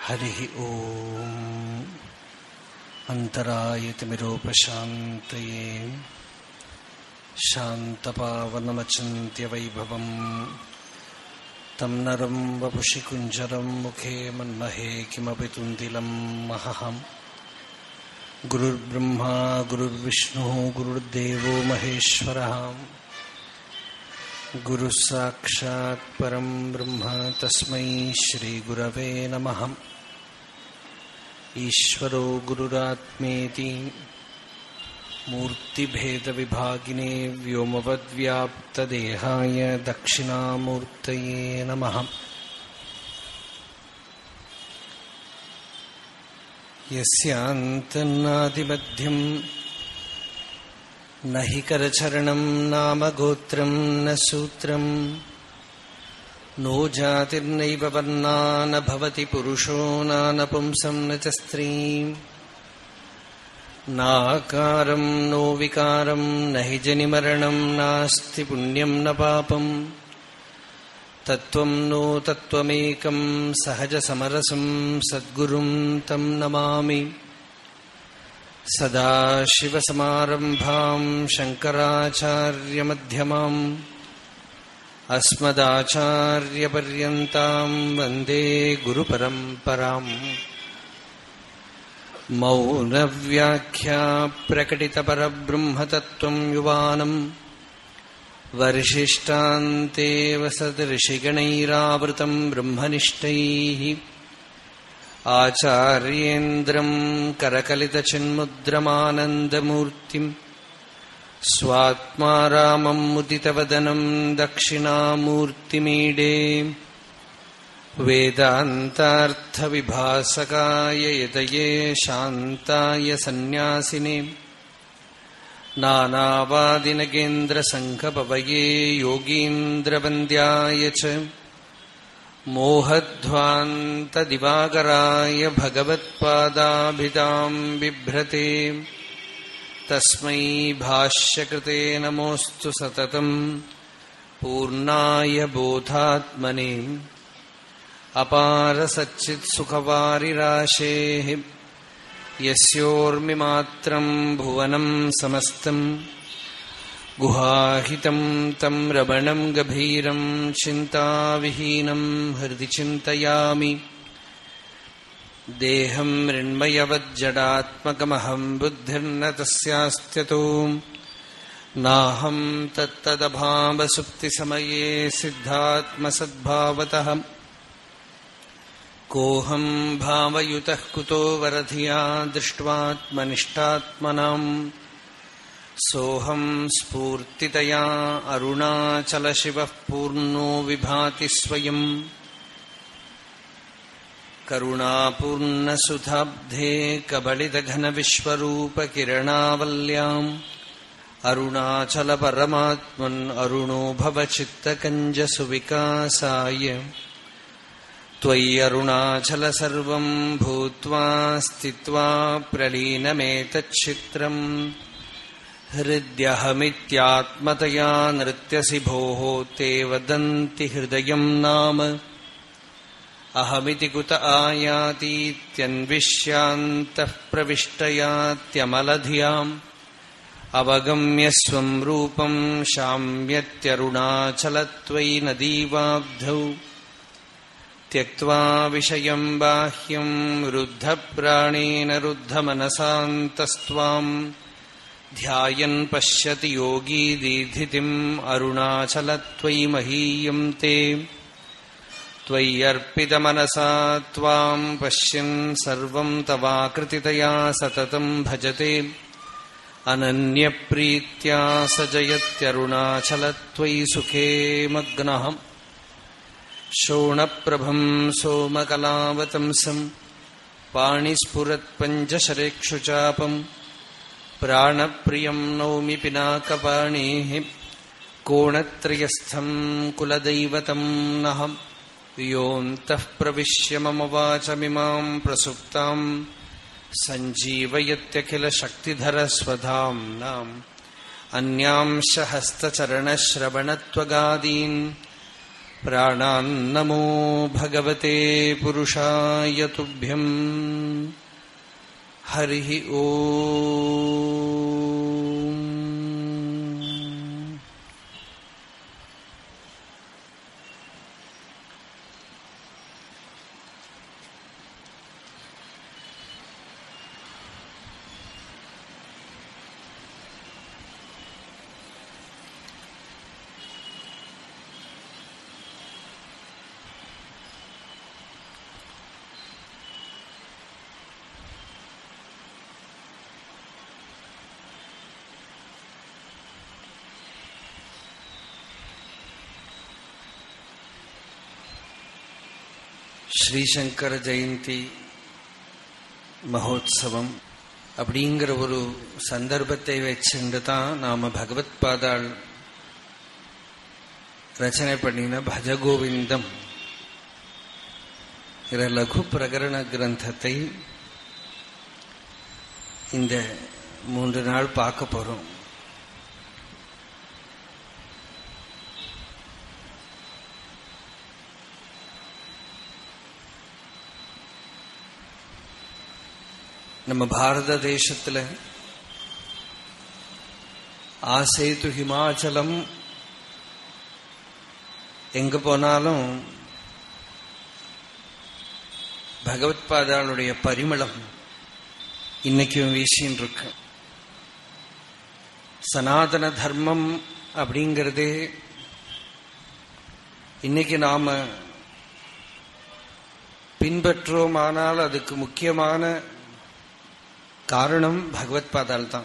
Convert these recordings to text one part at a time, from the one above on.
हरि ओम। अंतरायतिमिरोपशान्तये शान्तपावनमचिन्त्य वैभवम् तं नरं वपुषि कुञ्जरं मुखे मन्महे किमपि तुन्दिलं महहम्। गुरुर्ब्रह्मा गुरुर्विष्णुः गुरुर्देवो महेश्वरः गुरुः साक्षात् परं ब्रह्म तस्मै श्रीगुरवे नमः। ईश्वरो गुरुरात्मेति मूर्तिभेदविभागिने व्योमवद्व्याप्तदेहाय दक्षिणामूर्तये नमः। यस्यान्तन्नादिमध्यम् न हि करचरणं नाम गोत्रं न सूत्रं नो जातिर्नैव वर्णा न भवति पुरुषो नानपुंसं न च स्त्रीं नाकारं नो विकारं न हि जनिमरणं नास्ति पुण्यं न पापं तत्त्वं नो तत्त्वमेकं सहजसमरसं सद्गुरुं तं नमामि। सदाशिवसमारम्भां शङ्कराचार्यमध्यमाम् अस्मदाचार्यपर्यन्तां वन्दे गुरुपरम्पराम्। मौनव्याख्या प्रकटितपरब्रह्मतत्त्वं युवानम् वर्षिष्टान्तेव सदृशिगणैरावृतं ब्रह्मनिष्ठैः आचार्येन्द्रं करकलितचिन्मुद्रमानन्दमूर्तिम् स्वात्मा रामं मुदितवदनं दक्षिणामूर्तिमीडे वेदान्तार्थविभासकाय यतये शान्ताय सन्न्यासिने नानावादिनगेन्द्रसङ्घपवये योगीन्द्रवन्द्याय च मोहध्वान्तदिवाकराय भगवत्पादाभिधां बिभ्रते तस्मै भाष्यकृते नमोऽस्तु सततं पूर्णाय बोधात्मने। अपारसच्चित्सुखवारिराशेः यस्योर्मिमात्रं भुवनं समस्तं गुहाहितं तं रमणं गभीरं चिन्ताविहीनं हृदि चिन्तयामि। देहं मृण्मयवज्जडात्मकमहं बुद्धिर्न तस्यास्त्यतो नाहं तत्तदभावसुप्तिसमये सिद्धात्मसद्भावतः कोऽहं भावयुतः कुतो वरधिया दृष्ट्वात्मनिष्ठात्मनाम् सोऽहं स्फूर्तितया अरुणाचलशिवः पूर्णो विभाति स्वयम् करुणापूर्णसुधाब्धे कबलितघनविश्वरूपकिरणावल्याम् अरुणाचलपरमात्मन् अरुणो भवचित्तकञ्जसुविकासाय त्वय्यरुणाचल सर्वं भूत्वा स्थित्वा प्रलीनमेतच्छित्रम् हृद्यहमित्यात्मतया नृत्यसि भोः ते वदन्ति हृदयं नाम अहमिति कुत आयातीत्यन्विष्यान्तः प्रविष्टयात्यमलधियाम् अवगम्य स्वं रूपं शाम्यत्यरुणाचलत्वयि नदीवाब्धौ त्यक्त्वा विषयं बाह्यं रुद्धप्राणेन रुद्धमनसान्तस्त्वाम् ध्यायन् पश्यति योगी दीधितिम् अरुणाचलत्वयि महीयं ते त्वय्यर्पितमनसा त्वां पश्यन् सर्वं तवाकृतितया सततं भजते अनन्यप्रीत्या स जयत्यरुणाचलत्वयि सुखे मग्नः। शोणप्रभं सोमकलावतंसं पाणिस्फुरत्पञ्चशरेक्षुचापं प्राणप्रियं नौमि पिनाकपाणेः कोणत्रयस्थं कुलदैवतं नः। योऽन्तः प्रविश्य मम वाचमिमां प्रसुप्तां सञ्जीवयत्यखिलशक्तिधरस्वधाम्नाम् अन्यांश हस्तचरणश्रवणत्वगादीन् प्राणान्नमो भगवते पुरुषाय तुभ्यं हरिः ओम्। ஸ்ரீசங்கர ஜெயந்தி மகோத்சவம் அப்படிங்கிற ஒரு சந்தர்ப்பத்தை வச்சுட்டு தான் நாம பகவத் பாதாள் ரச்சனை பண்ணின பஜகோவிந்தம் லகு பிரகரண கிரந்தத்தை இந்த 3 நாள் பார்க்க போறோம். நம்ம பாரத தேசத்துல ஆசேது ஹிமாச்சலம் எங்க போனாலும் பகவத் பாதாளுடைய பரிமளம் இன்னைக்கும் வீசின்னு இருக்கு. சனாதன தர்மம் அப்படிங்கிறதே இன்னைக்கு நாம பின்பற்றோமானால் அதுக்கு முக்கியமான காரணம் பகவத் பாதாள் தான்.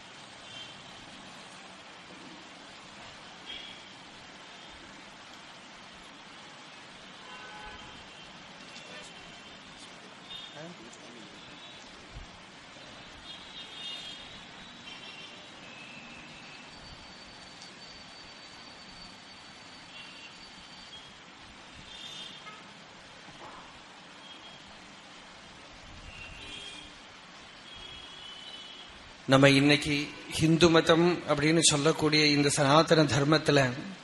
நம்ம இன்னைக்கு ஹிந்து மதம் அப்படின்னு சொல்லக்கூடிய இந்த சனாதன தர்மத்துல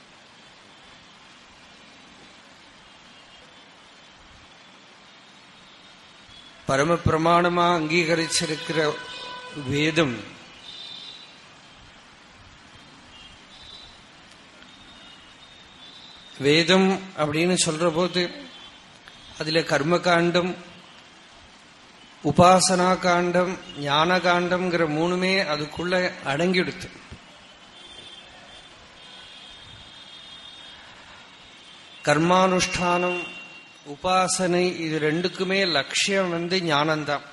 பரம பிரமாணமா அங்கீகரிச்சிருக்கிற வேதம் வேதம் அப்படின்னு சொல்ற போது அதுல கர்மகாண்டம், உபாசனா காண்டம், ஞான காண்டம்ங்கிற 3மே அதுக்குள்ள அடங்கிடுத்து. கர்மானுஷ்டானம், உபாசனை இது 2க்குமே லட்சியம் ஞானம்தான்.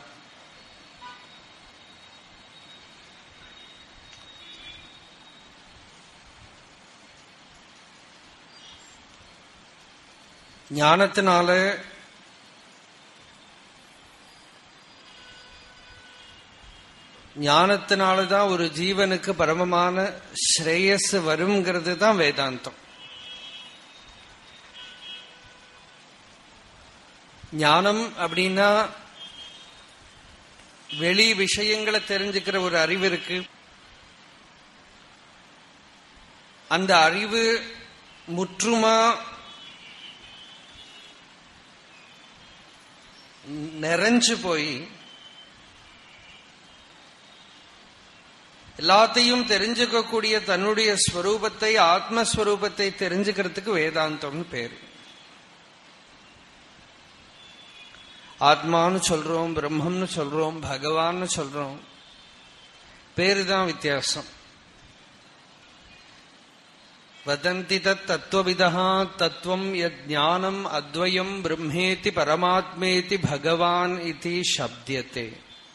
ஞானத்தினாலதான் ஒரு ஜீவனுக்கு பரமமான ஸ்ரேயஸ் வருங்கிறது தான் வேதாந்தம். ஞானம் அப்படின்னா வெளி விஷயங்களை தெரிஞ்சுக்கிற ஒரு அறிவு இருக்கு. அந்த அறிவு முற்றுமா நிறைஞ்சு போய் எல்லாத்தையும் தெரிஞ்சுக்கக்கூடிய தன்னுடைய ஸ்வரூபத்தை, ஆத்மஸ்வரூபத்தை தெரிஞ்சுக்கிறதுக்கு வேதாந்தம்னு பேரு. ஆத்மான்னு சொல்றோம், பிரம்மம்னு சொல்றோம், பகவான்னு சொல்றோம், பேருதான் வித்தியாசம். வதந்தி தத் தத்துவவிதா தத்துவம் யத் ஞானம் அத்வயம் பிரம்மேதி பரமாத்மேதி பகவான் இதி சப்தியதே.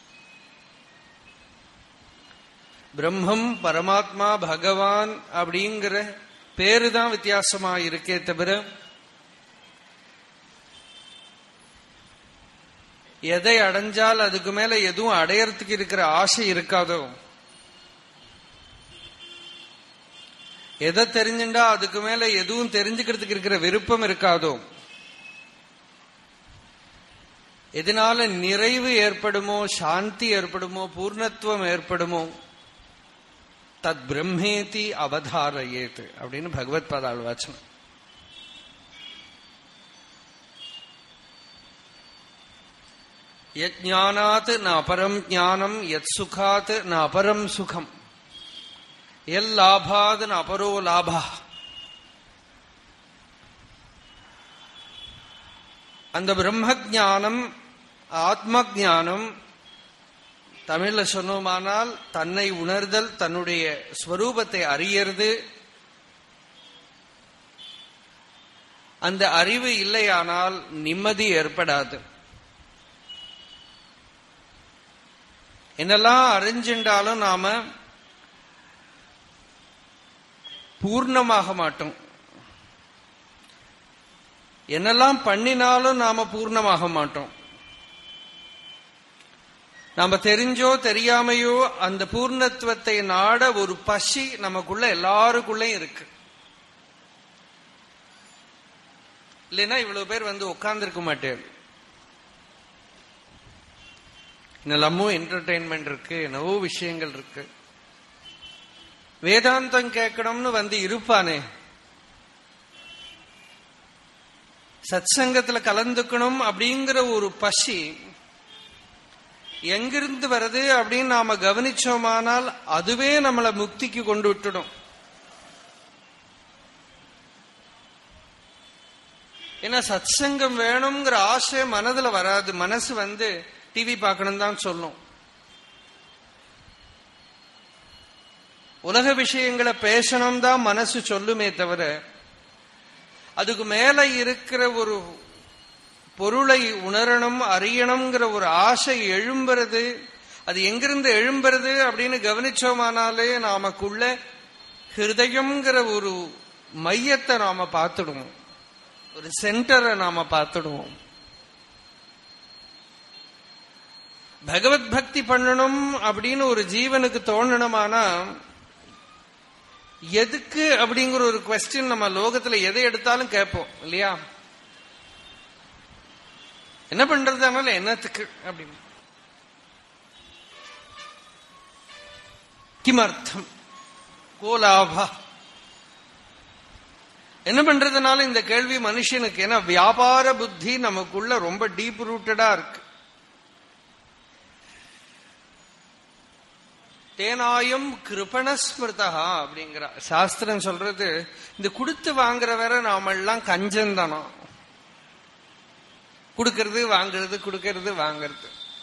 பிரம்மம், பரமாத்மா, பகவான் அப்படிங்கிற பேருதான் வித்தியாசமா இருக்கே தவிர எதை அடைஞ்சால் அதுக்கு மேல எதுவும் அடையறதுக்கு இருக்கிற ஆசை இருக்காதோ, எதை தெரிஞ்சுண்டா அதுக்கு மேல எதுவும் தெரிஞ்சுக்கிறதுக்கு இருக்கிற விருப்பம் இருக்காதோ, எதனால நிறைவு ஏற்படுமோ, சாந்தி ஏற்படுமோ, பூர்ணத்துவம் ஏற்படுமோ, தத் பிரம்மேதி அவதாரயேத் அப்படின்னு பகவத் பாதாள் வாச்சனம். யத் ஞானாத் ந அபரம் ஞானம், யத் சுகாத் ந அபரம் சுகம், எல் லாபாத் ந அபரோ லாபா. அந்த பிரம்ம ஜானம், ஆத்ம ஜானம், தமிழ்ல சொன்னோமானால் தன்னை உணர்தல், தன்னுடைய ஸ்வரூபத்தை அறியறது. அந்த அறிவு இல்லையானால் நிம்மதி ஏற்படாது. என்னெல்லாம் அறிஞ்சின்றாலும் நாம பூர்ணமாக மாட்டோம். என்னெல்லாம் பண்ணினாலும் நாம பூர்ணமாக மாட்டோம். நாம தெரிஞ்சோ தெரியாமையோ அந்த பூர்ணத்துவத்தை நாட ஒரு பசி நமக்குள்ள எல்லாருக்குள்ளயும் இருக்கு. இல்லைன்னா இவ்வளவு பேர் உட்கார்ந்து இருக்க மாட்டேன். என்னெல்லாமோ என்டர்டெயின்மெண்ட் இருக்கு, என்னவோ விஷயங்கள் இருக்கு. வேதாந்தம் கேட்கணும்னு இருப்பானே, சத் சங்கத்துல கலந்துக்கணும் அப்படிங்கிற ஒரு பசி எங்கிருந்து வருது அப்படின்னு நாம கவனிச்சோமானால் அதுவே நம்மளை முக்திக்கு கொண்டு விட்டுடும். ஏன்னா சத் சங்கம் வேணுங்கிற ஆசை மனதுல வராது. மனசு டிவி பார்க்கணும் தான் சொல்லும். உலக விஷயங்களை பேசணும் தான் மனசு சொல்லுமே தவிர, அதுக்கு மேல இருக்கிற ஒரு பொருளை உணரணும், அறியணுங்கிற ஒரு ஆசை எழும்புறது, அது எங்கிருந்து எழும்புறது அப்படின்னு கவனிச்சோமானாலே நாமக்குள்ள ஹிருதயம்ங்கிற ஒரு மையத்தை நாம பார்த்துடுவோம், ஒரு சென்டரை நாம பார்த்துடுவோம். பகவத் பக்தி பண்ணணும் அப்படின்னு ஒரு ஜீவனுக்கு தோணணுமானா எதுக்கு அப்படிங்கிற ஒரு குவெஸ்டின் நம்ம லோகத்துல எதை எடுத்தாலும் கேட்போம் இல்லையா? என்ன பண்றதுனால என்னத்துக்கு அப்படின்னு. கிமர்த்தம் கோலாபா, என்ன பண்றதுனால இந்த கேள்வி மனுஷனுக்கு. ஏன்னா வியாபார புத்தி நமக்குள்ள ரொம்ப டீப் ரூட்டடா இருக்கு. தேனாயும் கிருபணஸ்மிருதா அப்படிங்கிற சாஸ்திரம் சொல்றது. இந்த கொடுத்து வாங்குற வேற நாமெல்லாம் கஞ்சந்தானோ, கொடுக்கறது வாங்கிறது, கொடுக்கறது வாங்கிறது.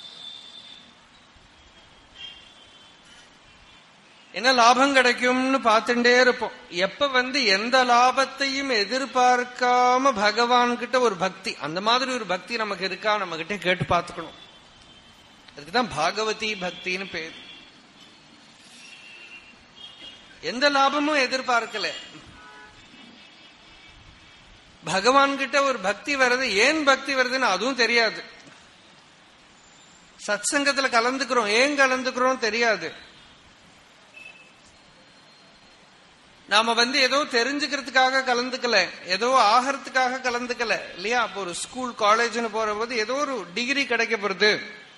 என்ன லாபம் கிடைக்கும்னு பார்த்துட்டே இருப்போம். எப்ப எந்த லாபத்தையும் எதிர்பார்க்காம பகவான் கிட்ட ஒரு பக்தி, அந்த மாதிரி ஒரு பக்தி நமக்கு இருக்கா நம்ம கிட்ட கேட்டு பார்த்துக்கணும். அதுக்குதான் பாகவதி பக்தின்னு பேர். எந்த லாபமும் எதிர்பார்க்கல, பகவான் கிட்ட ஒரு பக்தி வருது. ஏன் பக்தி வருதுன்னு அதுவும் தெரியாது. சத் சங்கத்துல கலந்துக்கிறோம், ஏன் கலந்துக்கிறோம் தெரியாது. நாம ஏதோ தெரிஞ்சுக்கிறதுக்காக கலந்துக்கல, ஏதோ ஆகிறதுக்காக கலந்துக்கல இல்லையா? அப்போ ஒரு ஸ்கூல் காலேஜ்னு போற போது ஏதோ ஒரு டிகிரி கிடைக்க போறது,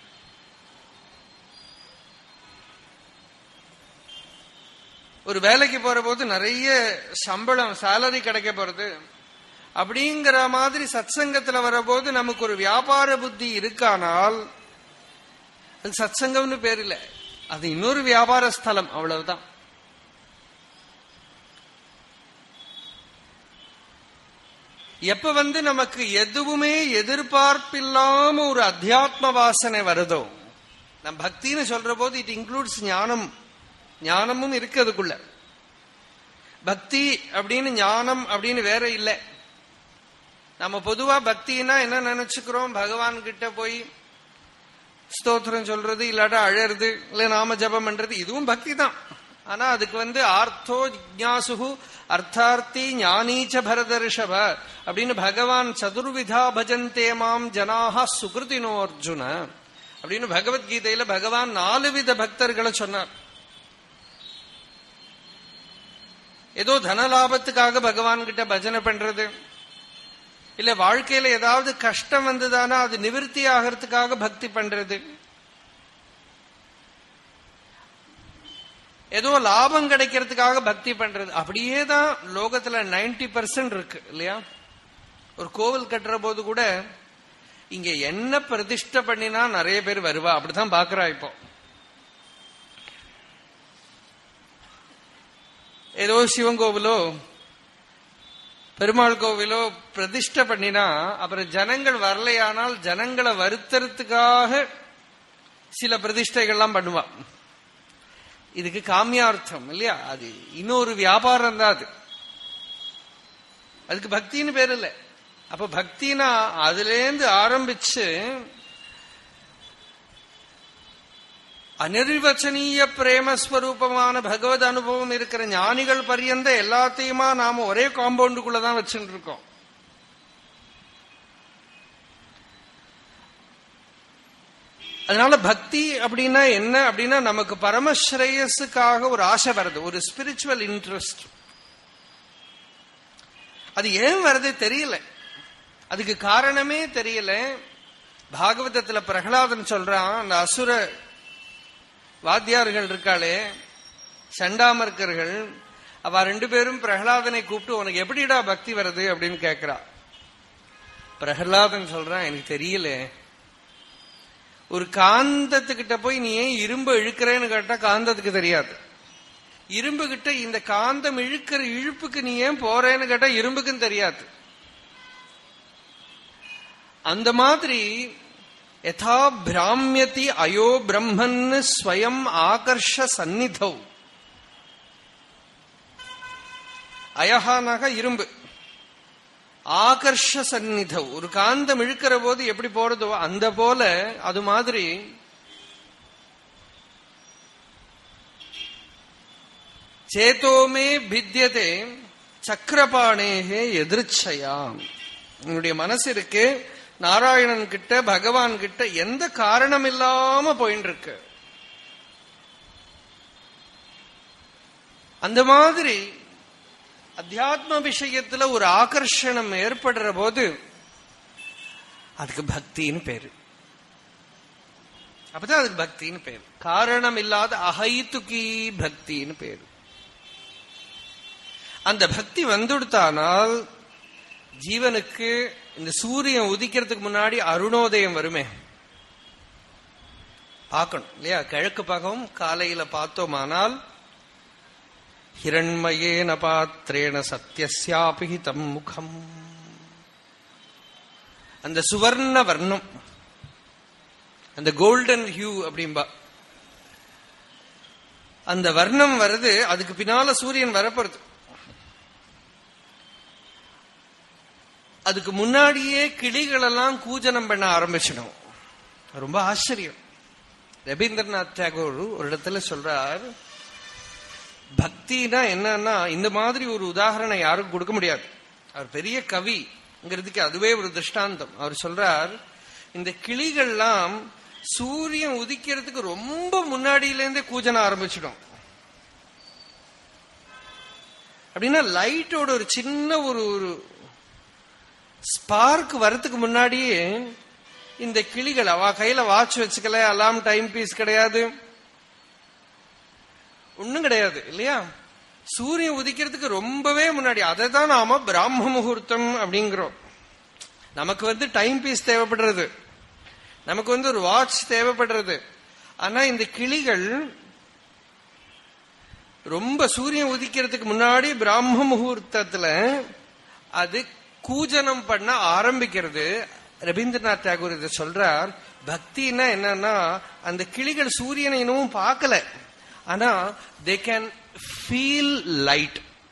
ஒரு வேலைக்கு போற போது நிறைய சம்பளம் சேலரி கிடைக்க போறது அப்படிங்கிற மாதிரி சத் சங்கத்துல வரபோது நமக்கு ஒரு வியாபார புத்தி இருக்கானால் அது சத் சங்கம்னு பேர் இல்லை, அது இன்னொரு வியாபார ஸ்தலம், அவ்வளவுதான். எப்ப நமக்கு எதுவுமே எதிர்பார்ப்பில்லாம ஒரு அத்தியாத்ம வாசனை வருதோ, நம் பக்தின்னு சொல்ற போது இட் இன்க்ளூட்ஸ் ஞானம். ஞானமும் இருக்கு அதுக்குள்ள. பக்தி அப்படின்னு ஞானம் அப்படின்னு வேற இல்லை. நம்ம பொதுவா பக்தினா என்ன நினைச்சுக்கிறோம்? பகவான் கிட்ட போய் ஸ்தோத்திரம் சொல்றது, இல்லாட்டா அழறது, இல்ல நாம ஜபம் பண்றது, இதுவும் பக்தி தான். ஆனா அதுக்கு ஆர்த்தோ ஜிக்ஞாசு அர்த்தார்த்தி ஞானீச்ச பரதர்ஷப அப்படின்னு பகவான் சதுர்விதா பஜந்தே மாம் ஜனாஹ சுகிருதினோ அர்ஜுன அப்படின்னு பகவத்கீதையில பகவான் 4 வித பக்தர்களை சொன்னார். ஏதோ தனலாபத்துக்காக பகவான் கிட்ட பஜனை பண்றது, இல்ல வாழ்க்கையில ஏதாவது கஷ்டம் வந்ததானா அது நிவர்த்தி ஆகிறதுக்காக பக்தி பண்றது, ஏதோ லாபம் கிடைக்கிறதுக்காக பக்தி பண்றது, அப்படியேதான் லோகத்துல 90% இருக்கு இல்லையா? ஒரு கோவில் கட்டுற போது கூட இங்க என்ன பிரதிஷ்டை பண்ணினா நிறைய பேர் வருவா, அப்படித்தான் பாக்குறா. இப்போ ஏதோ சிவன் கோவிலோ பெருமாள் கோவிலோ பிரதிஷ்டை பண்ணினா அப்புறம் ஜனங்கள் வரலையானால் ஜனங்களை வருத்தறதுக்காக சில பிரதிஷ்டைகள்லாம் பண்ணுவா. இதுக்கு காமியார்த்தம் இல்லையா? அது இன்னொரு வியாபாரம் தான். அதுக்கு பக்தின்னு பேர் இல்லை. அப்ப பக்தினா அதுலேருந்து ஆரம்பிச்சு அனிர்வச்சனீய பிரேமஸ்வரூபமான பகவத் அனுபவம் இருக்கிற ஞானிகள் பரியந்த எல்லாத்தையுமா நாம ஒரே காம்பவுண்டுக்குள்ளதான் வச்சுட்டு இருக்கோம். அதனால பக்தி அப்படின்னா என்ன அப்படின்னா நமக்கு பரமஸ்ரேயஸுக்காக ஒரு ஆசை வருது, ஒரு ஸ்பிரிச்சுவல் இன்ட்ரெஸ்ட். அது ஏன் வருது தெரியல, அதுக்கு காரணமே தெரியல. பாகவதத்துல பிரகலாதன் சொல்றான், அந்த அசுர வாத்தியார்கள் இருக்காளே சண்டாமர்க்கர்கள், அவ 2 பேரும் பிரகலாதனை கூப்பிட்டு உனக்கு எப்படிடா பக்தி வருது அப்படின்னு கேட்கிறா. பிரகலாதன் சொல்றான், எனக்கு தெரியல. ஒரு காந்தத்துக்கிட்ட போய் நீ ஏன் இரும்பு இழுக்கிறேன்னு கேட்டா காந்தத்துக்கு தெரியாது. இரும்பு கிட்ட இந்த காந்தம் இழுக்கிற இழுப்புக்கு நீ ஏன் போறேன்னு கேட்டா இரும்புக்கும் தெரியாது. அந்த மாதிரி யதா பிராமியதி அயோ பிரம்மன் ஸ்வயம் ஆகர்ஷ சந்நிதௌ. அயஹானாக இரும்பு, ஆகர்ஷ சந்நிதௌ ஒரு காந்தம் இழுக்கிற போது எப்படி போறதோ அந்த போல அது மாதிரி சேதோமே பித்யதே சக்கரபாணேகே எதிர்ச்சயாம். என்னுடைய மனசு இருக்கு நாராயணன் கிட்ட பகவான் கிட்ட எந்த காரணம் இல்லாம போயிட்டு இருக்கு. அந்த மாதிரி அத்தியாத்ம விஷயத்துல ஒரு ஆகர்ஷணம் ஏற்படுற போது அதுக்கு பக்தின்னு பேரு. அப்பதான் அதுக்கு பக்தின்னு பேரு. காரணம் இல்லாத அஹைத்துகி பக்தின்னு பேரு. அந்த பக்தி வந்துடுத்தானால் ஜீவனுக்கு இந்த சூரியன் உதிக்கிறதுக்கு முன்னாடி அருணோதயம் வருமே, பார்க்கணும் இல்லையா? கிழக்கு பக்கம் காலையில பார்த்தோமானால் ஹிரண்மயேன பாத்ரேண சத்யஸ்யாபிஹிதம் முகம், அந்த சுவர்ண வர்ணம், அந்த கோல்டன் ஹியூ அப்படின்பா, அந்த வர்ணம் வருது. அதுக்கு பின்னால சூரியன் வரப்போறது. அதுக்கு முன்னாடியே கிளிகள் எல்லாம் கூஜனம் பண்ண ஆரம்பிச்சிடும். ரொம்ப ஆச்சரியம். ரவீந்திரநாத் டாகூர் ஒரு இடத்துல சொல்றார், பக்தினா என்னன்னா இந்த மாதிரி ஒரு உதாரணம் யாருக்கும் கொடுக்க முடியாது. அவர் பெரிய கவிங்கிறதுக்கு அதுவே ஒரு திருஷ்டாந்தம். அவர் சொல்றார், இந்த கிளிகள்லாம் சூரியன் உதிக்கிறதுக்கு ரொம்ப முன்னாடியிலேருந்தே கூஜன ஆரம்பிச்சிடும். அப்படின்னா லைட்டோட ஒரு சின்ன ஒரு ஸ்பார்க் வரத்துக்கு முன்னாடியே இந்த கிளிகள், அவ கையில வாட்ச் வச்சுக்கல, அலாம், டைம் பீஸ் கிடையாது, ஒண்ணும் கிடையாது இல்லையா? சூரியன் உதிக்கிறதுக்கு ரொம்பவே முன்னாடி. அதை தான் நாம பிராம முகூர்த்தம் அப்படிங்கிறோம். நமக்கு டைம் பீஸ் தேவைப்படுறது, நமக்கு ஒரு வாட்ச் தேவைப்படுறது. ஆனா இந்த கிளிகள் ரொம்ப சூரியன் உதிக்கிறதுக்கு முன்னாடி பிராம முகூர்த்தத்துல அது கூஜனம் பண்ண ஆரம்பிக்கிறது. ரவீந்திரநாத் டாகூர் இதை சொல்றார். பக்தினா என்னன்னா அந்த கிளிகள் சூரியனை இன்னமும் பார்க்கல, ஆனா they can feel light.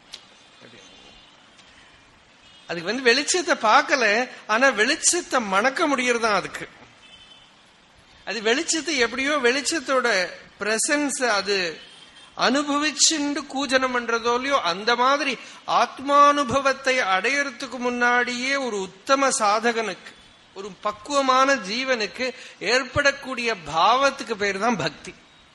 அதுக்கு வெளிச்சத்தை பார்க்கல, ஆனா வெளிச்சத்தை மணக்க முடியறதுதான் அதுக்கு. அது வெளிச்சத்தை எப்படியோ வெளிச்சத்தோட பிரசன்ஸ் அது அனுபவிச்சுண்டு கூஜனம் பண்றதோலையோ அந்த மாதிரி ஆத்மானுபவத்தை அடையறதுக்கு முன்னாடியே ஒரு உத்தம சாதகனுக்கு, ஒரு பக்குவமான ஜீவனுக்கு ஏற்படக்கூடிய பாவத்துக்கு பேர் தான் பக்தி.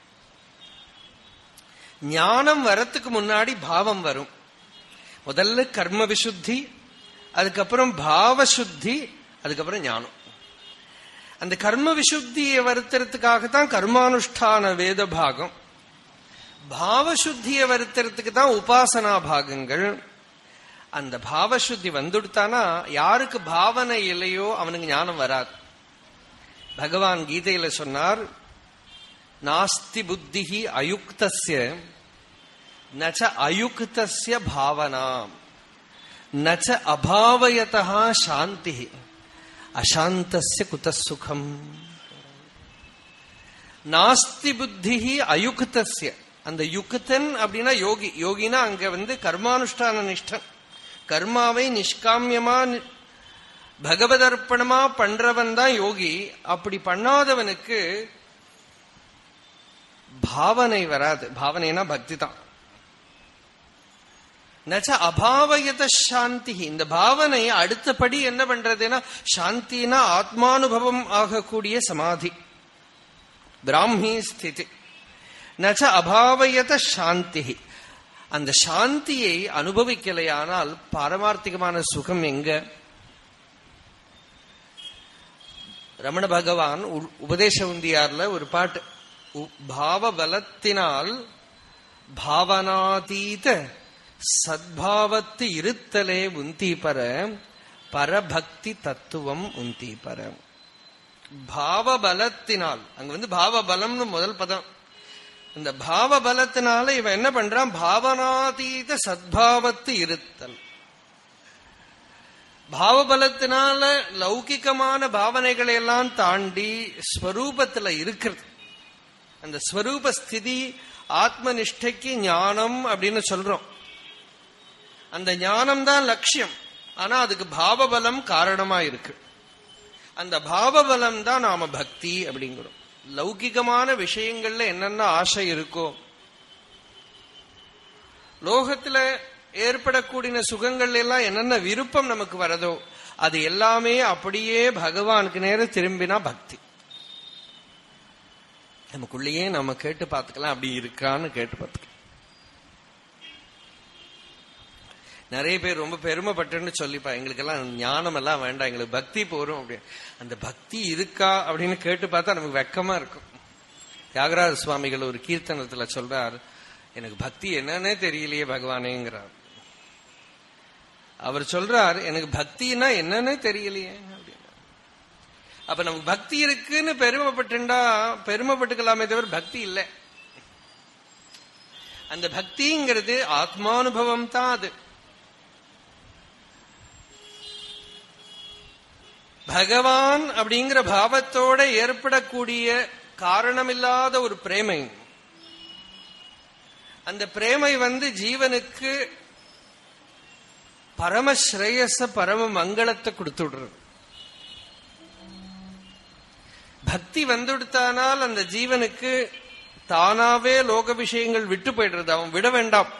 ஞானம் வரத்துக்கு முன்னாடி பாவம் வரும். முதல்ல கர்ம விசுத்தி, அதுக்கப்புறம் பாவ சுத்தி, அதுக்கப்புறம் ஞானம். அந்த கர்ம விசுத்தியை வருத்துறதுக்காகத்தான் கர்மானுஷ்டான வேத பாகம். பாவசுத்தியை வருத்துறதுக்கு தான் உபாசனா பாகங்கள். அந்த பாவசுத்தி வந்துடுத்தானா யாருக்கு பாவனை இல்லையோ அவனுக்கு ஞானம் வராது. பகவான் கீதையில சொன்னார், நாஸ்தி புத்திஹி அயுக்தஸ்ய நச அயுக்தஸ்ய பாவனா நச அபாவயதா சாந்தி அசாந்தஸ்ய குதஸ் சுகம். நாஸ்தி புத்திஹி அயுக்தஸ்ய, அந்த யுக்தன் அப்படின்னா யோகி. யோகினா அங்க கர்மானுஷ்டான நிஷ்டன், கர்மாவை நிஷ்காமியமா பகவதர்ப்பணமா பண்றவன் தான் யோகி. அப்படி பண்ணாதவனுக்கு பாவனை வராது. பாவனைனா பக்தி தான். நச்ச அபாவயத சாந்தி, இந்த பாவனை அடுத்தபடி என்ன பண்றதுன்னா சாந்தினா ஆத்மானுபவம் ஆகக்கூடிய சமாதி, பிராமி ஸ்திதி. நச்ச அபாவயத சாந்தி, அந்த சாந்தியை அனுபவிக்கலையானால் பாரமார்த்திகமான சுகம் எங்க? ரமண பகவான் உபதேச உந்தியார்ல ஒரு பாட்டு, பாவ பலத்தினால் பாவனாதீத சத்பாவத்து இருத்தலே உந்தி பர பரபக்தி தத்துவம் உந்தி பர. பாவ பலத்தினால், அங்க பாவ பலம்னு முதல் பதம். இந்த பாவ பலத்தினால இவன் என்ன பண்றான்? பாவனாதீத சத்பாவத்து இருத்தல். பாவபலத்தினால லௌகிகமான பாவனைகளை எல்லாம் தாண்டி ஸ்வரூபத்துல இருக்கிறது. அந்த ஸ்வரூப ஸ்திதி ஆத்ம நிஷ்டைக்கு ஞானம் அப்படின்னு சொல்றோம். அந்த ஞானம் தான் லட்சியம். ஆனா அதுக்கு பாவபலம் காரணமா இருக்கு. அந்த பாவபலம் தான் நாம பக்தி அப்படிங்கிறோம். லௌகிகமான விஷயங்கள்ல என்னென்ன ஆசை இருக்கோ, லோகத்துல ஏற்படக்கூடிய சுகங்கள் எல்லாம் என்னென்ன விருப்பம் நமக்கு வரதோ, அது எல்லாமே அப்படியே பகவானுக்கு நேரம் திரும்பினா பக்தி. நமக்குள்ளேயே நம்ம கேட்டு பார்த்துக்கலாம், அப்படி இருக்கான்னு கேட்டு பார்த்துக்கலாம். நிறைய பேர் ரொம்ப பெருமைப்பட்டுன்னு சொல்லிப்பா, எங்களுக்கெல்லாம் ஞானம் எல்லாம் வேண்டாம், எங்களுக்கு பக்தி போறோம் அப்படி. அந்த பக்தி இருக்கா அப்படின்னு கேட்டு பார்த்தா நமக்கு வெக்கமா இருக்கும். தியாகராஜ சுவாமிகள் ஒரு கீர்த்தனத்துல சொல்றார், எனக்கு பக்தி என்னன்னே தெரியலையே பகவானேங்கிறார். அவர் சொல்றார், எனக்கு பக்தினா என்னன்னே தெரியலையே அப்படின்னா. அப்ப நமக்கு பக்தி இருக்குன்னு பெருமைப்பட்டுக்கலாமே தவிர பக்தி இல்லை. அந்த பக்திங்கிறது ஆத்மானுபவம் தான். அது பகவான் அப்படிங்கிற பாவத்தோட ஏற்படக்கூடிய காரணமில்லாத ஒரு பிரேமை. அந்த பிரேமை ஜீவனுக்கு பரமஸ்ரேயஸ பரம மங்களத்தை கொடுத்து விடுறது. பக்தி வந்துடுத்தானால் அந்த ஜீவனுக்கு தானாவே லோக விஷயங்கள் விட்டு போயிடுறது. அவன் விட வேண்டாம்.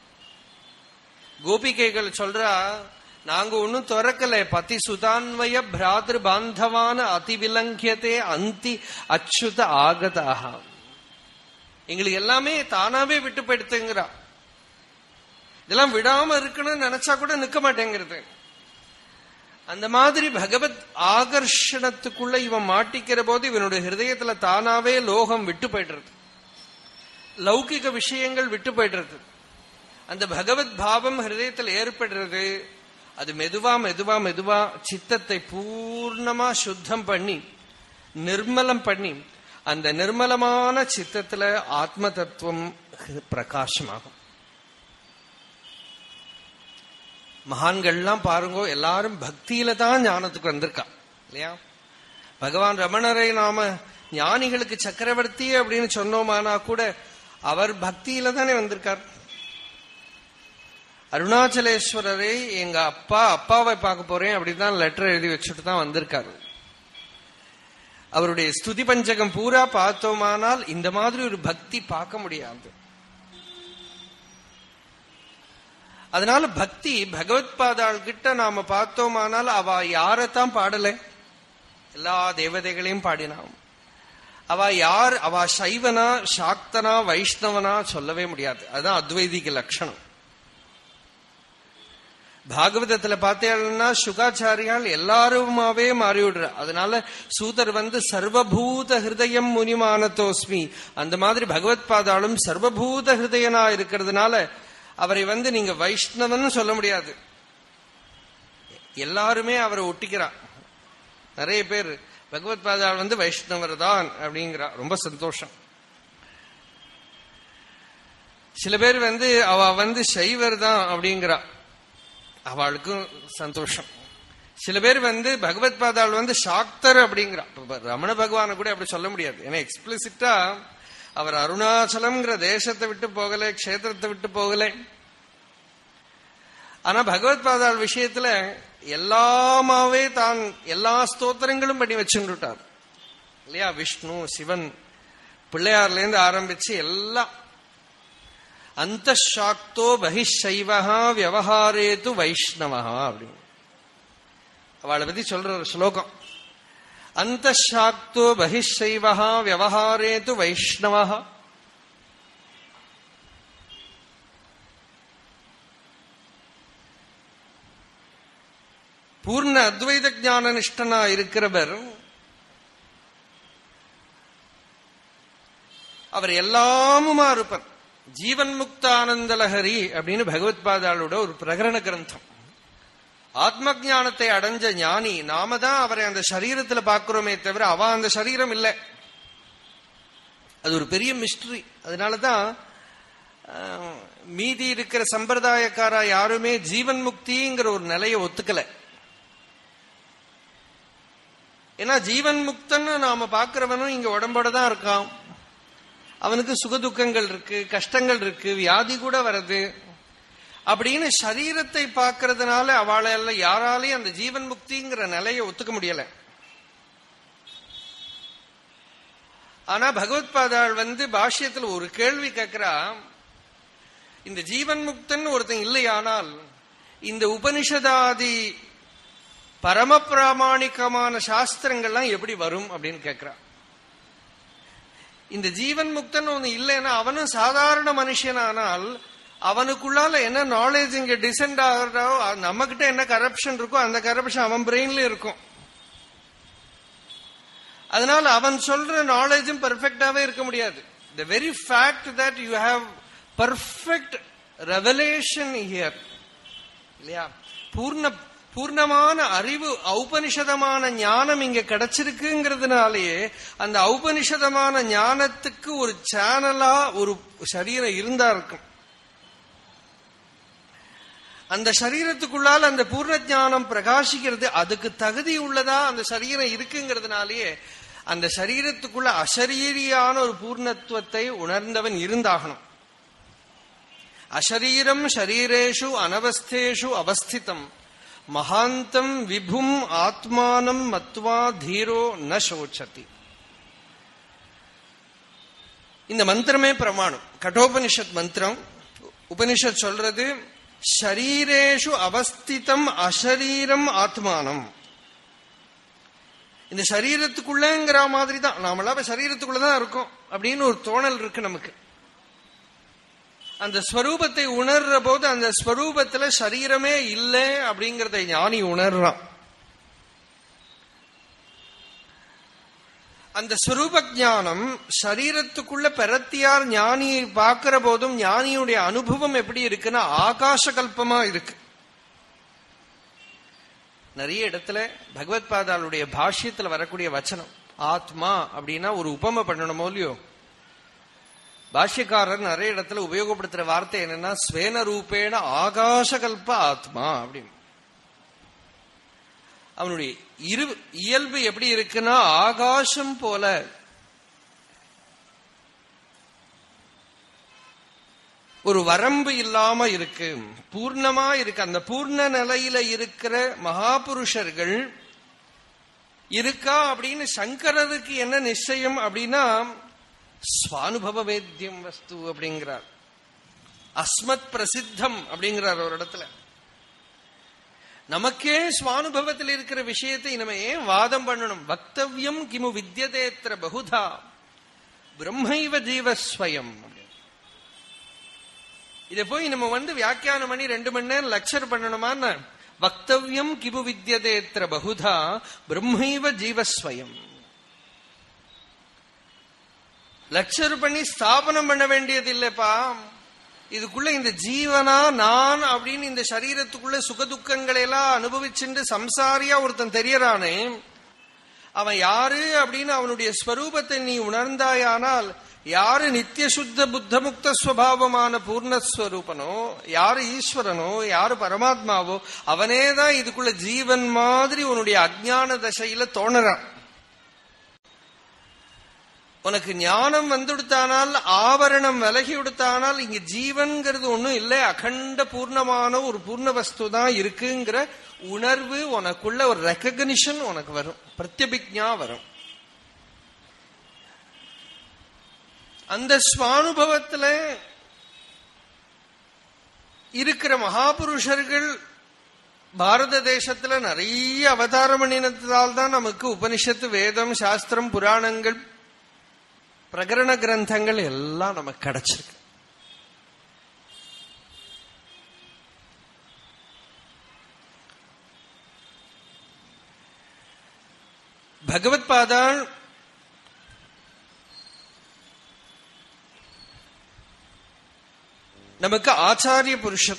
கோபிகைகள் சொல்றா, நாங்க ஒன்னும் துறக்கல, பதி சுதான்வய பிராதிரு பாந்தவான அதிவிலங்கியதே அந்தி அச்சுத ஆகதாக. எங்களுக்கு எல்லாமே தானாவே விட்டு போயிடுத்துங்கிறா. இதெல்லாம் விடாம இருக்கணும்னு நினைச்சா கூட நிக்க மாட்டேங்கிறது. அந்த மாதிரி பகவத் ஆகர்ஷணத்துக்குள்ள இவன் மாட்டிக்கிற போது இவனுடைய ஹிருதயத்துல தானாவே லோகம் விட்டு போயிடுறது, லௌகிக விஷயங்கள் விட்டு போயிடுறது. அந்த பகவத் பாவம் ஹிருதயத்தில் ஏற்படுறது. அது மெதுவா மெதுவா மெதுவா சித்தத்தை பூர்ணமா சுத்தம் பண்ணி நிர்மலம் பண்ணி, அந்த நிர்மலமான சித்தத்துல ஆத்ம தத்துவம் பிரகாசமாகும். மகான்கள்லாம் பாருங்க, எல்லாரும் பக்தியில தான் ஞானத்துக்கு வந்திருக்கா இல்லையா? பகவான் ரமணரை நாம ஞானிகளுக்கு சக்கரவர்த்தி அப்படின்னு சொன்னோமானா கூட அவர் பக்தியில தானே வந்திருக்கார். அருணாச்சலேஸ்வரரை எங்க அப்பாவை பார்க்க போறேன் அப்படிதான் லெட்டர் எழுதி வச்சுட்டு தான் வந்திருக்காரு. அவருடைய ஸ்துதி பஞ்சகம் பூரா பார்த்தோமானால் இந்த மாதிரி ஒரு பக்தி பார்க்க முடியாது. அதனால பக்தி பகவத் பாதாள் கிட்ட நாம பார்த்தோமானால் அவ யாரத்தான் பாடல, எல்லா தேவதைகளையும் பாடினான். அவ யார்? அவ சைவனா சாக்தனா வைஷ்ணவனா சொல்லவே முடியாது. அதுதான் அத்வைதிக லட்சணம். பாகவதத்துல பார்த்தேன்னா சுகாச்சாரியால் எல்லாருமாவே மாறிவிடுற. அதனால சூதர் சர்வபூத ஹிருதயம் முனிமானதோஸ்மி, அந்த மாதிரி பகவத் பாதாளும் சர்வபூத ஹிருதயனா இருக்கிறதுனால அவரை நீங்க வைஷ்ணவன் சொல்ல முடியாது. எல்லாருமே அவரை ஒட்டிக்கிறான். நிறைய பேர் பகவத் பாதாள் வைஷ்ணவர் தான் அப்படிங்கிறா. ரொம்ப சந்தோஷம். சில பேர் அவ சைவர் தான் அப்படிங்கிறா, அவளுக்கும் சந்தோஷம். சில பேர் பகவத் பாதாள் சாக்தர் அப்படிங்கிறா. ரமண பகவான கூட அப்படி சொல்ல முடியாது. ஏன்னா எக்ஸ்பிளிசிட்டா அவர் அருணாச்சலம்ங்கிற தேசத்தை விட்டு போகல, க்ஷேத்திரத்தை விட்டு போகல. ஆனா பகவத் பாதாள் விஷயத்துல எல்லாமாவே தான் எல்லா ஸ்தோத்திரங்களும் பண்ணி வச்சுட்டார் இல்லையா? விஷ்ணு, சிவன், பிள்ளையார்ல இருந்து ஆரம்பிச்சு எல்லாம். அந்த சாக்தோ பகிஷைவஹா வியவஹாரேது வைஷ்ணவஹா அப்படின்னு அவளை பத்தி சொல்ற ஒரு ஸ்லோகம். அந்த சாக்தோ பகிஷைவஹா வியவஹாரேது வைஷ்ணவஹா. பூர்ண அத்வைத ஞான நிஷ்டனா இருக்கிறவர் அவர் எல்லாமுமா இருப்பார். ஜீவன் முக்தானந்தலஹரி அப்படின்னு பகவத் பாதாளோட ஒரு பிரகரண கிரந்தம். ஆத்ம ஞானத்தை அடைஞ்ச ஞானி நாம தான் அவரை அந்த சரீரத்துல பாக்குறோமே தவிர அவ அந்த சரீரம் இல்லை. அது ஒரு பெரிய மிஸ்டரி. அதனாலதான் மீதி இருக்கிற சம்பிரதாயக்காரா யாருமே ஜீவன் முக்திங்கிற ஒரு நிலையை ஒத்துக்கல. ஏன்னா ஜீவன் முக்தன்னு நாம பாக்குறவனும் இங்க உடம்போட தான் இருக்கான். அவனுக்கு சுகதுக்கங்கள் இருக்கு, கஷ்டங்கள் இருக்கு, வியாதி கூட வருது. அப்படின்னு சரீரத்தை பார்க்கறதுனால அவளால யாராலையும் அந்த ஜீவன் முக்திங்கிற நிலையை ஒத்துக்க முடியல. ஆனா பகவத் பாதாள் பாஷ்யத்துல ஒரு கேள்வி கேட்கிறா, இந்த ஜீவன் முக்தன் ஒருத்தன் இல்லையானால் இந்த உபனிஷதாதி பரம பிராமணிகமான சாஸ்திரங்கள்லாம் எப்படி வரும் அப்படின்னு கேட்கிறா. இந்த ஜீவன் முக்தன் ஒண்ணு இல்லைன்னா அவனும் சாதாரண மனுஷனானால் அவனுக்குள்ளால என்ன நாலேஜ் இங்க டிசென்ட் ஆகிறதோ, நம்ம கிட்ட என்ன கரப்ஷன் இருக்கோ அந்த கரப்ஷன் அவன் பிரெயின்ல இருக்கும். அதனால அவன் சொல்ற நாலேஜும் பெர்ஃபெக்டாவே இருக்க முடியாது. The very fact that you have perfect revelation here, இல்லையா, பூர்ணமான அறிவு, ஔபனிஷதமான ஞானம் இங்க கிடைச்சிருக்குங்கிறதுனாலேயே அந்த ஔபனிஷதமான ஞானத்துக்கு ஒரு சேனலா ஒரு சரீரம் இருந்தா இருக்கும். அந்த சரீரத்துக்குள்ளால அந்த பூர்ண ஞானம் பிரகாசிக்கிறது, அதுக்கு தகுதி உள்ளதா அந்த சரீரம் இருக்குங்கிறதுனாலேயே அந்த சரீரத்துக்குள்ள அசரீரியான ஒரு பூர்ணத்துவத்தை உணர்ந்தவன் இருந்தாகணும். அசரீரம் ஷரீரேஷு அனவஸ்தேஷு அவஸ்திதம் மகாந்தம் விபும் ஆத்மானம் மத்வா தீரோ ந சோச்சதி. இந்த மந்திரமே பிரமாணம். கட்டோபனிஷத் மந்திரம். உபனிஷத் சொல்றது ஷரீரேஷு அவஸ்திதம் அசரீரம் ஆத்மானம். இந்த சரீரத்துக்குள்ளங்கிற மாதிரி தான் நாமெல்லாம் சரீரத்துக்குள்ளதான் இருக்கோம் அப்படின்னு ஒரு தோணல் இருக்கு நமக்கு. அந்த ஸ்வரூபத்தை உணர்ற போது அந்த ஸ்வரூபத்துல சரீரமே இல்லை அப்படிங்கறத ஞானி உணர்றான். அந்த ஸ்வரூப ஞானம் சரீரத்துக்குள்ள பெறத்தியார் ஞானியை பார்க்கிற போதும் ஞானியுடைய அனுபவம் எப்படி இருக்குன்னா ஆகாச கல்பமா இருக்கு. நிறைய இடத்துல பகவத் பாதாளுடைய பாஷ்யத்துல வரக்கூடிய வச்சனம் ஆத்மா அப்படின்னா ஒரு உபமை பண்ணணுமோ இல்லையோ, பாஷ்யக்காரர் நிறைய இடத்துல உபயோகப்படுத்துற வார்த்தை என்னன்னா ஸ்வேன ரூபேன ஆகாசகல்ப ஆத்மா அப்படின்னு. அவனுடைய இயல்பு எப்படி இருக்குன்னா ஆகாசம் போல. ஒரு வரம்பு இல்லாம இருக்கு, பூர்ணமா இருக்கு. அந்த பூர்ண நிலையில இருக்கிற மகாபுருஷர்கள் இருக்கா அப்படின்னு சங்கரருக்கு என்ன நிச்சயம் அப்படின்னா ஸ்வானுபவ வேத்தியம் வஸ்து அப்படிங்கிறார். அஸ்மத் பிரசித்தம் அப்படிங்கிறார் ஒரு இடத்துல. நமக்கே ஸ்வானுபவத்தில் இருக்கிற விஷயத்தை நம்ம ஏன் வாதம் பண்ணணும்? வக்தவ்யம் கிமு வித்யதேத்ர பகுதா பிரம்மைவ ஜீவஸ்வயம். இதை போய் நம்ம வியாக்கியானம் பண்ணி 2 மணி நேரம் லெக்சர் பண்ணணுமான்னு வக்தவ்யம் கிமு வித்யதேத்ர பகுதா பிரம்மைவ ஜீவஸ்வயம். லெக்சர் பண்ணி ஸ்தாபனம் பண்ண வேண்டியது இல்லப்பா. இதுக்குள்ள இந்த ஜீவனா நான் அப்படின்னு இந்த சரீரத்துக்குள்ள சுகதுக்கங்களை எல்லாம் அனுபவிச்சுட்டு சம்சாரியா ஒருத்தன் தெரியறானே, அவன் யாரு அப்படின்னு அவனுடைய ஸ்வரூபத்தை நீ உணர்ந்தாயானால், யாரு நித்திய சுத்த புத்த முக்த ஸ்வபாவமான பூர்ணஸ்வரூபனோ, யாரு ஈஸ்வரனோ, யாரு பரமாத்மாவோ, அவனேதான் இதுக்குள்ள ஜீவன் மாதிரி உன்னுடைய அஜ்ஞான தசையில தோணறான். உனக்கு ஞானம் வந்துடுத்தானால், ஆவரணம் விலகி விடுத்தானால், இங்க ஜீவன்கிறது ஒண்ணும் இல்லை, அகண்ட பூர்ணமான ஒரு பூர்ண வஸ்து தான் இருக்குங்கிற உணர்வு உனக்குள்ள ஒரு ரெகக்னிஷன் உனக்கு வரும், பிரத்யபிக்ஞா வரும். அந்த ஸ்வானுபவத்துல இருக்கிற மகாபுருஷர்கள் பாரத தேசத்துல நிறைய அவதாரம் பண்ணினதால் தான் நமக்கு உபனிஷத்து, வேதம், சாஸ்திரம், புராணங்கள், பிரகரண கிரந்தங்கள் எல்லாம் நமக்கு கிடைச்சிருக்கு. பகவத் பாதாள் நமக்கு ஆச்சாரிய புருஷன்.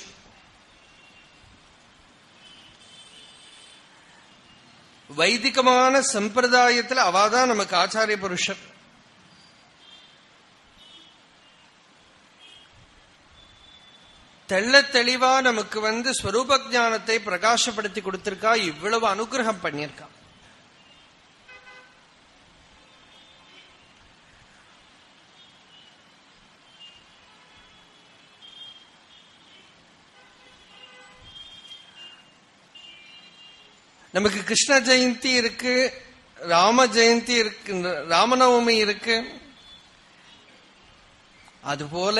வைதிகமான சம்பிரதாயத்தில் அவாதான் நமக்கு ஆச்சாரிய புருஷன். தெள்ள தெளிவா நமக்கு ஸ்வரூப ஞானத்தை பிரகாசப்படுத்தி கொடுத்திருக்கா, இவ்வளவு அனுகிரகம் பண்ணியிருக்கா. நமக்கு கிருஷ்ண ஜெயந்தி இருக்கு, ராம ஜெயந்தி இருக்கு, ராமநவமி இருக்கு. அதுபோல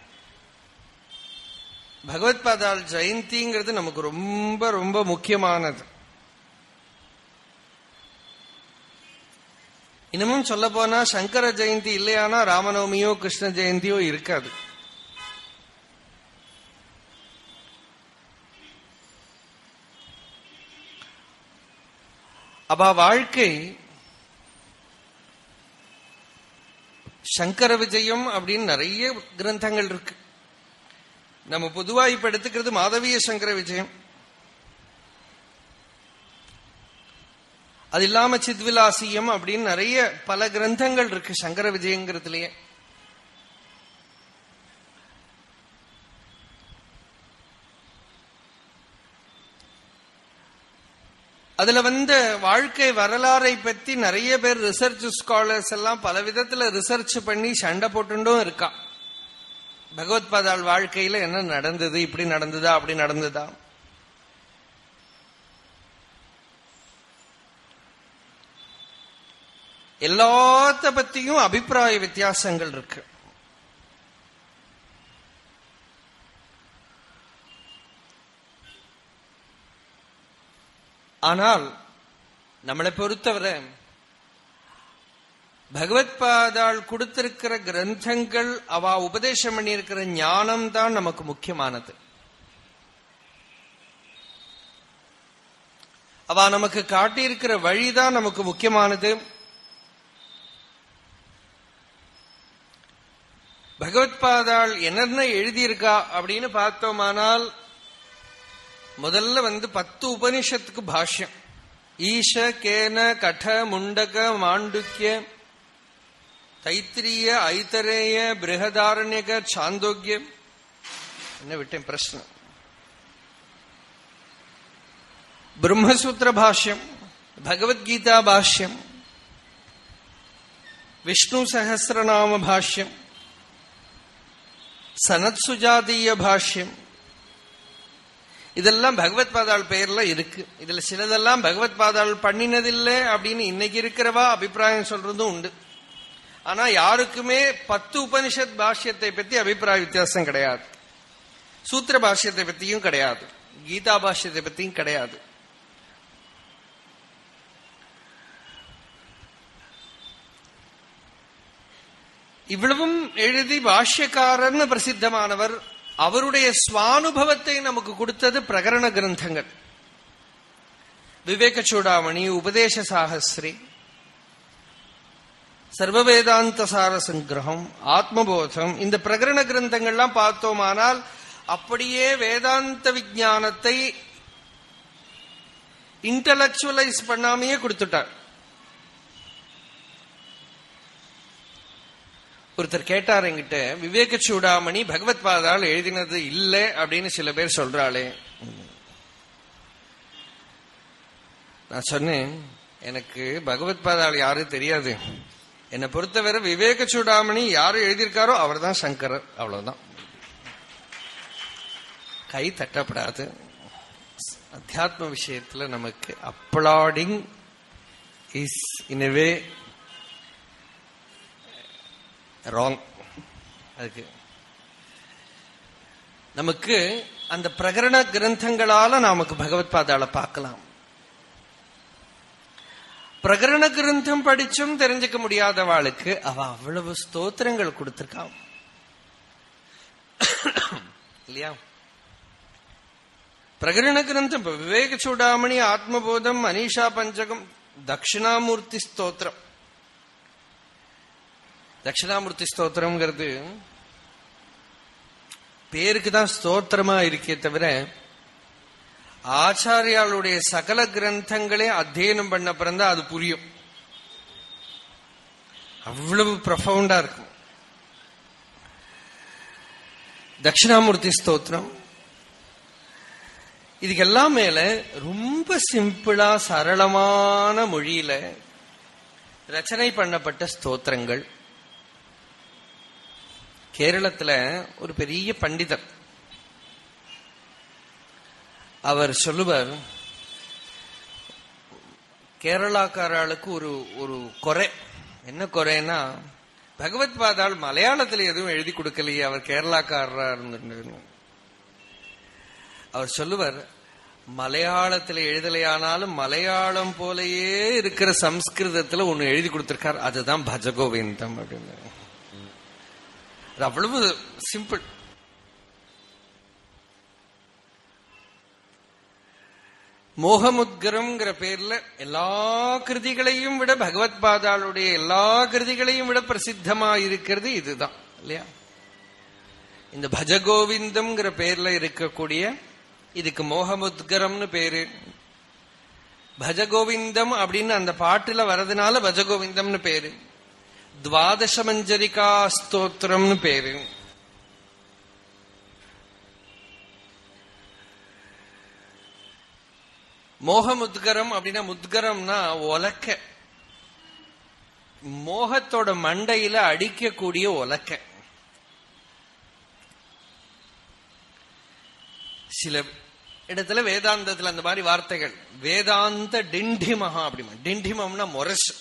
பகவத் பாதாள் ஜெயந்திங்கிறது நமக்கு ரொம்ப ரொம்ப முக்கியமானது. இன்னமும் சொல்ல போனா சங்கர ஜெயந்தி இல்லையானா ராமநவமியோ கிருஷ்ண ஜெயந்தியோ இருக்காது. அவ வாழ்க்கை சங்கர விஜயம் அப்படின்னு நிறைய கிரந்தங்கள் இருக்கு. நம்ம பொதுவா இப்ப எடுத்துக்கிறது மாதவிய சங்கர விஜயம். அது இல்லாம சித்விலாசியம் அப்படின்னு நிறைய பல கிரந்தங்கள் இருக்கு சங்கர விஜயங்கிறதுலயே. அதுல வாழ்க்கை வரலாறை பத்தி நிறைய பேர் ரிசர்ச் ஸ்காலர்ஸ் எல்லாம் பல விதத்துல ரிசர்ச் பண்ணி சண்டை போட்டுட்டும் இருக்கா. பகவத் பாதாள் வாழ்க்கையில என்ன நடந்தது, இப்படி நடந்ததா அப்படி நடந்ததா. எல்லாத்த பத்தியும் அபிப்பிராய வித்தியாசங்கள் இருக்கு. ஆனால் நம்மளை பொறுத்தவரை பகவத் பாதாள் கொடுத்திருக்கிற கிரந்தங்கள், அவ உபதேசம் பண்ணியிருக்கிற ஞானம் தான் நமக்கு முக்கியமானது. அவ நமக்கு காட்டியிருக்கிற வழிதான் நமக்கு முக்கியமானது. பகவத் பாதாள் என்னென்ன எழுதியிருக்கா அப்படின்னு பார்த்தோமானால், முதல்ல 10 உபனிஷத்துக்கு பாஷ்யம். ஈஷ, கேன, கட, முண்டக, மாண்டுக்ய, தைத்திரிய, ஐதரேய, பிருஹதாரண்யக, சாந்தோக்கியம். என்ன விட்டேன் பிரச்சனை. பிரம்மசூத்திர பாஷ்யம், பகவத்கீதா பாஷ்யம், விஷ்ணு சஹஸ்ரநாம பாஷ்யம், சனத் சுஜாதீய பாஷ்யம். இதெல்லாம் பகவத் பாதாள் பெயர்ல இருக்கு. இதுல சிலதெல்லாம் பகவத் பாதாள் பண்ணினதில்லை அப்படின்னு இன்னைக்கு இருக்கிறவா அபிப்பிராயம் சொல்றதும் உண்டு. ஆனா யாருக்குமே 10 உபனிஷத் பாஷ்யத்தை பத்தி அபிப்பிராய வித்தியாசம் கிடையாது. சூத்திர பாஷ்யத்தை பத்தியும் கிடையாது, கீதா பாஷ்யத்தை பத்தியும் கிடையாது. இவ்வளவும் எழுதி பாஷ்யக்காரர்னு பிரசித்தமானவர். அவருடைய ஸ்வானுபவத்தை நமக்கு கொடுத்தது பிரகரண கிரந்தங்கள். விவேக சூடாமணி, உபதேச சாகஸ்ரீ, சர்வவேதாந்த சார சங்கிரகம், ஆத்மபோதம். இந்த பிரகரண கிரந்தங்கள்லாம் பார்த்தோமானால் அப்படியே வேதாந்த விஞ்ஞானத்தை இன்டலெக்சுவலைஸ் பண்ணாமையே கொடுத்துட்டார். ஒருத்தர் கேட்டார் என்கிட்ட, விவேக சூடாமணி பகவத் பாதால் எழுதினது இல்லை அப்படின்னு சில பேர் சொல்றாளே. நான் சொன்னேன், எனக்கு பகவத் பாதால் யாரும் தெரியாது. என்னை பொறுத்தவரை விவேக சூடாமணி யாரு எழுதியிருக்காரோ அவர் தான் சங்கரர், அவ்வளவுதான். கை தட்டப்படாது. அத்தியாத்ம விஷயத்துல நமக்கு அப்ளாடிங் is in a way wrong. அதுக்கு நமக்கு அந்த பிரகரண கிரந்தங்களால நமக்கு பகவத் பாதாள பார்க்கலாம். பிரகரண கிரந்தம் படிச்சும் தெரிஞ்சுக்க முடியாதவாளுக்கு அவ அவ்வளவு ஸ்தோத்திரங்கள் கொடுத்திருக்கான் இல்லையா? பிரகரண கிரந்தம் விவேக சூடாமணி, ஆத்மபோதம், மனிஷா பஞ்சகம், தட்சிணாமூர்த்தி ஸ்தோத்திரம். தட்சிணாமூர்த்தி ஸ்தோத்திரம்ங்கிறது பேருக்கு தான் ஸ்தோத்திரமா இருக்கே தவிர ஆச்சாரியாளுடைய சகல கிரந்தங்களே அத்தியனம் பண்ண பிறந்தா அது புரியும். அவ்வளவு ப்ரொஃபவுண்டா இருக்கும் தட்சிணாமூர்த்தி ஸ்தோத்திரம். இதுக்கெல்லாம் மேல ரொம்ப சிம்பிளா சரளமான மொழியில ரச்சனை பண்ணப்பட்ட ஸ்தோத்திரங்கள். கேரளத்துல ஒரு பெரிய பண்டிதர், அவர் சொல்லுவார், கேரளாக்காரர்களுக்கு ஒரு குறை. என்ன குறைன்னா, பகவத் பாதாள் மலையாளத்துல எதுவும் எழுதி கொடுக்கலையே, அவர் கேரளாக்காரரா இருந்து. அவர் சொல்லுவார், மலையாளத்துல எழுதலையானாலும் மலையாளம் போலயே இருக்கிற சம்ஸ்கிருதத்துல ஒண்ணு எழுதி கொடுத்திருக்கார், அதுதான் பஜகோவிந்தம் அப்படின்னு. அவ்வளவு சிம்பிள். மோகமுத்கரம்ங்கிற பேர்ல எல்லா கிருதிகளையும் விட, பகவத் பாதாளுடைய எல்லா கிருதிகளையும் விட பிரசித்தமா இருக்கிறது இதுதான் இல்லையா? இந்த பஜகோவிந்தம்ங்கிற பேர்ல இருக்கக்கூடிய இதுக்கு மோகமுத்கரம்னு பேரு. பஜகோவிந்தம் அப்படின்னு அந்த பாட்டுல வரதுனால பஜகோவிந்தம்னு பேரு. துவாதச மஞ்சரிகா ஸ்தோத்திரம்னு பேரு. மோகமுத்கரம் அப்படின்னா, முத்கரம்னா ஒலக்க, மோகத்தோட மண்டையில அடிக்கக்கூடிய ஒலக்க. சில இடத்துல வேதாந்தத்துல அந்த மாதிரி வார்த்தைகள், வேதாந்த டிண்டிமஹா அப்படிமா. டிண்டிமம்னா முரசு,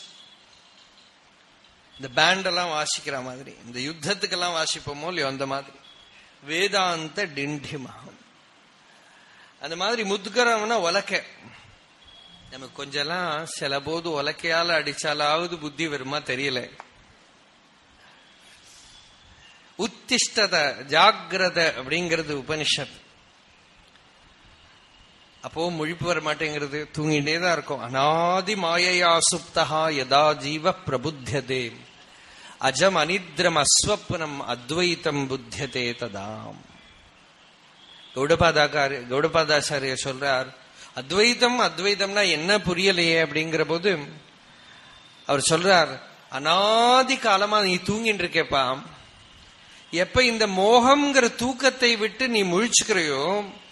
இந்த பேண்ட் எல்லாம் வாசிக்கிற மாதிரி, இந்த யுத்தத்துக்கெல்லாம் வாசிப்போமோ இல்லையோ அந்த மாதிரி வேதாந்த டிண்டிமஹம். அந்த மாதிரி முத்கரம்னா ஒலக்க. நமக்கு கொஞ்சம் சில போது ஒலக்கையால அடிச்சாலாவது புத்தி வருமா தெரியல. உத்திஷ்டத ஜாகிரத அப்படிங்கிறது உபனிஷத். அப்போ முழிப்பு வர மாட்டேங்கிறது, தூங்கிட்டேதான் இருக்கும். அநாதி மாயையா சுப்தா யதா ஜீவ பிரபுத்தியதே அஜம் அனித்ரம் அஸ்வப்னம் அத்வைத்தம் புத்தியதே ததாம். கௌடபாதாச்சாரிய சொல்றார், அத்வைத்தம் அத்வைத்தம்னா என்ன புரியலையே அப்படிங்கிற போது அவர் சொல்றார், அநாதி காலமா நீ தூங்கிட்டு இருக்கேப்பா, எப்ப இந்த மோகம்ங்கிற தூக்கத்தை விட்டு நீ முழிச்சுக்கிறையோ,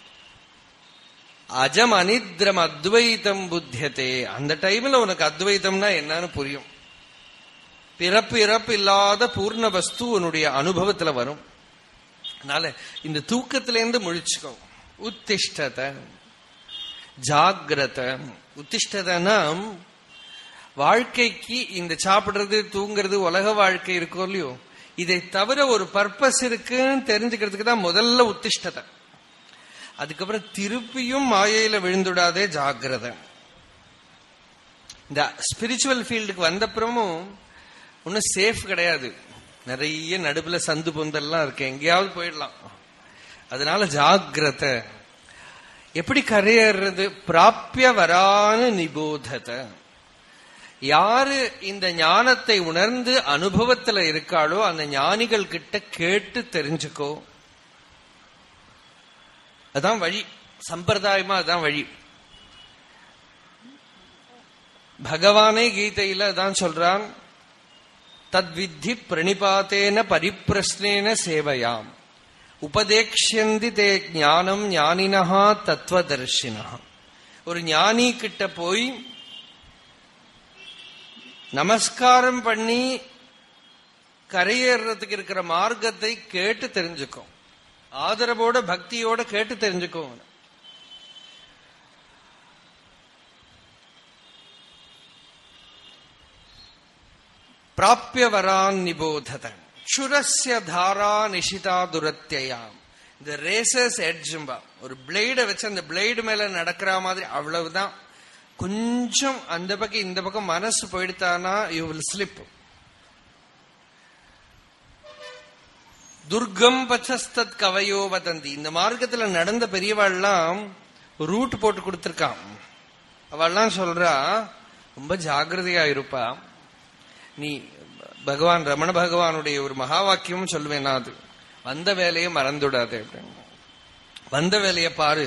அஜம் அனித்ரம் அத்வைத்தம் புத்தியதே, அந்த டைம்ல உனக்கு அத்வைத்தம்னா என்னன்னு புரியும். பிறப்பு இறப்பு இல்லாத பூர்ண வஸ்து உன்னுடைய அனுபவத்துல வரும். அதனால இந்த தூக்கத்திலேருந்து முழிச்சுக்கோ. உத்திஷ்டத ஜாகிரத. உத்திஷ்டதனா வாழ்க்கைக்கு இந்த சாப்பிடுறது தூங்குறது உலக வாழ்க்கை இருக்கோ இல்லையோ, இதை தவிர ஒரு பர்பஸ் இருக்குன்னு தெரிஞ்சுக்கிறதுக்கு தான் முதல்ல உத்திஷ்டத. அதுக்கப்புறம் திருப்பியும் மாயையில விழுந்துடாதே ஜாகிரத. இந்த ஸ்பிரிச்சுவல் ஃபீல்டுக்கு வந்தப்புறமும் ஒன்னும் சேஃப் கிடையாது. நிறைய நடுப்புல சந்து பொந்தெல்லாம் இருக்கு, எங்கேயாவது போயிடலாம். அதனால ஜாகிரத. எப்படி கரையேறது? பிராப்பிய வரான நிபோதத. யாரு இந்த ஞானத்தை உணர்ந்து அனுபவத்துல இருக்காளோ அந்த ஞானிகள் கிட்ட கேட்டு தெரிஞ்சுக்கோ. அதான் வழி, சம்பிரதாயமா அதான் வழி. பகவானே கீதையில அதான் சொல்றான், தத்வித்தி பிரணிபாத்தேன பரிப்பிரஸ்னேன சேவையாம் உபதேக்ஷந்தி தே ஞானம் ஞானினஹா தத்துவதர்ஷினா. ஒரு ஞானி கிட்ட போய் நமஸ்காரம் பண்ணி கரையேறதுக்கு இருக்கிற மார்க்கத்தை கேட்டு தெரிஞ்சுக்கும். ஆதரவோட பக்தியோட கேட்டு தெரிஞ்சுக்கும். பிராப்ய வரான் நிபோதத சுரஸ்ய தாரா நிஷிதா துரத்தியாம். இந்த ரேசர்ஸ் எட்ஜும்பா, ஒரு பிளேட வச்சு அந்த பிளேடு மேல நடக்கிற மாதிரி, அவ்வளவுதான். கொஞ்சம் அந்த பக்கம் இந்த பக்கம் மனசு போயிடுத்தானா யூ வில் ஸ்லிப். துர்கம் பச்சஸ்தத் கவையோ வதந்தி. இந்த மார்க்கத்துல நடந்த பெரியவாள்லாம் ரூட் போட்டு கொடுத்திருக்கான். அவள்லாம் சொல்றா, ரொம்ப ஜாகிரதையா இருப்பா நீ. பகவான் ரமண பகவானுடைய ஒரு மகா வாக்கியம் சொல்லுவேன், அது வந்த வேலையை மறந்துடாது அப்படின்னு. வந்த வேலையை பாரு,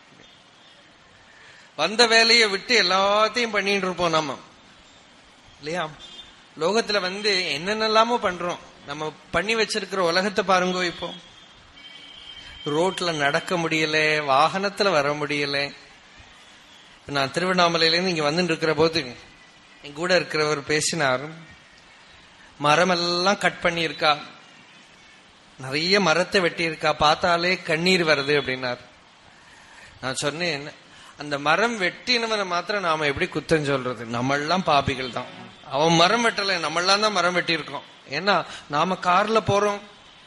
வந்த வேலையை விட்டு எல்லாத்தையும் பண்ணிட்டு இருப்போம் நம்ம இல்லையா. லோகத்துல என்னென்னலாமோ பண்றோம். நம்ம பண்ணி வச்சிருக்கிற உலகத்தை பாருங்கோ. இப்போ ரோட்ல நடக்க முடியல, வாகனத்துல வர முடியல. நான் திருவண்ணாமலையில இருந்து இங்க வந்துட்டு இருக்கிற போது என் கூட இருக்கிறவர் பேசினார். மரமெல்லாம் கட் பண்ணி இருக்கா, நிறைய மரத்தை வெட்டி இருக்கா, பார்த்தாலே கண்ணீர் வருது அப்படின்னார். நான் சொன்னேன், அந்த மரம் வெட்டினவனை மாத்திரம் நாம எப்படி குத்தம் சொல்றது? நம்மெல்லாம் பாபிகள் தான். அவன் மரம் வெட்டல, நம்மெல்லாம் தான் மரம் வெட்டி இருக்கோம். ஏன்னா நாம கார்ல போறோம்,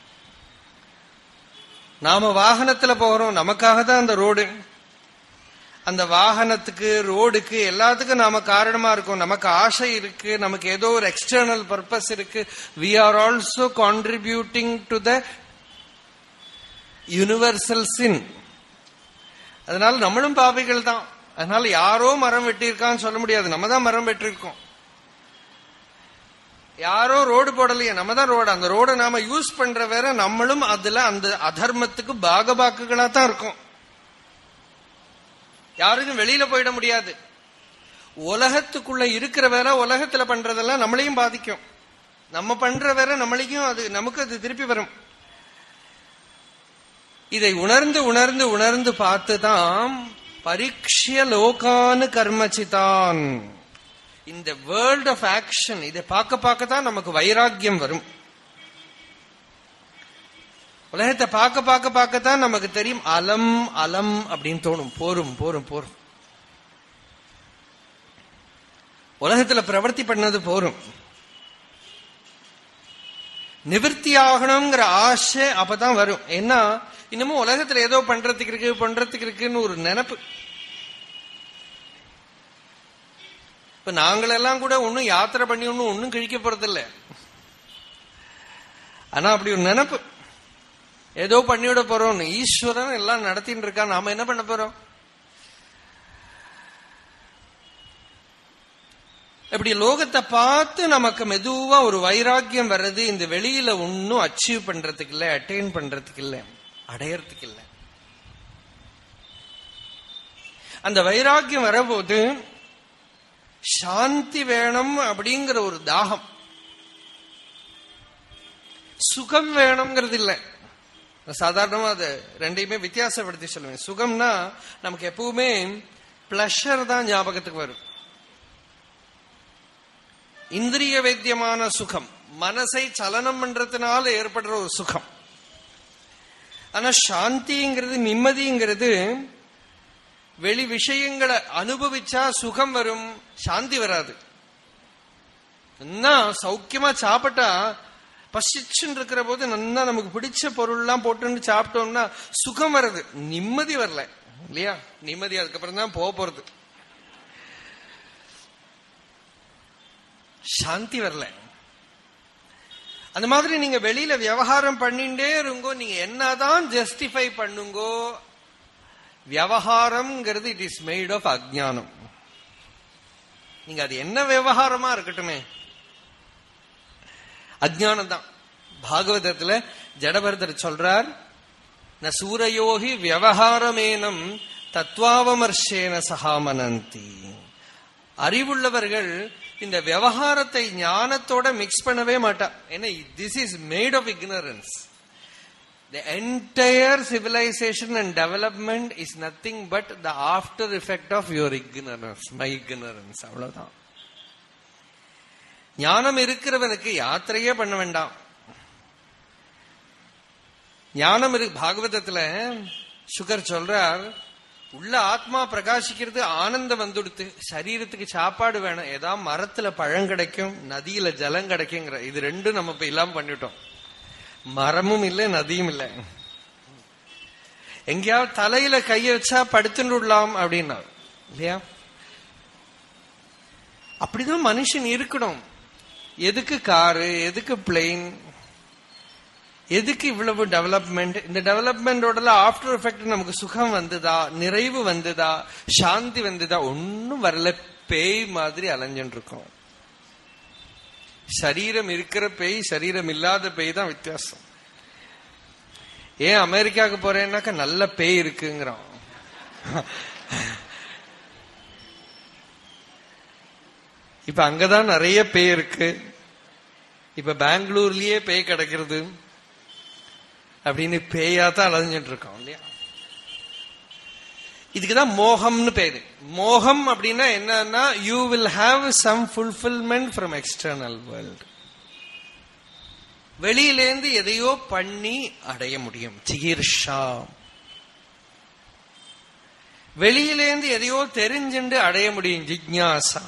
நாம வாகனத்துல போறோம், நமக்காக தான் அந்த ரோடு. அந்த வாகனத்துக்கு, ரோடுக்கு, எல்லாத்துக்கும் நாம காரணமா இருக்கோம். நமக்கு ஆசை இருக்கு, நமக்கு ஏதோ ஒரு எக்ஸ்டர்னல் பர்பஸ் இருக்கு. we are also contributing to the universal sin. அதனால நம்மளும் பாவிகள் தான். அதனால யாரோ மரம் வெட்டியிருக்கான்னு சொல்ல முடியாது, நம்ம தான் மரம் வெட்டிருக்கோம். யாரோ ரோடு போடலையே, நம்ம தான் ரோடு. அந்த ரோடை நாம யூஸ் பண்ற வேற, நம்மளும் அதுல அந்த அதர்மத்துக்கு பாகபாக்குகளா தான் இருக்கும். யாருக்கும் வெளியில போயிட முடியாது. உலகத்துக்குள்ள இருக்கிற வேற உலகத்துல பண்றதெல்லாம் நம்மளையும் பாதிக்கும். நம்ம பண்ற வேற நம்மளையும் அது, நமக்கு அது திருப்பி வரும். இதை உணர்ந்து உணர்ந்து உணர்ந்து பார்த்துதான் பரீட்சிய லோகானு கர்மச்சிதான். இந்த வேர்ல்ட் ஆஃப் ஆக்ஷன், இதை பார்க்க பார்க்கத்தான் நமக்கு வைராக்கியம் வரும். உலகத்தை பார்க்க பார்க்க பார்க்கத்தான் நமக்கு தெரியும் அலம் அலம் அப்படின்னு தோணும். போரும் போரும் போரும். உலகத்துல பிரவர்த்தி பண்ணது போரும். நிவர்த்தி ஆகணுங்கிற ஆசை அப்பதான் வரும். ஏன்னா இன்னமும் உலகத்துல ஏதோ பண்றதுக்கு இருக்குன்னு ஒரு நினைப்பு. இப்ப நாங்களெல்லாம் கூட ஒன்னும் யாத்திரை பண்ணி ஒன்னும் கிழிக்க போறதில்லை. ஆனா அப்படி ஒரு நினைப்பு, ஏதோ பண்ணிவிட போறோம். ஈஸ்வரன் எல்லாம் நடத்தின்னு இருக்கா, நாம என்ன பண்ண போறோம்? இப்படி லோகத்தை பார்த்து நமக்கு மெதுவா ஒரு வைராக்கியம் வர்றது. இந்த வெளியில ஒன்னும் அச்சீவ் பண்றதுக்கு இல்ல, அட்டைன் பண்றதுக்கு இல்ல, அடையறதுக்கு இல்ல. அந்த வைராக்கியம் வரபோது சாந்தி வேணும் அப்படிங்கிற ஒரு தாகம், சுகம் வேணுங்கிறது இல்ல. சாதாரணமா அது ரெண்டையுமே வித்தியாசப்படுத்தி சொல்லுவேன். சுகம்னா நமக்கு எப்பவுமே பிளஷர் தான் ஞாபகத்துக்கு வரும். இந்திரிய வேத்தியமான சுகம், மனசை சலனம் பண்றதுனால ஏற்படுற ஒரு சுகம். ஆனா சாந்திங்கிறது, நிம்மதிங்கிறது வெளி விஷயங்களை அனுபவிச்சா சுகம் வரும், சாந்தி வராது. சௌக்கியமா சாப்பிட்டா, பசிச்சுன்னு இருக்கிற போது நல்லா நமக்கு பிடிச்ச பொருள்லாம் போட்டு சாப்பிட்டோம்னா சுகம் வருது, நிம்மதி வரல இல்லையா? நிம்மதி அதுக்கப்புறம் தான் போறது, சாந்தி வரல. அந்த மாதிரி நீங்க வெளியில விவகாரம் பண்ணிட்டே இருங்கோ, நீங்க என்னதான் ஜஸ்டிஃபை பண்ணுங்கோ, விவகாரம்ங்கிறது இட் இஸ் மேட் ஆஃப் அஜ்ஞானம். நீங்க அது என்ன விவகாரமா இருக்கட்டுமே, அஜ்ஞானம் தான். பாகவதத்துல ஜடபரதர் சொல்றார், ந சூரயோகி விவகாரமேனம் தத்வாவமர்ஷேன சகாமனந்தி. அறிவுள்ளவர்கள் இந்த விவகாரத்தை ஞானத்தோட மிக்ஸ் பண்ணவே மாட்டா. ஏன்னா this is made of ignorance. The entire civilization and development is nothing but the after effect of your ignorance, my ignorance. அவ்வளவுதான். ஞானம் இருக்கிறவனுக்கு யாத்திரையே பண்ண வேண்டாம். ஞானம் இருக்கு. பாகவதத்துல சுகர் சொல்றார், உள்ள ஆத்மா பிரகாசிக்கிறது, ஆனந்தம் வந்துடுத்து, சரீரத்துக்கு சாப்பாடு வேணும், ஏதாவது மரத்துல பழம் கிடைக்கும், நதியில ஜலம் கிடைக்குங்கிற. இது ரெண்டும் நம்ம இப்ப இல்லாம பண்ணிட்டோம். மரமும் இல்லை, நதியும் இல்லை. எங்கேயாவது தலையில கைய வச்சா படுத்துடலாம் அப்படின்னா இல்லையா? அப்படிதான் மனுஷன் இருக்கணும். எதுக்கு காரு, எதுக்கு பிளேன், எதுக்கு இவ்வளவு டெவலப்மெண்ட்? இந்த டெவலப்மெண்டோட ஆஃப்டர் எஃபெக்ட் நமக்கு சுகம் வந்ததா, நிறைவு வந்ததா, சாந்தி வந்ததா? ஒன்னும் வரல. பேய் மாதிரி அலைஞ்சுட்டு இருக்கோம். சரீரம் இருக்கிற பேய், சரீரம் இல்லாத பேய் தான் வித்தியாசம். ஏன் அமெரிக்காவுக்கு போறேன்னாக்கா நல்ல பேய் இருக்குங்கிறான். இப்ப அங்கதான் நிறைய பேய் இருக்கு. இப்ப பெங்களூர்லயே பேய் கிடைக்கிறது அப்படின்னு பேயாத்தான் அலைஞ்சிட்டு இருக்கோம் இல்லையா? இதுக்குதான் மோகம்னு பேரு. மோகம் அப்படின்னா என்னன்னா, you will have some fulfilment from external world. வெளியிலேந்து எதையோ பண்ணி அடைய முடியும். சிகிர்ஷா. வெளியிலேந்து எதையோ தெரிஞ்சுண்டு அடைய முடியும். ஜிக்ஞாசா.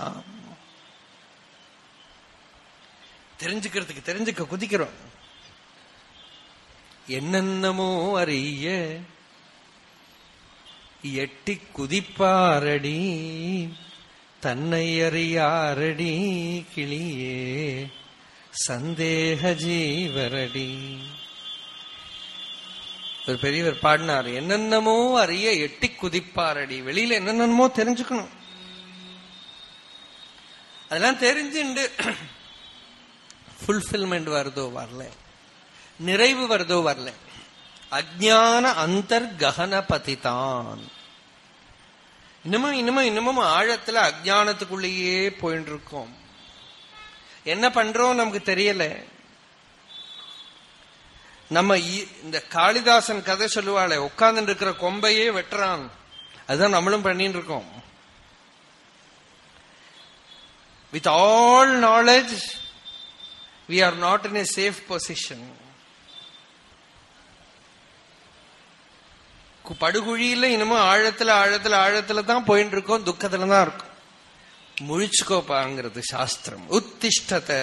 தெரிஞ்சுக்க குதிக்கிறோம். என்னென்னமோ அறிய எட்டி குதிப்பாரடி தன்னை அறியாரடி கிளியே சந்தேக ஜீவரடி. ஒரு பெரியவர் பாடினார், என்னென்னமோ அறிய எட்டி குதிப்பாரடி. வெளியில என்னென்னமோ தெரிஞ்சுக்கணும். அதெல்லாம் தெரிஞ்சுண்டு ஃபுல்ஃபில்மெண்ட் வருதோ வரல, நிறைவு வருதோ வரல. அஜ்ஞான அந்தர்கஹன பதிதான். இன்னமும் ஆழத்துல அஜ்ஞானத்துக்குள்ளேயே போயிட்டு இருக்கோம். என்ன பண்றோம் நமக்கு தெரியல. நம்ம இந்த காளிதாசன் கதை சொல்லுவாளே, உட்கார்ந்து இருக்கிற கொம்பையே வெட்டுறான். அதுதான் நம்மளும் பண்ணிட்டு இருக்கோம். With all knowledge we are not in a safe position. படுகுழியில இன்னமும் ஆழத்துல தான் போயிட்டு இருக்கோம். துக்கத்துல தான் இருக்கும். முழிச்சுக்கோப்பாங்கிறது சாஸ்திரம். உத்திஷ்டத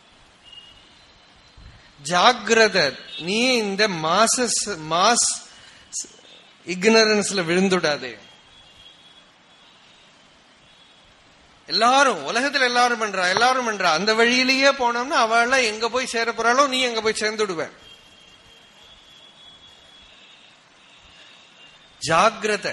ஜாகிரத. நீ இந்த மாஸ் இக்னரன்ஸ்ல விழுந்துடாதே. எல்லாரும் உலகத்துல எல்லாரும் பண்றா. அந்த வழியிலேயே போனோம்னா அவள எங்க போய் சேர போறாளோ நீ எங்க போய் சேர்ந்துடுவ. ஜாகிரத.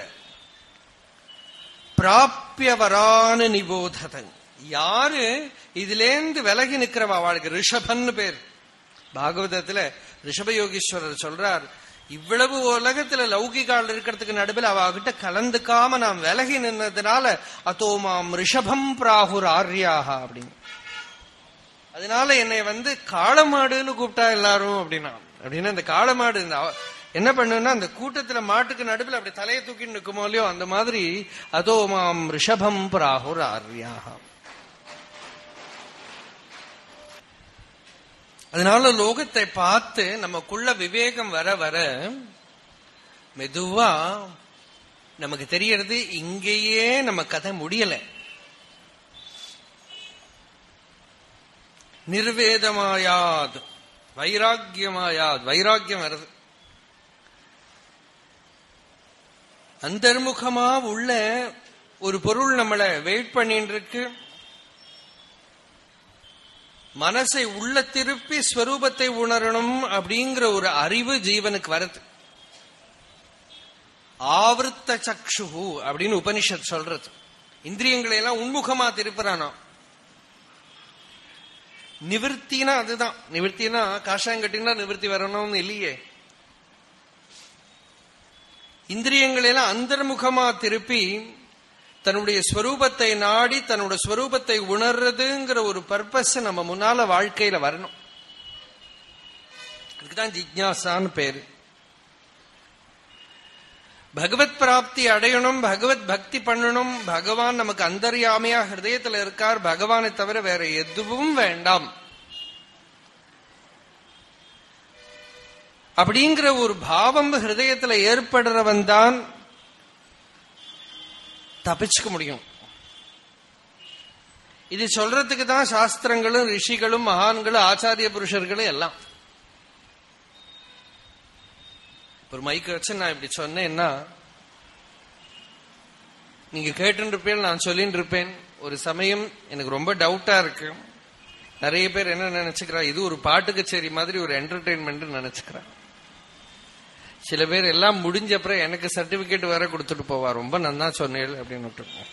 பிராபியவரானு நிபோததன். யாரு இதுலேந்து விலகி நிக்கிறவா அவளுக்கு ரிஷபன்னு பேர். பாகவதத்துல ரிஷபயோகீஸ்வரர் சொல்றார், இவ்வளவு உலகத்துல லௌகிகால் இருக்கிறதுக்கு நடுவில் அவகிட்ட கலந்துக்காம நாம் விலகி நின்னதுனால அதோமாம் ரிஷபம் பிராகுர் ஆர்யாக அப்படின்னு. அதனால என்னை காளமாடுன்னு கூப்பிட்டா எல்லாரும் அப்படின்னா இந்த காளமாடு என்ன பண்ணுன்னா, அந்த கூட்டத்துல மாட்டுக்கு நடுவில் அப்படி தலையை தூக்கி நிற்குமோ இல்லையோ அந்த மாதிரி அதோமாம் ரிஷபம் பிராகுர் ஆர்யாக. அதனால லோகத்தை பார்த்து நமக்குள்ள விவேகம் வர வர மெதுவா நமக்கு தெரியறது, இங்கேயே நம்ம கதை முடியல. நிர்வேதமாயாது வைராக்கியமாயாது. வைராக்கியம் வருது. அந்தர்முகமா உள்ள ஒரு பொருள் நம்மளை வெயிட் பண்ணிட்டு இருக்கு. மனசை உள்ள திருப்பி ஸ்வரூபத்தை உணரணும் அப்படிங்கிற ஒரு அறிவு ஜீவனுக்கு வருது. ஆவர்த்த சக்ஷு அப்படின்னு உபனிஷத் சொல்றது. இந்திரியங்களை எல்லாம் உன்முகமா திருப்புறானா. நிவர்த்தினா அதுதான். நிவர்த்தினா காஷாயம் கட்டினா நிவர்த்தி வரணும்னு இல்லையே. இந்திரியங்களை எல்லாம் அந்தர்முகமா திருப்பி தன்னுடைய ஸ்வரூபத்தை நாடி தன்னுடைய ஸ்வரூபத்தை உணர்றதுங்கிற ஒரு பர்பஸ் நம்ம முன்னால வாழ்க்கையில வரணும். அதுக்குதான் ஜிக்ஞாசான்னு பேரு. பகவத் பிராப்தி அடையணும், பகவத் பக்தி பண்ணணும். பகவான் நமக்கு அந்தர்யாமியா ஹிருதயத்துல இருக்கார். பகவானை தவிர வேற எதுவும் வேண்டாம் அப்படிங்கிற ஒரு பாவம் ஹிருதயத்துல ஏற்படுறவன் தான் தப்பிச்சுக்க முடியும். இது சொல்றதுக்கு தான் சாஸ்திரங்களும் ரிஷிகளும் மகான்களும் ஆச்சாரிய புருஷர்களும் எல்லாம். ஒரு மைக்கு வச்சு நான் இப்படி சொன்னேன்னா நீங்க கேட்டு இருப்பேன், நான் சொல்லிட்டு இருப்பேன். ஒரு சமயம் எனக்கு ரொம்ப டவுட்டா இருக்கு. நிறைய பேர் என்ன நினைச்சுக்கிறா, இது ஒரு பாட்டு கச்சேரி மாதிரி ஒரு என்டர்டெயின்மெண்ட் நினைச்சுக்கிறா. சில பேர் எல்லாம் முடிஞ்ச அப்புறம் எனக்கு சர்டிபிகேட் வேற கொடுத்துட்டு போவா, ரொம்ப நன்னா சொன்னேன் அப்படின்னு விட்டுருக்கோம்.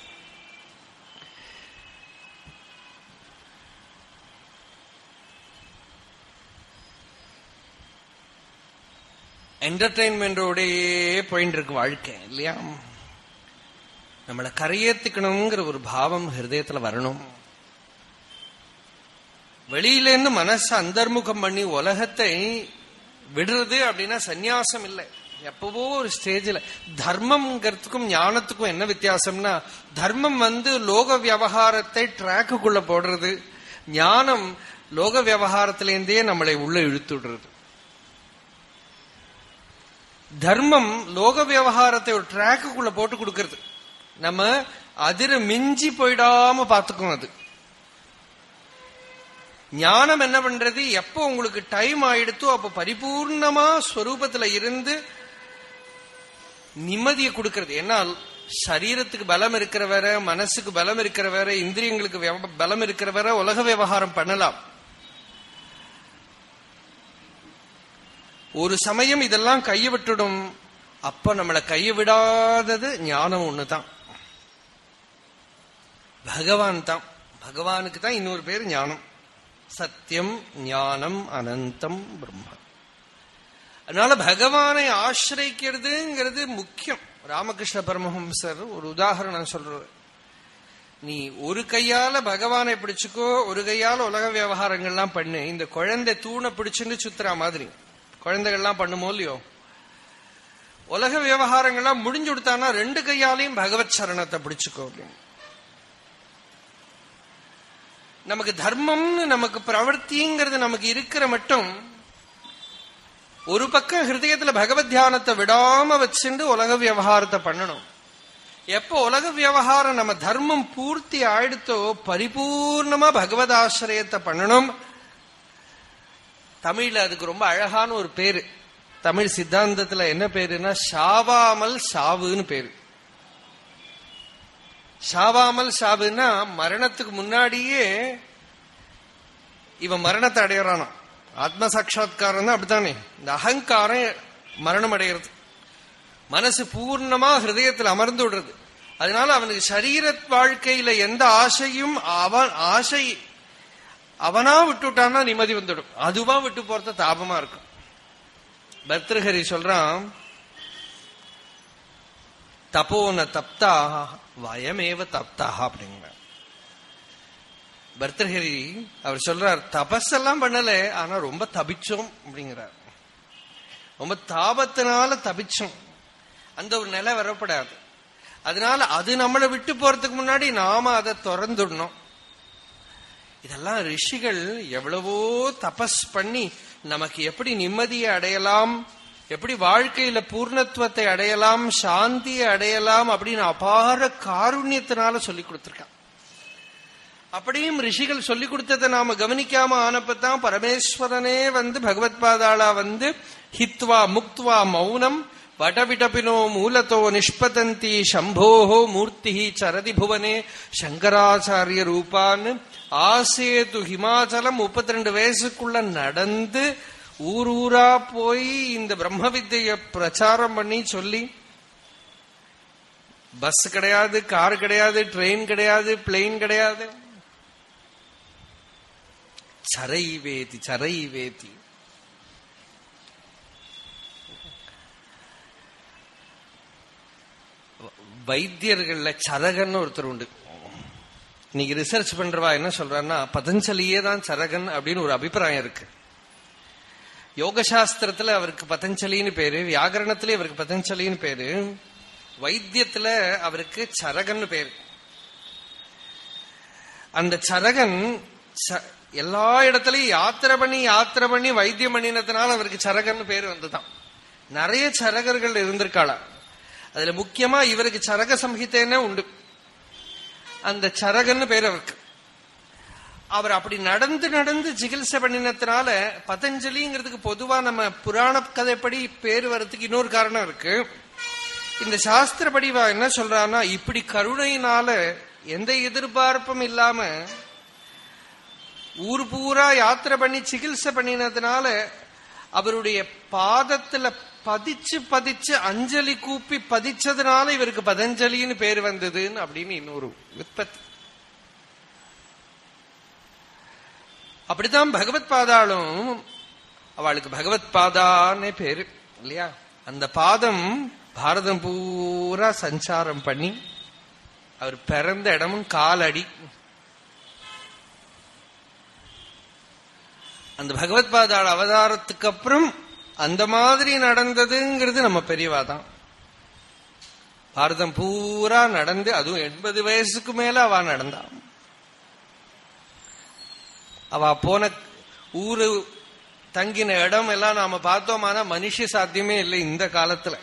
என்டர்டெயின்மெண்டோடயே போயிட்டு இருக்கு வாழ்க்கை இல்லையா? நம்மளை கரையேத்திக்கணுங்கிற ஒரு பாவம் ஹிருதயத்துல வரணும். வெளியிலேருந்து மனச அந்தர்முகம் பண்ணி உலகத்தை விடுறது அப்படின்னா சந்நியாசம் இல்லை. எப்பவோ ஒரு ஸ்டேஜ்ல தர்மம்ங்கிறதுக்கும் ஞானத்துக்கும் என்ன வித்தியாசம்னா, தர்மம் லோக விவகாரத்தை டிராக்குக்குள்ள போடுறது, ஞானம் லோக விவகாரத்திலேருந்தே நம்மளை உள்ள இழுத்துடுறது. தர்மம் லோக விவகாரத்தை ஒரு டிராக்குக்குள்ள போட்டு கொடுக்கறது, நம்ம அதிர மிஞ்சி போயிடாம பாத்துக்கும். அது ஞானம் என்ன பண்றது, எப்போ உங்களுக்கு டைம் ஆயிடுத்தோ அப்ப பரிபூர்ணமா ஸ்வரூபத்துல இருந்து நிம்மதியை கொடுக்கறது. ஏன்னா சரீரத்துக்கு பலம் இருக்கிற வேற, மனசுக்கு பலம் இருக்கிற வேற, இந்திரியங்களுக்கு பலம் இருக்கிற வேற உலக விவகாரம் பண்ணலாம். ஒரு சமயம் இதெல்லாம் கையை விட்டுடும். அப்ப நம்மளை கையை விடாதது ஞானம் ஒண்ணுதான், பகவான் தான். பகவானுக்கு தான் இன்னொரு பேர் ஞானம். சத்தியம் ஞானம் அனந்தம் பிரம்ம. அதனால பகவானை ஆசிரிக்கிறதுங்கிறது முக்கியம். ராமகிருஷ்ண பரமஹம்சர் ஒரு உதாரணம் சொல்றாரு. நீ ஒரு கையால பகவானை பிடிச்சுக்கோ, ஒரு கையால உலக விவகாரங்கள்லாம் பண்ணு. இந்த குழந்தை தூணை பிடிச்சுன்னு சுத்துறா மாதிரி குழந்தைகள்லாம் பண்ணுமோ இல்லையோ, உலக விவகாரங்கள்லாம் முடிஞ்சு கொடுத்தானா ரெண்டு கையாலையும் பகவத் சரணத்தை பிடிச்சுக்கோ அப்படின்னு. நமக்கு தர்மம்னு நமக்கு பிரவர்த்திங்கிறது நமக்கு இருக்கிற மட்டும் ஒரு பக்கம் ஹிருதயத்துல பகவத் தியானத்தை விடாம வச்சுட்டு உலக விவகாரத்தை பண்ணணும். எப்போ உலக விவகாரம் நம்ம தர்மம் பூர்த்தி ஆயிடுத்தோ பரிபூர்ணமா பகவத் ஆசிரியத்தை பண்ணணும். தமிழ்ல அதுக்கு ரொம்ப அழகான ஒரு பேரு, தமிழ் சித்தாந்தத்துல என்ன பேருன்னா சாவாமல் சாவுன்னு பேரு. சாவாமல் சாவுன்னா மரணத்துக்கு முன்னாடியே இவன் மரணத்தை அடையறானா. ஆத்ம சாட்சா்காரம் தான் அப்படித்தானே. இந்த அகங்காரம் மரணம் அடைகிறது, மனசு பூர்ணமா ஹிருதயத்தில் அமர்ந்து விடுறது. அதனால அவனுக்கு சரீர வாழ்க்கையில எந்த ஆசையும் ஆசை அவனா விட்டுட்டான்னா நிம்மதி வந்துடும். அதுவா விட்டு போறத தாபமா இருக்கும். பர்தஹரி சொல்றான், தபோன தப்தா வயமேவ தப்தா அப்படிங்கிற. பர்தஹரி அவர் சொல்றார், தபஸெல்லாம் பண்ணல, ஆனா ரொம்ப தபிச்சோம் அப்படிங்கிறார். ரொம்ப தாபத்தினால தபிச்சோம். அந்த ஒரு நிலை வரப்படாது. அதனால அது நம்மளை விட்டு போறதுக்கு முன்னாடி நாம அதை திறந்துடணும். இதெல்லாம் ரிஷிகள் எவ்வளவோ தபஸ் பண்ணி நமக்கு எப்படி நிம்மதியை அடையலாம், எப்படி வாழ்க்கையில பூர்ணத்துவத்தை அடையலாம், சாந்தியை அடையலாம் அப்படின்னு அபார காருண்யத்தினால சொல்லி கொடுத்திருக்கான். அப்படியும் ரிஷிகள் சொல்லி கொடுத்ததை நாம கவனிக்காம ஆனப்பதான் பரமேஸ்வரனே பகவத் பாதாளா ஹித்வா முக்த்வா மௌனம் வடவிடபினோ மூலத்தோ நிஷ்பதந்தி சம்போஹோ மூர்த்தி சரதி புவனே சங்கராச்சாரிய ரூபான்னு ஆசேது ஹிமாச்சலம் 32 வயசுக்குள்ள நடந்து ஊர் ஊரா போய் இந்த பிரம்ம வித்தைய பிரச்சாரம் பண்ணி சொல்லி, பஸ் கிடையாது, கார் கிடையாது, ட்ரெயின் கிடையாது, பிளேன் கிடையாது, சரை வேதி சரை வேதி. வைத்தியர்கள்ல சரகன் ஒருத்தர் உண்டு. இன்னைக்கு ரிசர்ச் பண்றவா என்ன சொல்றான்னா பதஞ்சலியே தான் சரகன் அப்படின்னு ஒரு அபிப்பிராயம் இருக்கு. யோகசாஸ்திரத்துல அவருக்கு பதஞ்சலின்னு பேரு, வியாகரணத்திலே அவருக்கு பதஞ்சலின்னு பேரு, வைத்தியத்துல அவருக்கு சரகன் பேரு. அந்த சரகன் எல்லா இடத்துலயும் யாத்திரை பண்ணி வைத்தியம் பண்ணினதுனால அவருக்கு சரகன் பேரு வந்துதான். நிறைய சரகர்கள் இருந்திருக்காளா. அதுல முக்கியமா இவருக்கு சரக சம்ஹிதேன்னு உண்டு. அந்த சரகன்னு பேரு அவருக்கு. அவர் அப்படி நடந்து சிகிச்சை பண்ணினதுனால பதஞ்சலிங்கிறதுக்கு பொதுவா நம்ம புராண கதைப்படி பேரு வர்றதுக்கு இன்னொரு காரணம் இருக்கு. இந்த சாஸ்திரப்படி என்ன சொல்றான்னா, இப்படி கருணையினால எந்த எதிர்பார்ப்பும் இல்லாம ஊர் பூரா யாத்திரை பண்ணி சிகிச்சை பண்ணினதுனால அவருடைய பாதத்துல பதிச்சு அஞ்சலி கூப்பி பதிச்சதுனால இவருக்கு பதஞ்சலின்னு பேர் வந்ததுன்னு அப்படின்னு இன்னொரு விற்பத்தி. அப்படித்தான் பகவத் பாதாளும், அவளுக்கு பகவத் பாதான்னு பேரு இல்லையா. அந்த பாதம் பாரதம் பூரா சஞ்சாரம் பண்ணி அவர் பிறந்த இடமும் காலடி. அந்த பகவத் பாதாள் அவதாரத்துக்கு அப்புறம் அந்த மாதிரி நடந்ததுங்கிறது நம்ம பெரியவாதான். பாரதம் பூரா நடந்து, அதுவும் 80 வயசுக்கு மேல அவ நடந்தா. அவ போன ஊரு தங்கின இடம் எல்லாம் நாம பார்த்தோமானா மனுஷ சாத்தியமே இல்லை இந்த காலத்துல.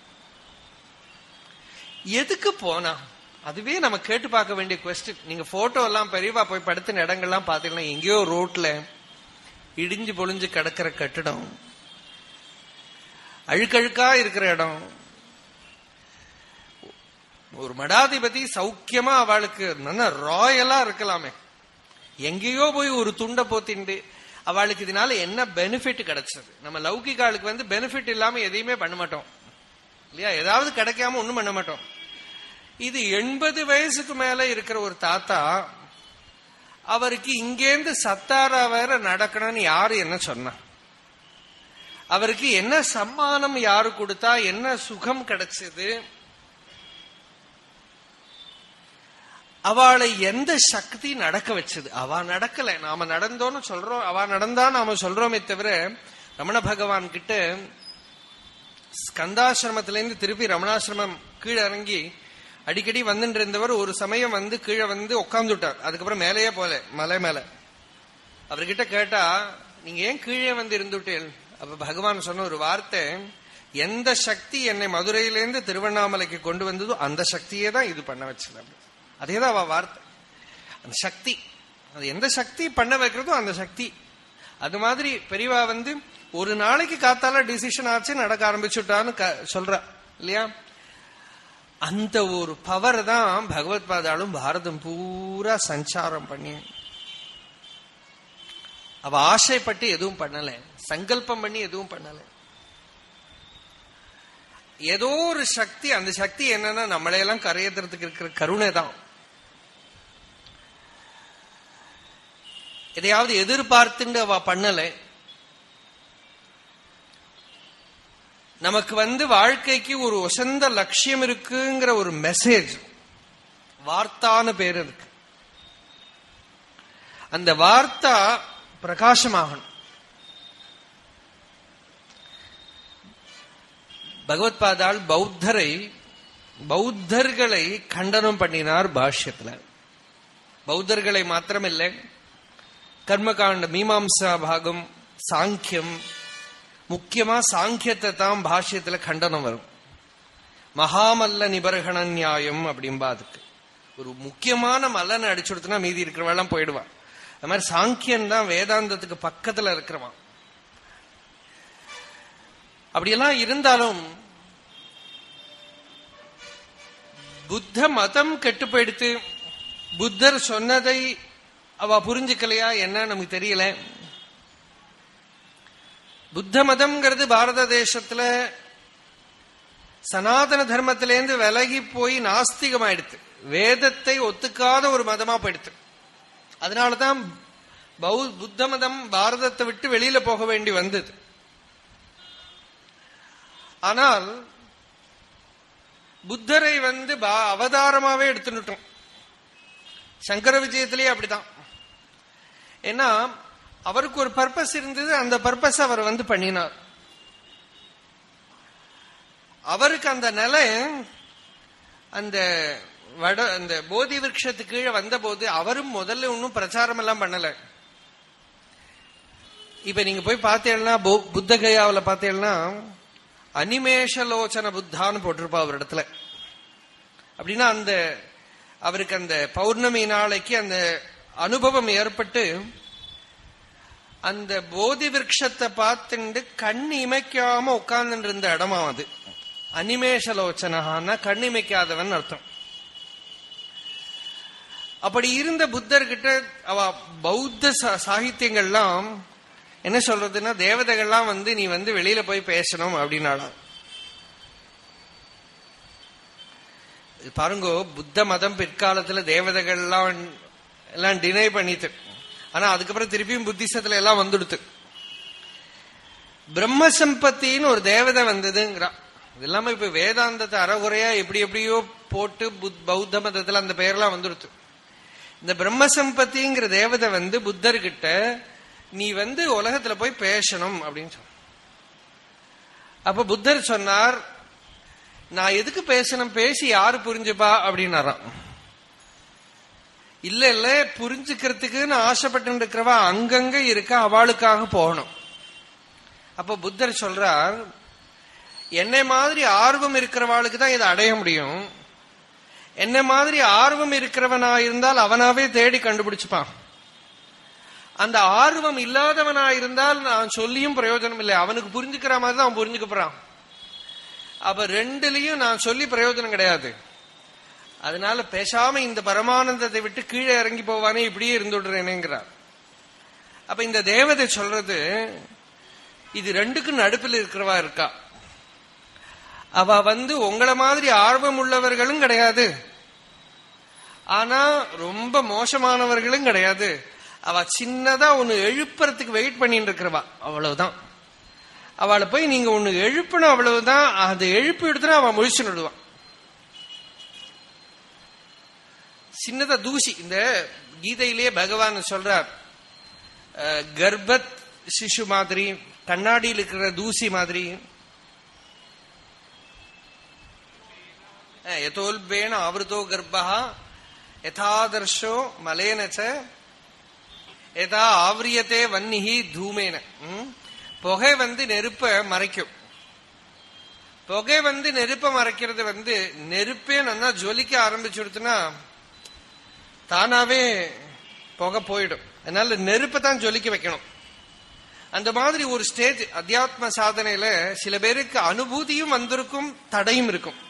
எதுக்கு போனா அதுவே நம்ம கேட்டு பார்க்க வேண்டிய கொஸ்டின். நீங்க போட்டோ எல்லாம் பெரியவா போய் படுத்தின இடங்கள்லாம் பாத்தீங்கன்னா எங்கேயோ ரோட்ல இடிஞ்சு பொழிஞ்சு கிடக்கிற கட்டிடம், அழுக்கழுக்கா இருக்கிற இடம். ஒரு மடாதிபதி சௌக்கியமா அவளுக்கு நல்ல ராயலா இருக்கலாமே, எங்கேயோ போய் ஒரு துண்டை போத்திண்டு அவளுக்கு இதனால என்ன பெனிஃபிட் கிடைச்சது? நம்ம லௌகிக ஆளுக்கு பெனிஃபிட் இல்லாம எதையுமே பண்ண மாட்டோம் இல்லையா, ஏதாவது கிடைக்காம ஒண்ணும் பண்ண மாட்டோம். இது 80 வயசுக்கு மேல இருக்கிற ஒரு தாத்தா, அவருக்கு இங்கேருந்து சத்தாரா வேற நடக்கணும்னு யாரு என்ன சொன்னா? அவருக்கு என்ன சம்மானம் யாரு கொடுத்தா? என்ன சுகம் கிடைச்சது? அவளை எந்த சக்தி நடக்க வச்சது? அவ நடக்கல, நாம நடந்தோன்னு சொல்றோம். அவ நடந்தா நாம சொல்றோமே தவிர, ரமண பகவான் கிட்ட ஸ்கந்தாசிரமத்திலேருந்து திருப்பி ரமணாசிரமம் கீழே இறங்கி அடிக்கடி வந்துட்டு இருந்தவர் ஒரு சமயம் கீழே உட்கார்ந்துட்டார். அதுக்கப்புறம் மேலேயே போல, மலை மேல. அவர்கிட்ட கேட்டா, நீங்க ஏன் கீழே இருந்துட்டேன்? அப்ப பகவான் சொன்ன ஒரு வார்த்தை, எந்த சக்தி என்னை மதுரையிலேருந்து திருவண்ணாமலைக்கு கொண்டு வந்ததோ அந்த சக்தியே தான் இது பண்ண வச்சது. அதேதான் அவ வார்த்தை. அந்த சக்தி, அது எந்த சக்தி பண்ண வைக்கிறதோ அந்த சக்தி. அது மாதிரி பெரியவா ஒரு நாளைக்கு காத்தால டிசிஷன் ஆச்சு நடக்க ஆரம்பிச்சுட்டான்னு சொல்ற இல்லையா. அந்த ஒரு பவர் தான் பகவத் பாதாளும் பாரதம் பூரா சஞ்சாரம் பண்ணி. அவ ஆசைப்பட்டு எதுவும் பண்ணல, சங்கல்பம் பண்ணி எதுவும் பண்ணல. ஏதோ ஒரு சக்தி, அந்த சக்தி என்னன்னா நம்மளையெல்லாம் கரையேற்றுறதுக்கு இருக்கிற கருணை தான். எதையாவது எதிர்பார்த்துட்டு அவ பண்ணல. நமக்கு வாழ்க்கைக்கு ஒரு உசந்த லட்சியம் இருக்குங்கிற ஒரு மெசேஜ், வார்த்தான்னு பேர் இருக்கு. அந்த வார்த்தா பிரகாசமாகணும். பகவத் பாதாள் பௌத்தர்களை கண்டனம் பண்ணினார் பாஷ்யத்துல. பௌத்தர்களை மாத்திரமில்லை, கர்மகாண்ட மீமாம்சா பாகம், சாங்கியம், முக்கியமா சாங்கியத்தை தான் பாஷ்யத்துல கண்டனம் வரும். மகாமல்ல நிபர்கண நியாயம் அப்படின்பா. அதுக்கு ஒரு முக்கியமான மல்லனை அடிச்சு கொடுத்தனா மீதி இருக்கிறவெல்லாம் போயிடுவான். அது மாதிரி சாங்கியன் தான் வேதாந்தத்துக்கு பக்கத்துல இருக்கிறவான். அப்படியெல்லாம் இருந்தாலும் புத்த மதம் கெட்டு போயிடுத்து. புத்தர் சொன்னதை அவ புரிஞ்சுக்கலையா என்ன நமக்கு தெரியல. புத்த மதம்ங்கிறது பாரத தேசத்துல சனாதன தர்மத்திலேருந்து விலகி போய் நாஸ்திகமாயிடுத்து. வேதத்தை ஒத்துக்காத ஒரு மதமா போயிடுத்து. அதனாலதான் புத்த மதம் பாரதத்தை விட்டு வெளியில போக வேண்டி வந்தது. ஆனால் புத்தரை அவதாரமாவே எடுத்துட்டோம். சங்கர விஜயத்திலேயே அப்படிதான். ஏன்னா அவருக்கு ஒரு பர்பஸ் இருந்தது, அந்த பர்பஸ் அவர் பண்ணினார். அவருக்கு அந்த நிலை அந்த போதி விருட்சத்துக்கு கீழே வந்த போது அவரும் முதல்ல ஒன்னும் பிரச்சாரம் எல்லாம் பண்ணல. இப்ப நீங்க போய் பார்த்தீங்கன்னா புத்த கயாவில் பார்த்தீங்கன்னா அனிமேஷலோச்சன புத்தான்னு போட்டிருப்பா ஒரு இடத்துல. அப்படின்னா அவருக்கு அந்த பௌர்ணமி நாளைக்கு அந்த அனுபவம் ஏற்பட்டு அந்த போதி விருட்சத்தை பார்த்துட்டு கண் இமைக்காம உட்கார்ந்து இருந்த இடமா அது. அனிமேஷலோச்சனா கண் இமைக்காதவன் அர்த்தம். அப்படி இருந்த புத்தர்கிட்ட பௌத்த சாகித்யங்கள்லாம் என்ன சொல்றதுன்னா, தேவதைகள்லாம் நீ வெளியில போய் பேசணும் அப்படின்னாலும். பாருங்கோ, புத்த மதம் பிற்காலத்துல தேவதைகள்லாம் எல்லாம் டினை பண்ணிட்டு, ஆனா அதுக்கப்புறம் திருப்பியும் புத்திசத்துல எல்லாம் வந்துடுத்து. பிரம்ம சம்பத்தின்னு ஒரு தேவதை வந்ததுங்கிறா. இது எல்லாமே இப்ப வேதாந்தத்தை அறகுறையா எப்படி எப்படியோ போட்டு பௌத்த மதத்துல அந்த பெயர்லாம் வந்துடுத்து. இந்த பிரம்ம சம்பத்திங்கிற தேவதை புத்தர்கிட்ட நீ உலகத்துல போய் பேசணும் அப்படின்னு சொன்ன. அப்ப புத்தர் சொன்னார், நான் எதுக்கு பேசணும், பேசி யாரு புரிஞ்சுப்பா அப்படின்னாராம். இல்ல இல்ல, புரிஞ்சுக்கிறதுக்குன்னு ஆசைப்பட்டு இருக்கிறவா அங்கங்க இருக்க, அவளுக்காக போகணும். அப்ப புத்தர் சொல்றார், என்னை மாதிரி ஆர்வம் இருக்கிறவாளுக்கு தான் இதை அடைய முடியும். என்ன மாதிரி ஆர்வம் இருக்கிறவனா இருந்தால் அவனாவே தேடி கண்டுபிடிச்சுப்பான். அந்த ஆர்வம் இல்லாதவனா இருந்தால் நான் சொல்லியும் பிரயோஜனம் இல்லை, அவனுக்கு புரிஞ்சுக்கிற மாதிரி தான் அவன் புரிஞ்சுக்க போறான். அப்ப ரெண்டுலயும் நான் சொல்லி பிரயோஜனம் கிடையாது. அதனால பேசாம இந்த பரமானந்தத்தை விட்டு கீழே இறங்கி போவானே, இப்படியே இருந்துடுறேனேங்கிறார். அப்ப இந்த தேவதை சொல்றது, இது ரெண்டுக்கும் நடுப்பில் இருக்கிறவா இருக்கா. அவ உங்களை மாதிரி ஆர்வம் உள்ளவர்களும் கிடையாது, ஆனா ரொம்ப மோசமானவர்களும் கிடையாது. அவ சின்னதா ஒண்ணு எழுப்புறதுக்கு வெயிட் பண்ணிட்டு இருக்கிறவா, அவ்வளவுதான். அவளை போய் நீங்க ஒண்ணு எழுப்பணும், அவ்வளவுதான். அது எழுப்பி எடுத்துனா அவன் முழிச்சு நடுவான். சின்னதா தூசி. இந்த கீதையிலேயே பகவான் சொல்றார், கர்ப்பத் சிசு மாதிரி, கண்ணாடியில் இருக்கிற தூசி மாதிரி. யதோல்பேன ஆவருதோ கர்ப்பா யதாதர்ஷோ மலேனச்ச யதா ஆவரியத்தே வன்னிஹி தூமேன. புகை நெருப்ப மறைக்கும். புகை நெருப்ப மறைக்கிறது நெருப்பே நல்லா ஜொலிக்க ஆரம்பிச்சுடுத்துனா தானாவே புகை போயிடும். அதனால நெருப்பை தான் ஜொலிக்க வைக்கணும். அந்த மாதிரி ஒரு ஸ்டேஜ் அத்தியாத்ம சாதனையில சில பேருக்கு அனுபூதியும் வந்திருக்கும், தடையும் இருக்கும்.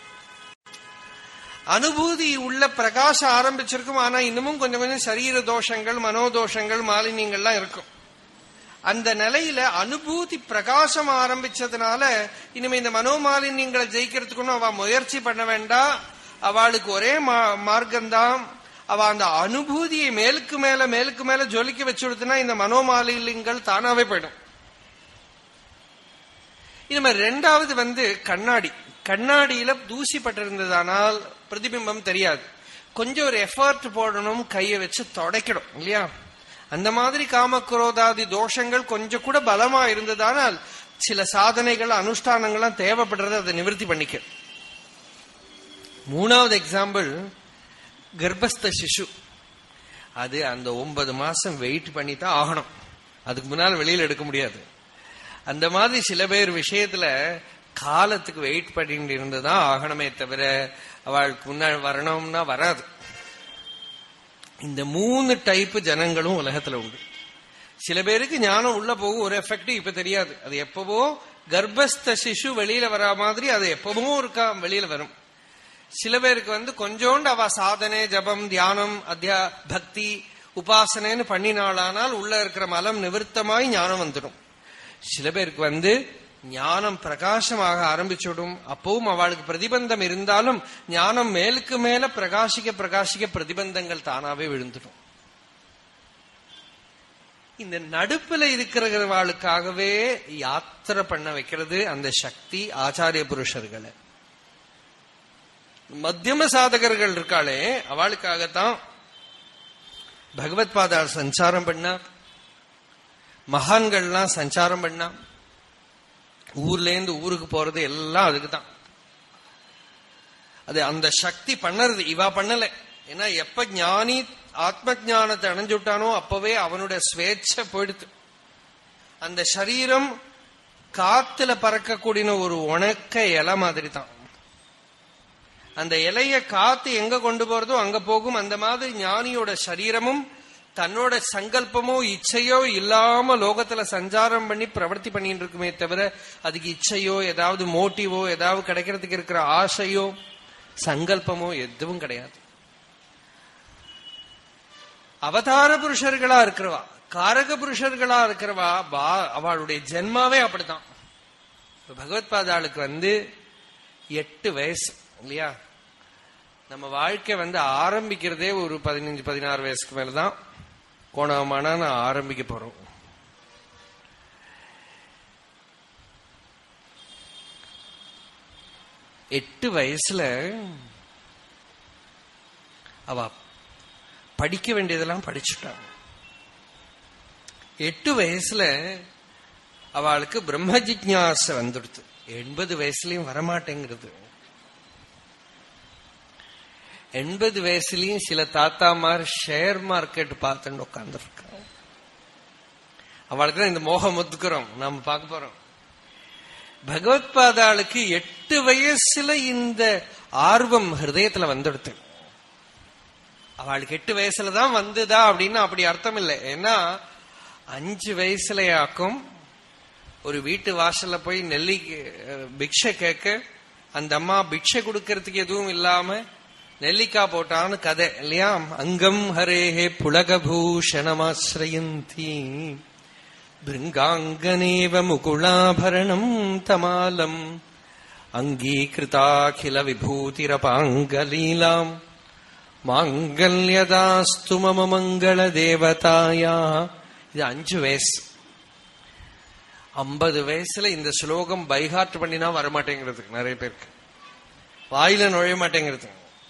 அனுபூதி உள்ள பிரகாசம் ஆரம்பிச்சிருக்கும், ஆனா இன்னமும் கொஞ்சம் கொஞ்சம் சரீர தோஷங்கள், மனோதோஷங்கள், மாலின்யங்கள்லாம் இருக்கும். அந்த நிலையில அனுபூதி பிரகாசம் ஆரம்பிச்சதுனால இனிமே இந்த மனோமாலின்யங்களை ஜெயிக்கிறதுக்கு அவ முயற்சி பண்ண வேண்டாம். அவளுக்கு ஒரே மார்க்கம்தான். அவ அந்த அனுபூதியை மேலுக்கு மேல ஜொலிக்க வச்சுடுத்துனா இந்த மனோமாலின்யங்கள் தானாவே போயிடும். இனிமே ரெண்டாவது கண்ணாடி. கண்ணாடியில தூசி பட்டிருந்ததானால் பிரதிபிம்பம் தெரியாது. கொஞ்சம் ஒரு எஃபர்ட் போடணும், கையை வச்சு தொடக்கணும் இல்லையா? அந்த மாதிரி காமக்ரோதாதி தோஷங்கள் கொஞ்சம் கூட பலமா இருந்ததானால் சில சாதனைகள் அனுஷ்டானங்கள்லாம் தேவைப்படுறது, அதை நிவர்த்தி பண்ணிக்க. மூணாவது எக்ஸாம்பிள் கர்ப்பஸ்த சிசு. அது அந்த 9 மாசம் வெயிட் பண்ணி தான் ஆகணும், அதுக்கு முன்னால் வெளியில எடுக்க முடியாது. அந்த மாதிரி சில பேர் விஷயத்துல காலத்துக்கு வெயிட் பண்ணிட்டு இருந்துதான் ஆகணுமே தவிர அவளுக்கு முன்னாடி வரணும்னா வராது. இந்த 3 டைப் ஜனங்களும் உலகத்துல உண்டு. சில பேருக்கு ஞானம் உள்ள போகும், ஒரு எஃபெக்ட் இப்ப தெரியாது. அது எப்பவோ கர்ப்பஸ்த சிசு வெளியில வரா மாதிரி அது எப்பவோ இருக்கா வெளியில வரும். சில பேருக்கு கொஞ்சோண்டு அவ சாதனை, ஜபம், தியானம், பக்தி, உபாசனைன்னு பண்ணினாலானால் உள்ள இருக்கிற மலம் நிவர்த்தமாய் ஞானம் வந்துடும். சில பேருக்கு ஞானம் பிரகாசமாக ஆரம்பிச்சுடும். அப்பவும் அவளுக்கு பிரதிபந்தம் இருந்தாலும் ஞானம் மேலுக்கு மேல பிரகாசிக்க பிரதிபந்தங்கள் தானாவே விழுந்துடும். இந்த நடுப்புல இருக்கிறவர்களுக்காகவே யாத்திரை பண்ண வைக்கிறது அந்த சக்தி ஆச்சாரிய புருஷர்களை. மத்தியம சாதகர்கள் இருக்காளே அவளுக்காகத்தான் பகவத் பாதாள் சஞ்சாரம் பண்ணார். மகான்கள்லாம் சஞ்சாரம் பண்ணா. ஊர்ல இருந்து ஊருக்கு போறது எல்லாம் அதுக்குதான். அது அந்த சக்தி பண்ணறது இவா பண்ணல. ஏன்னா எப்ப ஞானி ஆத்ம ஞானத்தை அடைஞ்சுட்டானோ அப்பவே அவனுடைய ஸ்வேச்சை போயிடுத்து. அந்த சரீரம் காத்துல பறக்கக்கூடிய ஒரு உணக்க இலை மாதிரி தான். அந்த இலைய காத்து எங்க கொண்டு போறதோ அங்க போகும். அந்த மாதிரி ஞானியோட சரீரமும் தன்னோட சங்கல்பமோ இச்சையோ இல்லாம லோகத்துல சஞ்சாரம் பண்ணி பிரவர்த்தி பண்ணிட்டு இருக்குமே தவிர அதுக்கு இச்சையோ ஏதாவது மோட்டிவோ ஏதாவது கிடைக்கிறதுக்கு இருக்கிற ஆசையோ சங்கல்பமோ எதுவும் கிடையாது. அவதார புருஷர்களா இருக்கிறவா, காரக புருஷர்களா இருக்கிறவா, அவளுடைய ஜென்மாவே அப்படித்தான். பகவத் பாதாளுக்கு 8 வயசு இல்லையா? நம்ம வாழ்க்கை ஆரம்பிக்கிறதே ஒரு 15-16 வயசுக்கு மேலதான் கோணமான ஆரம்பிக்க போறோம். எட்டு வயசுல அவ படிக்க வேண்டியதெல்லாம் படிச்சுட்டான். 8 வயசுல அவளுக்கு பிரம்ம ஜிக்ஞாசை வந்துடுது. 80 வயசுலயும் வரமாட்டேங்கிறது. 80 வயசுலயும் சில தாத்தாமார் ஷேர் மார்க்கெட் பார்த்துட்டு உட்கார்ந்துருக்காங்க. அவளுக்கு தான் இந்த மோகம் ஒத்துக்கிறோம், நாம பார்க்க போறோம். பகவத் பாதாளுக்கு 8 வயசுல இந்த ஆர்வம் ஹிருதயத்துல வந்துடுது. அவளுக்கு 8 வயசுலதான் வந்துதா அப்படின்னா அப்படி அர்த்தம் இல்லை. ஏன்னா 5 வயசுலயாக்கும் ஒரு வீட்டு வாசல்ல போய் நெல்லி பிக்ஷை கேட்க அந்த அம்மா பிக்ஷை கொடுக்கறதுக்கு எதுவும் இல்லாம நெல்லிக்காய் போட்டான்னு கதை இல்லையா? அங்கம் ஹரேஹே புலகபூஷணமாஸ்ரயந்தி பிருங்காங்கனேவ முகுளாபரணம் தமாலம் அங்கீகிருதாகில விபூதிரபாங்கலீலாம் மாங்கல்யதாஸ்து மம மங்கள தேவதாயா. இது 5 வயசு. 50 வயசுல இந்த ஸ்லோகம் பைஹார்ட் பண்ணினா வரமாட்டேங்கிறது, நிறைய பேருக்கு வாயில நுழைய மாட்டேங்கிறது.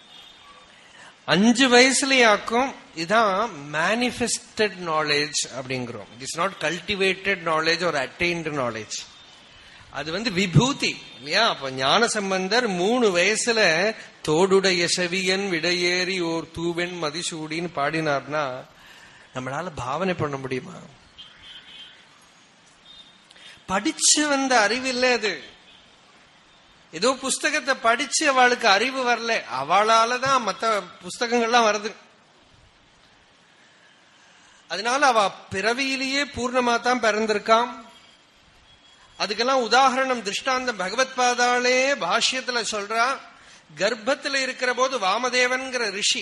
5 வயசுலயாக்கும் இதான் மேனிஃபெஸ்டட் நாலேஜ் அப்படிங்கிறோம். It is not cultivated knowledge ஒரு அட்டைன்டு நாலேஜ். அது விபூதி இல்லையா? அப்ப ஞான சம்பந்தர் 3 வயசுல தோடுடைய செவியன் விடையேறி ஓர் தூவெண் மதிசூடின்னு பாடினார்னா நம்மளால பாவனை பண்ண முடியுமா? படிச்சு வந்த அறிவு இல்லை அது. ஏதோ புஸ்தகத்தை படிச்சு அவளுக்கு அறிவு வரல, அவளாலதான் மற்ற புஸ்தகங்கள்லாம் வருது. அதனால அவ பிறவியிலேயே பூர்ணமா தான் பிறந்திருக்கான். அதுக்கெல்லாம் உதாரணம் திருஷ்டாந்தம் பகவத் பாதாளே பாஷ்யத்துல சொல்றா. கர்ப்பத்துல இருக்கிற போது வாமதேவன்கிற ரிஷி,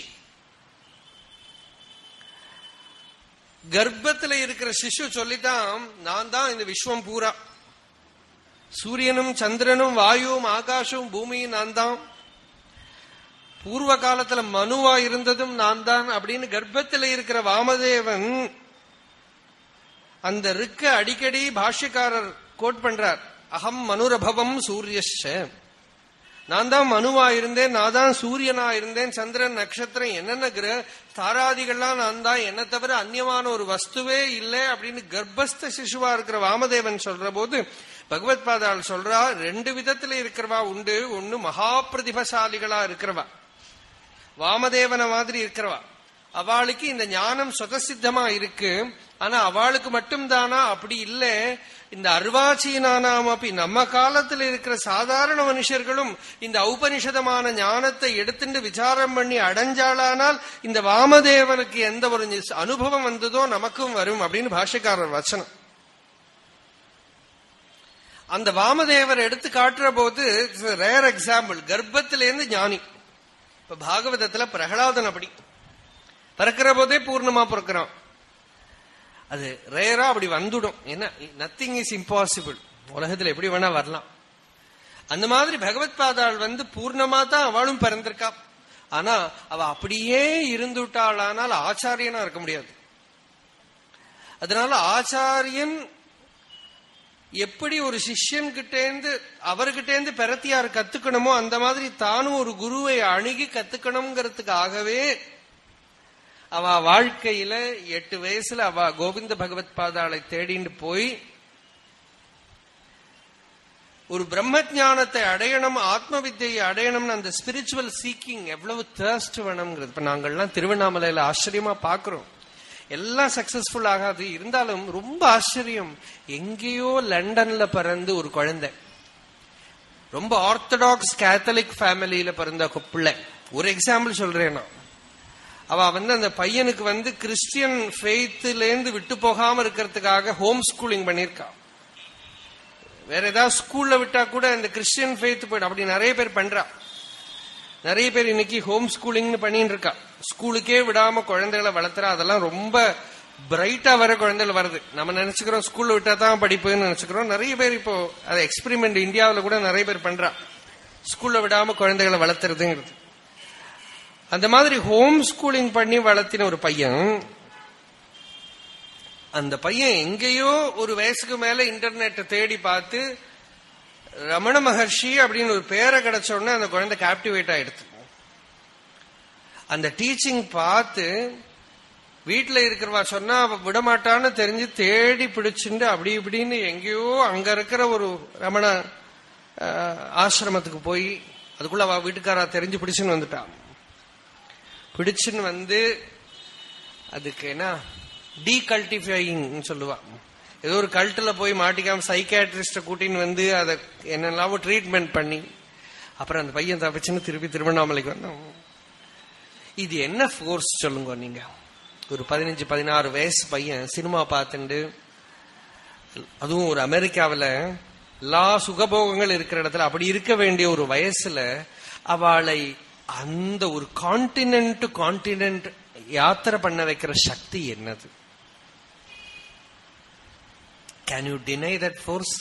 கர்ப்பத்துல இருக்கிற சிசு சொல்லித்தான், நான் தான் இந்த விஸ்வம் பூரா, சூரியனும் சந்திரனும் வாயுவும் ஆகாஷமும் பூமியும் நான் தான், பூர்வ காலத்துல மனுவா இருந்ததும் நான் தான் அப்படின்னு கர்ப்பத்தில் இருக்கிற வாமதேவன் அந்த ரிக்க அடிக்கடி பாஷ்யக்காரர் கோட் பண்றார். அகம் மனுரபவம் சூரியஸ்ச, நான் தான் மனுவா இருந்தேன், நான் தான் சூரியனா இருந்தேன், சந்திரன் நட்சத்திரம் என்னென்ன கிரக தாராதிகள்லாம் நான் தான், என்ன தவிர அந்நியமான ஒரு வஸ்துவே இல்லை அப்படின்னு கர்ப்பஸ்த சிசுவா இருக்கிற வாமதேவன் சொல்ற போது பகவத் பாதாள் சொல்றா, 2 விதத்துல இருக்கிறவா உண்டு. ஒண்ணு மகா பிரதிபசாலிகளா இருக்கிறவா, வாமதேவன மாதிரி இருக்கிறவா, அவளுக்கு இந்த ஞானம் சுதசித்தமா இருக்கு. ஆனா அவளுக்கு மட்டும் தானா? அப்படி இல்ல. இந்த அர்வாச்சீனானாம் அப்படி நம்ம காலத்தில் இருக்கிற சாதாரண மனுஷர்களும் இந்த ஔபனிஷதமான ஞானத்தை எடுத்துட்டு விசாரம் பண்ணி அடைஞ்சாளானால் இந்த வாமதேவனுக்கு எந்த ஒரு அனுபவம் வந்ததோ நமக்கும் வரும் அப்படின்னு பாஷ்யக்காரர் வச்சனம். அந்த வாமதேவர் எடுத்து காட்டுற போது ரேர் எக்ஸாம்பிள், கர்ப்பத்திலேருந்து ஞானி. இப்ப பாகவதத்துல பிரகலாதன் அப்படி பிறக்கிற போதே பூர்ணமா பிறக்கிறான். அது ரேரா அப்படி வந்துடும். ஏன்னா நத்திங் இஸ் இம்பாசிபிள், உலகத்துல எப்படி வேணா வரலாம். அந்த மாதிரி பகவத் பாதாள் பூர்ணமா தான் அவளும் பிறந்திருக்கா. ஆனா அவ அப்படியே இருந்துட்டாளானால் ஆச்சாரியனா இருக்க முடியாது. அதனால ஆச்சாரியன் எப்படி ஒரு சிஷ்யன் கிட்டேந்து அவர்கிட்டேந்து பெறத்தியார் கத்துக்கணுமோ அந்த மாதிரி தானும் ஒரு குருவை அணுகி கத்துக்கணுங்கிறதுக்காகவே அவ வாழ்க்கையில 8 வயசுல அவ கோவிந்த பகவத் பாதாளை தேடிண்டு போய் ஒரு பிரம்ம ஞானத்தை அடையணும், ஆத்ம வித்தியை அடையணும்னு அந்த ஸ்பிரிச்சுவல் சீக்கிங் எவ்வளவு தர்ஸ்ட் வேணும்ங்கிறது. இப்ப நாங்கள்லாம் திருவண்ணாமலையில ஆச்சரியமா பாக்குறோம். எல்லாம் சக்சஸ்ஃபுல் ஆகாது, இருந்தாலும் ரொம்ப ஆச்சரியம். எங்கேயோ லண்டன்ல பிறந்து ஒரு குழந்தை, ரொம்ப ஆர்த்தடாக்ஸ் கேத்தலிக் ஃபேமிலியில பிறந்த பிள்ளை. ஒரு எக்ஸாம்பிள் சொல்றேன் நான். அவ அந்த பையனுக்கு கிறிஸ்டியன் ஃபெய்த்லேருந்து விட்டு போகாம இருக்கிறதுக்காக ஹோம் ஸ்கூலிங் பண்ணிருக்கா. வேற ஏதாவது ஸ்கூல்ல விட்டா கூட இந்த கிறிஸ்டியன் ஃபெய்த் போயிடும். அப்படி நிறைய பேர் பண்றா. நிறைய பேர் இன்னைக்கு ஹோம் ஸ்கூலிங்னு பண்ணிட்டு இருக்கா. ஸ்கூலுக்கே விடாம குழந்தைகளை வளர்த்துறா. அதெல்லாம் ரொம்ப பிரைட்டா வர குழந்தைகள் வருது. நம்ம நினைச்சுக்கிறோம் ஸ்கூல்ல விட்டா தான் படிப்புன்னு நினைச்சுக்கிறோம். நிறைய பேர் இப்போ அதை எக்ஸ்பெரிமெண்ட் இந்தியாவில கூட நிறைய பேர் பண்றா, ஸ்கூல்ல விடாம குழந்தைகளை வளர்த்துறதுங்கிறது. அந்த மாதிரி ஹோம் ஸ்கூலிங் பண்ணி வளர்த்தின ஒரு பையன், அந்த பையன் எங்கேயோ ஒரு வயசுக்கு மேல இன்டர்நெட் தேடி பார்த்து ரமண மகர்ஷி அப்படின்னு ஒரு பேரை கிடைச்ச உடனே அந்த குழந்தை கேப்டிவேட் ஆயிடுது. அந்த டீச்சிங் பார்த்து வீட்டுல இருக்கிறவா சொன்னா விடமாட்டான்னு தெரிஞ்சு தேடி பிடிச்சுட்டு அப்படி இப்படின்னு எங்கேயோ அங்க இருக்கிற ஒரு ரமண ஆசிரமத்துக்கு போய் அதுக்குள்ள அவ வீட்டுக்காரா தெரிஞ்சு பிடிச்சுன்னு வந்துட்டான். பிடிச்சுன்னு அதுக்கு என்ன டீகல்டிஃபையிங் சொல்லுவா. ஏதோ ஒரு கல்ட்டுல போய் மாட்டிக்காம சைக்கியாட்ரிஸ்ட கூட்டின்னு அதை என்னெல்லாம் ட்ரீட்மெண்ட் பண்ணி அப்புறம் அந்த பையன் தப்பிச்சுன்னு திருப்பி திருவண்ணாமலைக்கு வந்தோம். இது என்ன ஃபோர்ஸ் சொல்லுங்க நீங்க? ஒரு 15-16 வயசு பையன் சினிமா பார்த்துண்டு, அதுவும் ஒரு அமெரிக்காவில எல்லா சுகபோகங்கள் இருக்கிற இடத்துல, அப்படி இருக்க வேண்டிய ஒரு வயசுல அவளை அந்த ஒரு கான்டினென்ட் கான்டினென்ட் யாத்திரை பண்ண வைக்கிற சக்தி என்னது? Can you deny that force?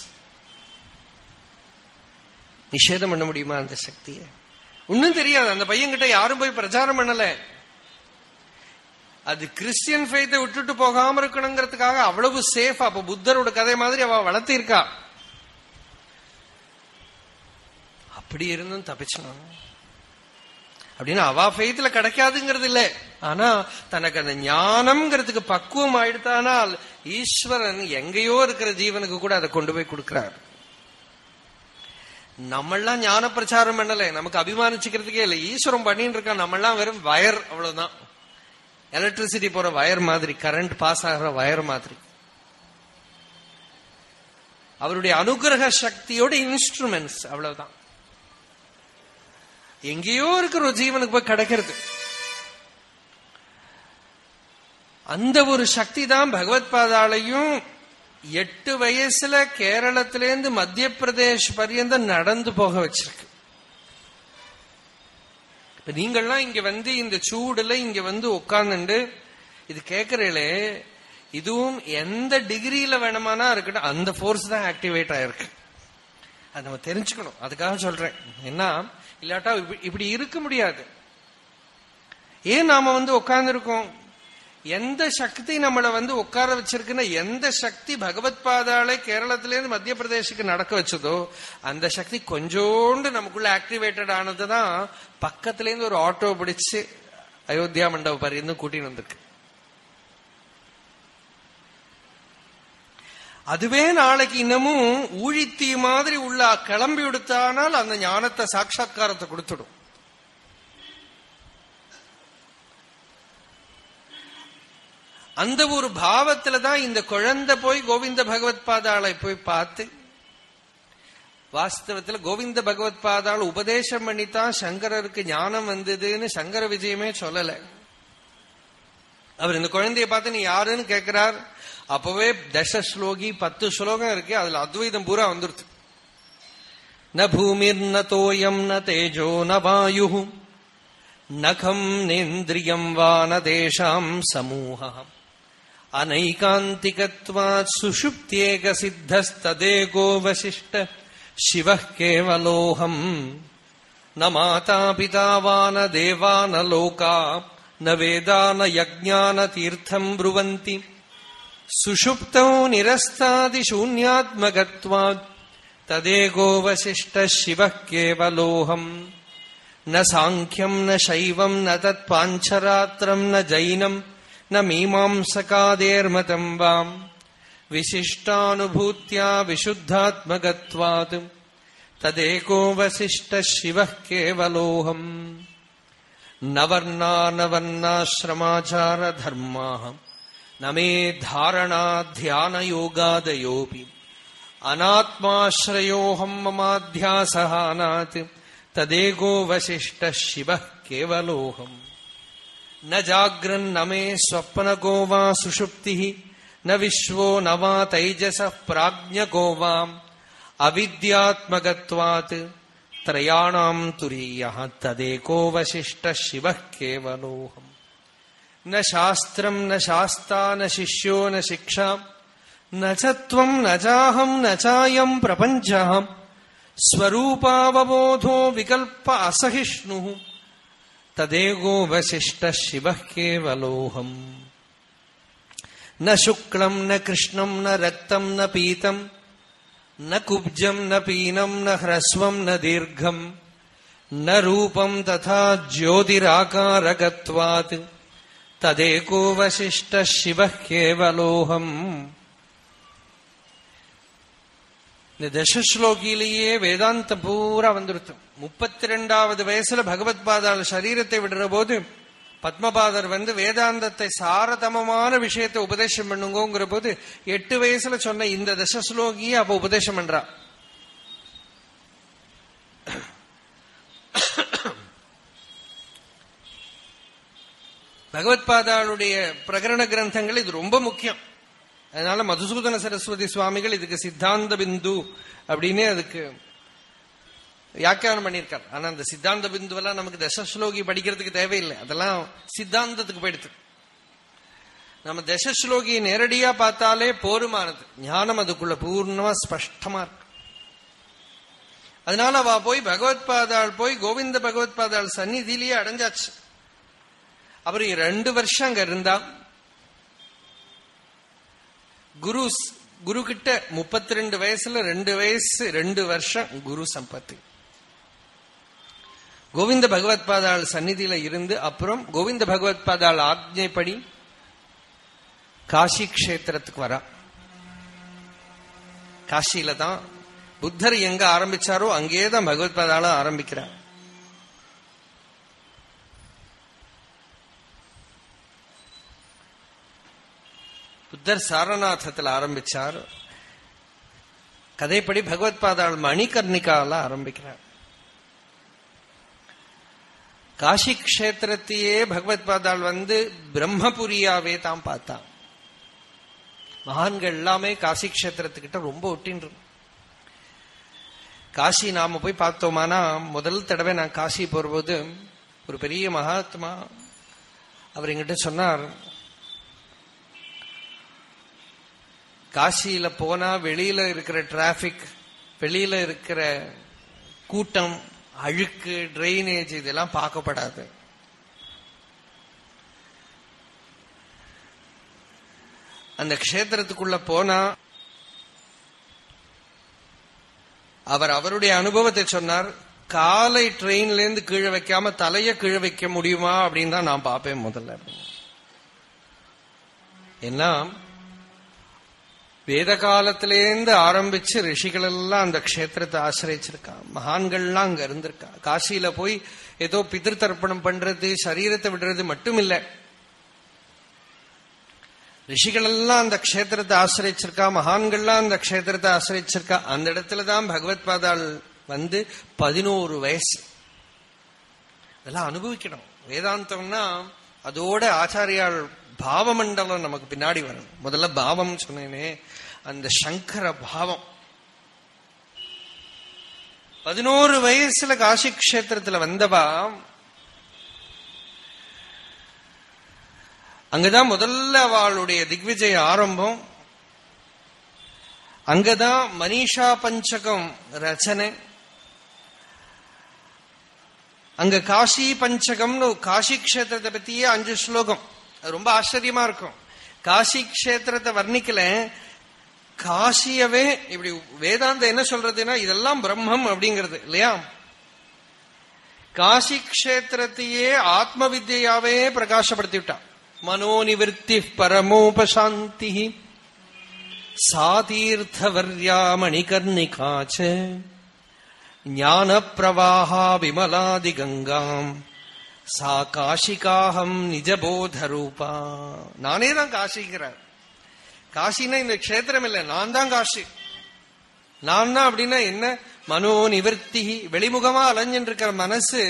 நிஷேதம் பண்ண முடியுமா அந்த சக்தியை? ஒன்னும் தெரியாது. அந்த பையன் கிட்ட யாரும் போய் பிரச்சாரம் பண்ணல. அது கிறிஸ்டியன் ஃபெய்த்தை விட்டுட்டு போகாம இருக்கணுங்கிறதுக்காக அவ்வளவு சேஃபா, அப்ப புத்தரோட கதை மாதிரி அவ வளர்த்திருக்கா. அப்படி இருந்தும் தப்பிச்சணும் அப்படின்னு அவ ஃபெய்த்ல கிடைக்காதுங்கிறது இல்ல. ஆனா தனக்கு அந்த ஞானம்ங்கிறதுக்கு பக்குவம் ஆயிடுத்தானால் ஈஸ்வரன் எங்கேயோ இருக்கிற ஜீவனுக்கு கூட அதை கொண்டு போய் கொடுக்கிறார். நம்மெல்லாம் ஞான பிரச்சாரம் பண்ணல, நமக்கு அபிமானிச்சுக்கிறதுக்கே இல்லை. ஈஸ்வரம் பண்ணிட்டு இருக்கா. நம்மெல்லாம் வெறும் வயர், அவ்வளவுதான். எலக்ட்ரிசிட்டி போற வயர் மாதிரி, கரண்ட் பாஸ் ஆகிற வயர் மாதிரி. அவருடைய அனுகிரக சக்தியோட இன்ஸ்ட்ருமெண்ட்ஸ், அவ்வளவுதான். எங்கேயோ இருக்கிற ஒரு ஜீவனுக்கு போய் கிடைக்கிறது. அந்த ஒரு சக்தி தான் பகவத் பாதாளையும் 8 வயசுல கேரளத்திலேருந்து மத்திய பிரதேஷ் பரியந்தம் நடந்து போக வச்சிருக்கு. இப்ப நீங்கள்லாம் இங்க இந்த சூடுல இங்க உட்கார்ந்துண்டு இது கேட்கறீங்களே, இதுவும் எந்த டிகிரியில வேணுமானா இருக்கட்டும், அந்த போர்ஸ் தான் ஆக்டிவேட் ஆயிருக்கு. அது நம்ம தெரிஞ்சுக்கணும். அதுக்காக சொல்றேன். என்ன இல்லாட்டா இப்படி இருக்க முடியாது. ஏன் நாம உட்கார்ந்து இருக்கோம்? எந்த சக்தி நம்மளை உட்கார வச்சிருக்குன்னா, எந்த சக்தி பகவத் பாதாளை கேரளத்திலேருந்து மத்திய பிரதேசுக்கு நடக்க வச்சதோ அந்த சக்தி கொஞ்சோண்டு நமக்குள்ள ஆக்டிவேட்டட் ஆனதுதான் பக்கத்திலேருந்து ஒரு ஆட்டோ பிடிச்சு அயோத்தியா மண்டபம் பரிந்து கூட்டின்னு வந்திருக்கு. அதுவே நாளைக்கு இன்னமும் ஊழித்தீ மாதிரி உள்ள கிளம்பி விடுத்தானால் அந்த ஞானத்தை சாட்சா்காரத்தை கொடுத்துடும். அந்த ஒரு பாவத்துலதான் இந்த குழந்தை போய் கோவிந்த பகவத் பாதாளை போய் பார்த்து, வாஸ்தவத்துல கோவிந்த பகவத் பாதாள் உபதேசம் பண்ணித்தான் சங்கரருக்கு ஞானம் வந்ததுன்னு சங்கர விஜயமே சொல்லல. அவர் இந்த குழந்தைய பார்த்து நீ யாருன்னு கேட்கிறார். அப்பவே தசஸ்லோகி 10 ஸ்லோகம் இருக்கு. அதுல அத்வைதம் பூரா வந்துருச்சு. ந பூமிர் ந தோயம் ந தேஜோ ந வாயு நகம் நேந்திரியம் வா ந தேஷாம் சமூஹம் அனைகாந்திகத்வாத் சுஷுப்தியேக சித்தஸ்ததேகோ வசிஷ்ட சிவः கேவலோஹம் ந மாதா பிதா வா ந தேவா ந லோகா ந வேதா ந யஜ்ஞா ந தீர்த்தம் ப்ருவந்தி சுஷுப்தௌ நிரஸ்தாதி சூன்யாத்மகத்வாத் ததேகோ வசிஷ்ட சிவः கேவலோகம் ந சாங்கியம் ந சைவம் ந தத் பாஞ்சராத்திரம் ந ஜைனம் ந மீமாம்சகாதேர்மதம் வாம் விசிஷ்டானுபூத்யா விசுத்தாத்மகத்வாத் ததேகோ வசிஷ்ட சிவः கேவலோகம் ந வர்ணா ந வர்ணாஶ்ரமாச்சார தர்மாः ந மே தாரணா த்யான யோகாதயோபி அநாத்மாஶ்ரயோஹம் மமாத்யாசஹானாத் ததேகோ வசிஷ்ட சிவः கேவலோகம் ந ஜாக்ரன் ந மே ஸ்வப்னகோ வா சுஷுப்திः ந விஸ்வோ ந வா தைஜஸः ப்ராஜ்ஞகோ வா அவித்யாத்மகத்வாத் த்ரயாணாம் துரியः ததேகோ வசிஷ்ட சிவः கேவலோகம் ந சாஸ்திரம் ந சாஸ்தா ந சிஷ்யோ ந சிக்ஷா ந ச த்வம் ந சாஹம் ந சாயம் பிரபஞ்சः ஸ்வரூபாவபோதோ விகல்ப அசகிஷ்ணுः ததேகோ வசிஷ்ட சிவः கேவலோகம் ந சுக்லம் ந கிருஷ்ணம் ந ரக்தம் ந பீதம் ந குப்ஜம் ந பீனம் ந ஹ்ரஸ்வம் ந தீர்க்கம் ந ரூபம் ததா ஜோதிராகாரகத்வாத் ததேகோ வசிஷ்ட சிவः கேவலோகம். இந்த தசஸ்லோகியிலேயே வேதாந்த பூரா வந்துருத்து. 32வது வயசுல பகவத் பாதாள் சரீரத்தை விடுற போது பத்மபாதர் வேதாந்தத்தை சாரதமமான விஷயத்தை உபதேசம் பண்ணுங்கிற போது 8 வயசுல சொன்ன இந்த தசஸ்லோகியை அப்ப உபதேசம் பண்றா. பகவத் பாதாளுடைய பிரகரண கிரந்தங்கள் இது ரொம்ப முக்கியம். அதனால மதுசூதன சரஸ்வதி சுவாமிகள் இதுக்கு சித்தாந்த பிந்து அப்படின்னு அதுக்கு வியாக்கியானம் பண்ணியிருக்கார். ஆனா அந்த சித்தாந்த பிந்துவெல்லாம் நமக்கு தசஸ்லோகி படிக்கிறதுக்கு தேவையில்லை, அதெல்லாம் சித்தாந்தத்துக்கு போயிடுது. நம்ம தசஸ்லோகியை நேரடியா பார்த்தாலே போருமானது, ஞானம் அதுக்குள்ள பூர்ணமா ஸ்பஷ்டமா இருக்கு. அதனால அவ போய் பகவத் பாதாள் போய் கோவிந்த பகவத் பாதாள் சந்நிதியிலேயே அடைஞ்சாச்சு. அவர் 2 வருஷம் அங்க இருந்தா. குரு கிட்ட 32 வயசுல 2 வருஷம் குரு சம்பத்தி. கோவிந்த பகவத் பாதாள் சந்நிதியில இருந்து அப்புறம் கோவிந்த பகவத் பாதாள் ஆக்ஞைப்படி காசி கஷேத்திரத்துக்கு வரா. காசியில தான் புத்தர் எங்க ஆரம்பிச்சாரோ அங்கேதான் பகவத் பாதாள ஆரம்பிக்கிறார். புத்தர் சாரநாதத்தில் ஆரம்பிச்சார். கதைப்படி பகவத் பாதாள் மணிகர்ணிகால ஆரம்பிக்கிறார். காசி கஷேத்திரத்தையே பகவத் பாதாள் பிரம்மபுரியாவே தான் பார்த்தான். மகான்கள் எல்லாமே காசி கஷேத்திரத்துக்கிட்ட ரொம்ப ஒட்டின்று. காசி நாம போய் பார்த்தோமானா, முதல் தடவை நான் காசி போறபோது ஒரு பெரிய மகாத்மா அவர் எங்கிட்ட சொன்னார், காசியில போனா வெளியில இருக்கிற டிராபிக், வெளியில இருக்கிற கூட்டம், அழுக்கு, டிரைனேஜ் இதெல்லாம் பார்க்கப்படாது. அந்த க்ஷேத்திரத்துக்குள்ள போனா அவர் அவருடைய அனுபவத்தை சொன்னார். காலை ட்ரெயின்ல இருந்து கீழே வைக்காம தலைய கீழே வைக்க முடியுமா அப்படின்னு தான் நான் பார்ப்பேன் முதல்ல. ஏன்னா வேத காலத்திலேருந்து ஆரம்பிச்சு ரிஷிகள் எல்லாம் அந்த க்ஷேத்திரத்தை ஆசிரியிருக்கா, மகான்கள்லாம் அங்க இருந்திருக்கா. காசியில போய் ஏதோ பிதிர் தர்ப்பணம் பண்றது, சரீரத்தை விடுறது மட்டும் இல்ல, ரிஷிகள் எல்லாம் அந்த க்ஷேத்திரத்தை ஆசிரியிருக்கா, மகான்கள்லாம் அந்த க்ஷேத்திரத்தை ஆசிரியிருக்கா. அந்த இடத்துலதான் பகவத் பாதாள் 11 வயசு. இதெல்லாம் அனுபவிக்கணும். வேதாந்தம்னா அதோட ஆச்சாரியால் பாவமண்டலம் நமக்கு பின்னாடி வரணும். முதல்ல பாவம் சொன்னேனே, அந்த சங்கர பாவம். 11 வயசுல காசி கஷேத்திரத்துல வந்தவா அங்கதான் முதல்ல அவளுடைய திக்விஜய ஆரம்பம். அங்கதான் மனிஷா பஞ்சகம் ரச்சனை. அங்க காசி பஞ்சகம்னு காசி கஷேத்திரத்தை பத்தியே 5 ஸ்லோகம். அது ரொம்ப ஆச்சரியமா இருக்கும். காசி கஷேத்திரத்தை வர்ணிக்கல, காசியவே இப்படி வேதாந்தம் என்ன சொல்றதுன்னா இதெல்லாம் பிரம்மம் அப்படிங்கிறது இல்லையா. காசி கஷேத்திரத்தையே ஆத்ம வித்யாவே பிரகாசப்படுத்தி விட்டான். மனோநிவர்த்தி பரமோபசாந்தி சாதீர்த்தவர்யா மணிகர்ணிகாச்ச ஞான பிரவாஹா விமலாதி கங்காம் சா காஷிகாஹம் நிஜபோத ரூபா. நானே தான் காசிக்கிறார். காசின்னா இந்த க்ஷேத்திரம் இல்ல, நான் தான் காசி. நான் தான் அப்படின்னா என்ன? மனோ நிவர்த்தி, வெளிமுகமா அலைஞ்சின்னு இருக்கிற மனசு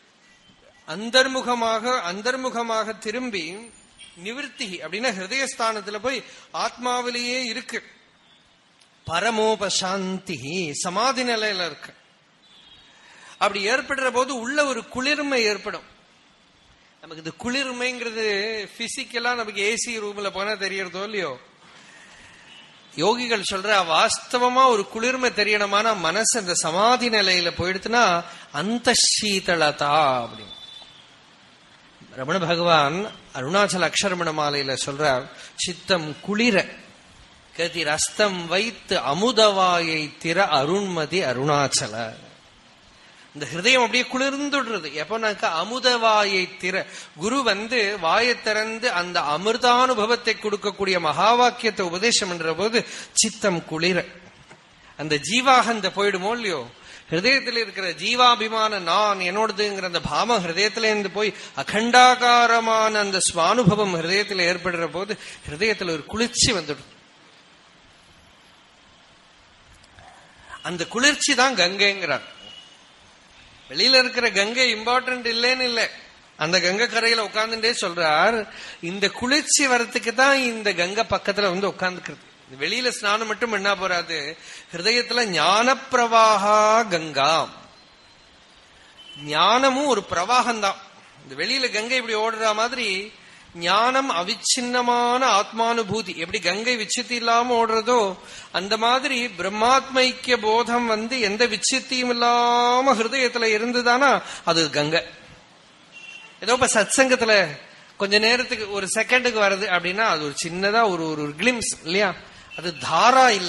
அந்தர்முகமாக திரும்பி நிவர்த்தி அப்படின்னா ஹிருதயஸ்தானத்துல போய் ஆத்மாவிலேயே இருக்கு. பரமோபசாந்தி, சமாதி நிலையில இருக்கு. அப்படி ஏற்படுற போது உள்ள ஒரு குளிர்மை ஏற்படும். நமக்கு இந்த குளிர்மைங்கிறது பிசிக்கலா நமக்கு ஏசி ரூம்ல போனா தெரியறதோ இல்லையோ. யோகிகள் சொல்ற வாஸ்தவமா ஒரு குளிர்மை தெரியணுமான மனசு அந்த சமாதி நிலையில போயிடுத்துனா அந்த சீதளதா அப்படின்னு ரமண பகவான் அருணாச்சல அக்ஷரமண மாலையில சொல்றார். சித்தம் குளிர கதி ரஸ்தம் வைத்து அமுதவாயை திற அருண்மதி அருணாச்சல. இந்த ஹிருதயம் அப்படியே குளிர்ந்துடுறது எப்போனாக்கா அமுதவாயை திற. குரு வாயை திறந்து அந்த அமிர்தானுபவத்தை கொடுக்கக்கூடிய மகா வாக்கியத்தை உபதேசம் பண்ற போது சித்தம் குளிர. அந்த ஜீவாகந்த போயிடுமோ இல்லையோ, ஹிருதயத்தில் இருக்கிற ஜீவாபிமான நான் என்னோடதுங்கிற அந்த பாவம் ஹிருதயத்தில இருந்து போய் அகண்டாகாரமான அந்த சுவானுபவம் ஹிருதயத்தில் ஏற்படுற போது ஹிருதயத்தில் ஒரு குளிர்ச்சி வந்துடும். அந்த குளிர்ச்சி தான் கங்கைங்கிறார். வெளியில இருக்கிற கங்கை இம்பார்ட்டன்ட் இல்லைன்னு இல்லை, அந்த கங்கை கரையில உட்கார்ந்துட்டே சொல்றார். இந்த குளிர்ச்சி வரத்துக்கு தான் இந்த கங்கை பக்கத்துல உட்கார்ந்துக்கிறது. வெளியில ஸ்நானம் மட்டும் என்ன போறாது, ஹிருதயத்துல ஞான பிரவாகா கங்கா. ஞானமும் ஒரு பிரவாகம் தான். இந்த வெளியில கங்கை இப்படி ஓடுற மாதிரி ஞானம் அவிச்சின்னமான ஆத்மானுபூதி. எப்படி கங்கை விச்சித்தி இல்லாம ஓடுறதோ அந்த மாதிரி பிரம்மாத்மைக்கிய போதம் எந்த விச்சித்தியும் இல்லாம ஹிருதயத்துல இருந்துதானா அது கங்கை. ஏதோ இப்ப சத்சங்கத்துல கொஞ்ச நேரத்துக்கு ஒரு செகண்டுக்கு வருது அப்படின்னா அது ஒரு சின்னதா ஒரு கிளிம்ஸ் இல்லையா, அது தாரா இல்ல.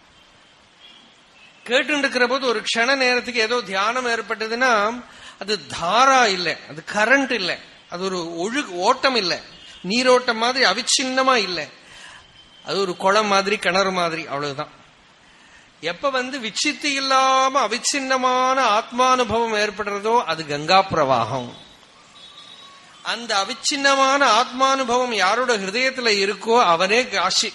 கேட்டு இருக்கிற போது ஒரு க்ஷண நேரத்துக்கு ஏதோ தியானம் ஏற்பட்டதுன்னா அது தாரா இல்ல, அது கரண்ட் இல்ல, அது ஒரு ஓட்டம் இல்ல, நீரோட்டம் மாதிரி அவிச்சின்னமா இல்ல, அது ஒரு குளம் மாதிரி கிணறு மாதிரி, அவ்வளவுதான். எப்ப விச்சித்தி இல்லாம அவிச்சின்னமான ஆத்மானுபவம் ஏற்படுறதோ அது கங்கா பிரவாகம். அந்த அவிச்சின்னமான ஆத்மானுபவம் யாரோட ஹிருதயத்துல இருக்கோ அவனே காஷி.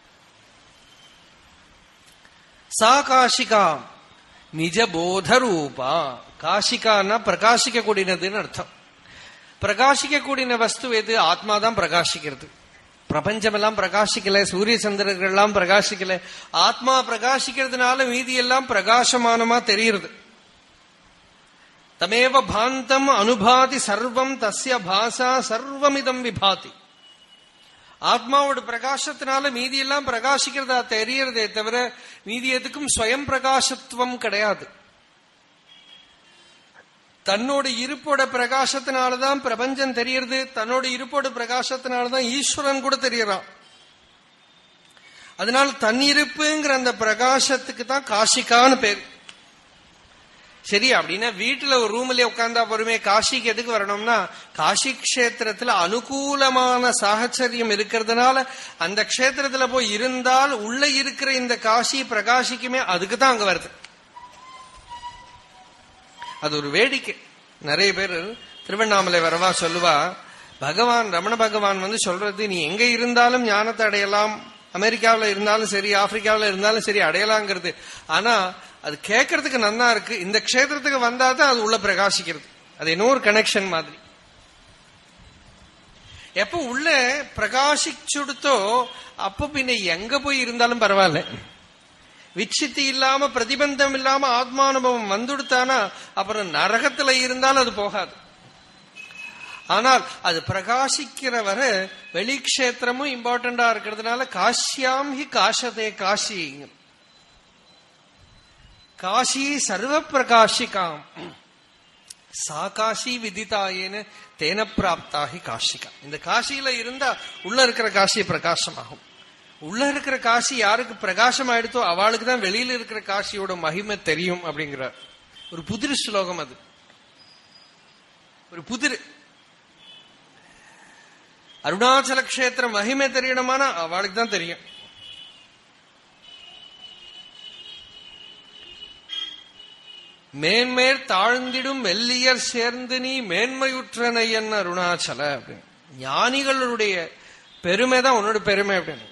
சா காஷிகா நிஜ போத ரூபா. காஷிகான்னா பிரகாசிக்க கூடினதுன்னு அர்த்தம். பிரகாசிக்க கூடின வஸ்து எது? ஆத்மாதான் பிரகாசிக்கிறது. பிரபஞ்சம் எல்லாம் பிரகாசிக்கல, சூரிய சந்திரர்கள் எல்லாம் பிரகாசிக்கல. ஆத்மா பிரகாசிக்கிறதுனால மீதி எல்லாம் பிரகாசமானமா தெரியுது. தமேவ பாந்தம் அனுபாதி சர்வம் தஸ்ய பாசா சர்வமிதம் விபாதி. ஆத்மாவோட பிரகாசத்தினால மீதி எல்லாம் பிரகாசிக்கிறதா தெரியறதே தவிர மீதி எதுக்கும் ஸ்வயம் பிரகாசத்துவம் கிடையாது. தன்னோட இருப்போட பிரகாசத்தினாலதான் பிரபஞ்சம் தெரியறது, தன்னோட இருப்போட பிரகாசத்தினாலதான் ஈஸ்வரன் கூட தெரியறான். அதனால தன் இருப்புங்கிற அந்த பிரகாசத்துக்கு தான் காஷிகான்னு பேர். சரி, அப்படின்னா வீட்டுல ஒரு ரூம்லயே உட்கார்ந்தா பொறுமே, காசிக்கு எதுக்கு வரணும்னா காசி கஷேத்திரத்துல அனுகூலமான சாகச்சரியம் இருக்கிறதுனால அந்த கஷேத்திரத்துல போய் இருந்தால் உள்ள இருக்கிற இந்த காசி பிரகாசிக்குமே, அதுக்குதான் அங்க வருது. அது ஒரு வேடிக்கை. நிறைய பேர் திருவண்ணாமலை வரவா சொல்லுவா, பகவான் ரமண பகவான் சொல்றது நீ எங்க இருந்தாலும் ஞானத்தை அடையலாம், அமெரிக்காவில இருந்தாலும் சரி ஆப்பிரிக்காவில இருந்தாலும் சரி அடையலாங்கிறது. ஆனா அது கேட்கறதுக்கு நன்னா இருக்கு, இந்த க்ஷேத்திரத்துக்கு வந்தாதான் அது உள்ள பிரகாசிக்கிறது. அது இன்னொரு கனெக்ஷன் மாதிரி. எப்ப உள்ள பிரகாசிச்சுடுத்தோ அப்ப பின்ன எங்க போய் இருந்தாலும் பரவாயில்ல. விச்சித்தி இல்லாம பிரதிபந்தம் இல்லாம ஆத்மானுபவம் வந்துடுத்தானா அப்புறம் நரகத்துல இருந்தாலும் அது போகாது. ஆனால் அது பிரகாசிக்கிற வர வெளிக்ஷேத்திரமும் இம்பார்ட்டண்டா இருக்கிறதுனால காஷ்யாம் ஹி காஷதே காஷி. காஷி சர்வ பிரகாஷிகாம். சா காஷி விதித்தாயேன்னு தேன பிராப்தாகி காஷிகா. இந்த காசியில இருந்தா உள்ள இருக்கிற காசி பிரகாசமாகும். உள்ள இருக்கிற காசி யாருக்கு பிரகாசம் ஆயிடுத்தோ அவளுக்கு தான் வெளியில இருக்கிற காசியோட மகிமை தெரியும் அப்படிங்கிறார். ஒரு புதிர் ஸ்லோகம் அது. ஒரு புதிர் அருணாச்சல கஷேத்திர மகிமை தெரியணுமானா அவளுக்கு தான் தெரியும். மேன்மேற் தாழ்ந்திடும் வெள்ளியர் சேர்ந்து நீ மேன்மையுற்றனை என்ன அருணாச்சல அப்படின்னு. ஞானிகளுடைய பெருமைதான் உன்னோட பெருமை அப்படின்னு.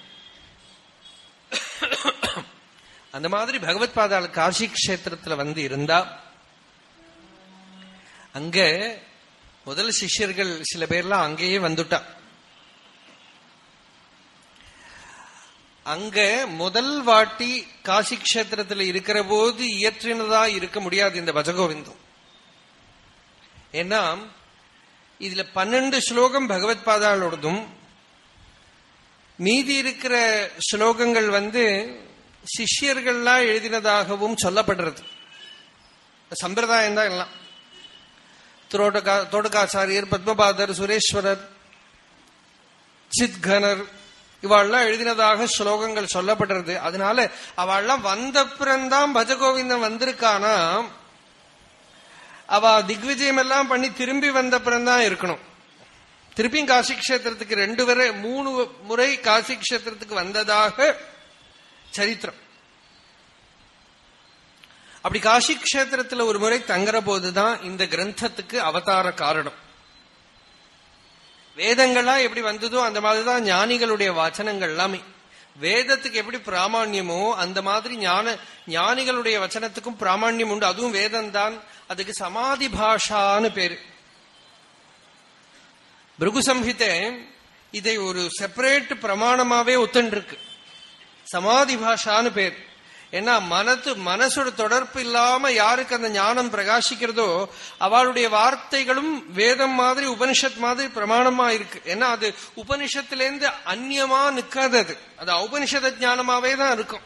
அந்த மாதிரி பகவத் பாதாள் காசி கஷேத்திரத்துல வந்து இருந்தா அங்க முதல் சிஷ்யர்கள் சில பேர்லாம் அங்கேயே வந்துட்டா. அங்க முதல் வாட்டி காசி கஷேத்திரத்துல இருக்கிற போது இயற்றினதா இருக்க முடியாது இந்த பஜகோவிந்தம். ஏன்னா இதுல 12 ஸ்லோகம் பகவத் பாதாளோடதும் மீதி இருக்கிற ஸ்லோகங்கள் சிஷ்யர்கள்லாம் எழுதினதாகவும் சொல்லப்படுறது. சம்பிரதாயம் தான் எல்லாம். தோடகாச்சாரியர், பத்மபாதர், சுரேஸ்வரர், சித்கனர் இவாள்லாம் எழுதினதாக ஸ்லோகங்கள் சொல்லப்படுறது. அதனால அவள்லாம் வந்த பிறந்தான் பஜகோவிந்தம் வந்திருக்கானா அவ திக்விஜயம் எல்லாம் பண்ணி திரும்பி வந்த பிறந்தான் இருக்கணும். திருப்பியும் காசி கஷேத்திரத்துக்கு 3 முறை காசி கஷேத்திரத்துக்கு வந்ததாக சரித்திரம். அப்படி காசி கஷேத்திரத்துல ஒரு முறை தங்குற போதுதான் இந்த கிரந்தத்துக்கு அவதார காரணம். வேதங்கள்லாம் எப்படி வந்ததோ அந்த மாதிரிதான் ஞானிகளுடைய வச்சனங்கள் எல்லாமே. வேதத்துக்கு எப்படி பிராமணியமோ அந்த மாதிரி ஞானிகளுடைய வச்சனத்துக்கும் பிராமணியம் உண்டு. அதுவும் வேதம் தான். அதுக்கு சமாதி பாஷான்னு பேரு. பிருகு சம்ஹிதை இதை ஒரு செப்பரேட் பிரமாணமாவே ஒத்துண்டிருக்கு. சமாதி பாஷான்னு பேர். ஏன்னா மனசோட தொடர்பு இல்லாம யாருக்கு அந்த ஞானம் பிரகாசிக்கிறதோ அவளுடைய வார்த்தைகளும் வேதம் மாதிரி உபனிஷத் மாதிரி பிரமாணமா இருக்கு. ஏன்னா அது உபனிஷத்திலேருந்து அந்நியமா நிக்காதது. அது உபனிஷத ஞானமாவே தான் இருக்கும்.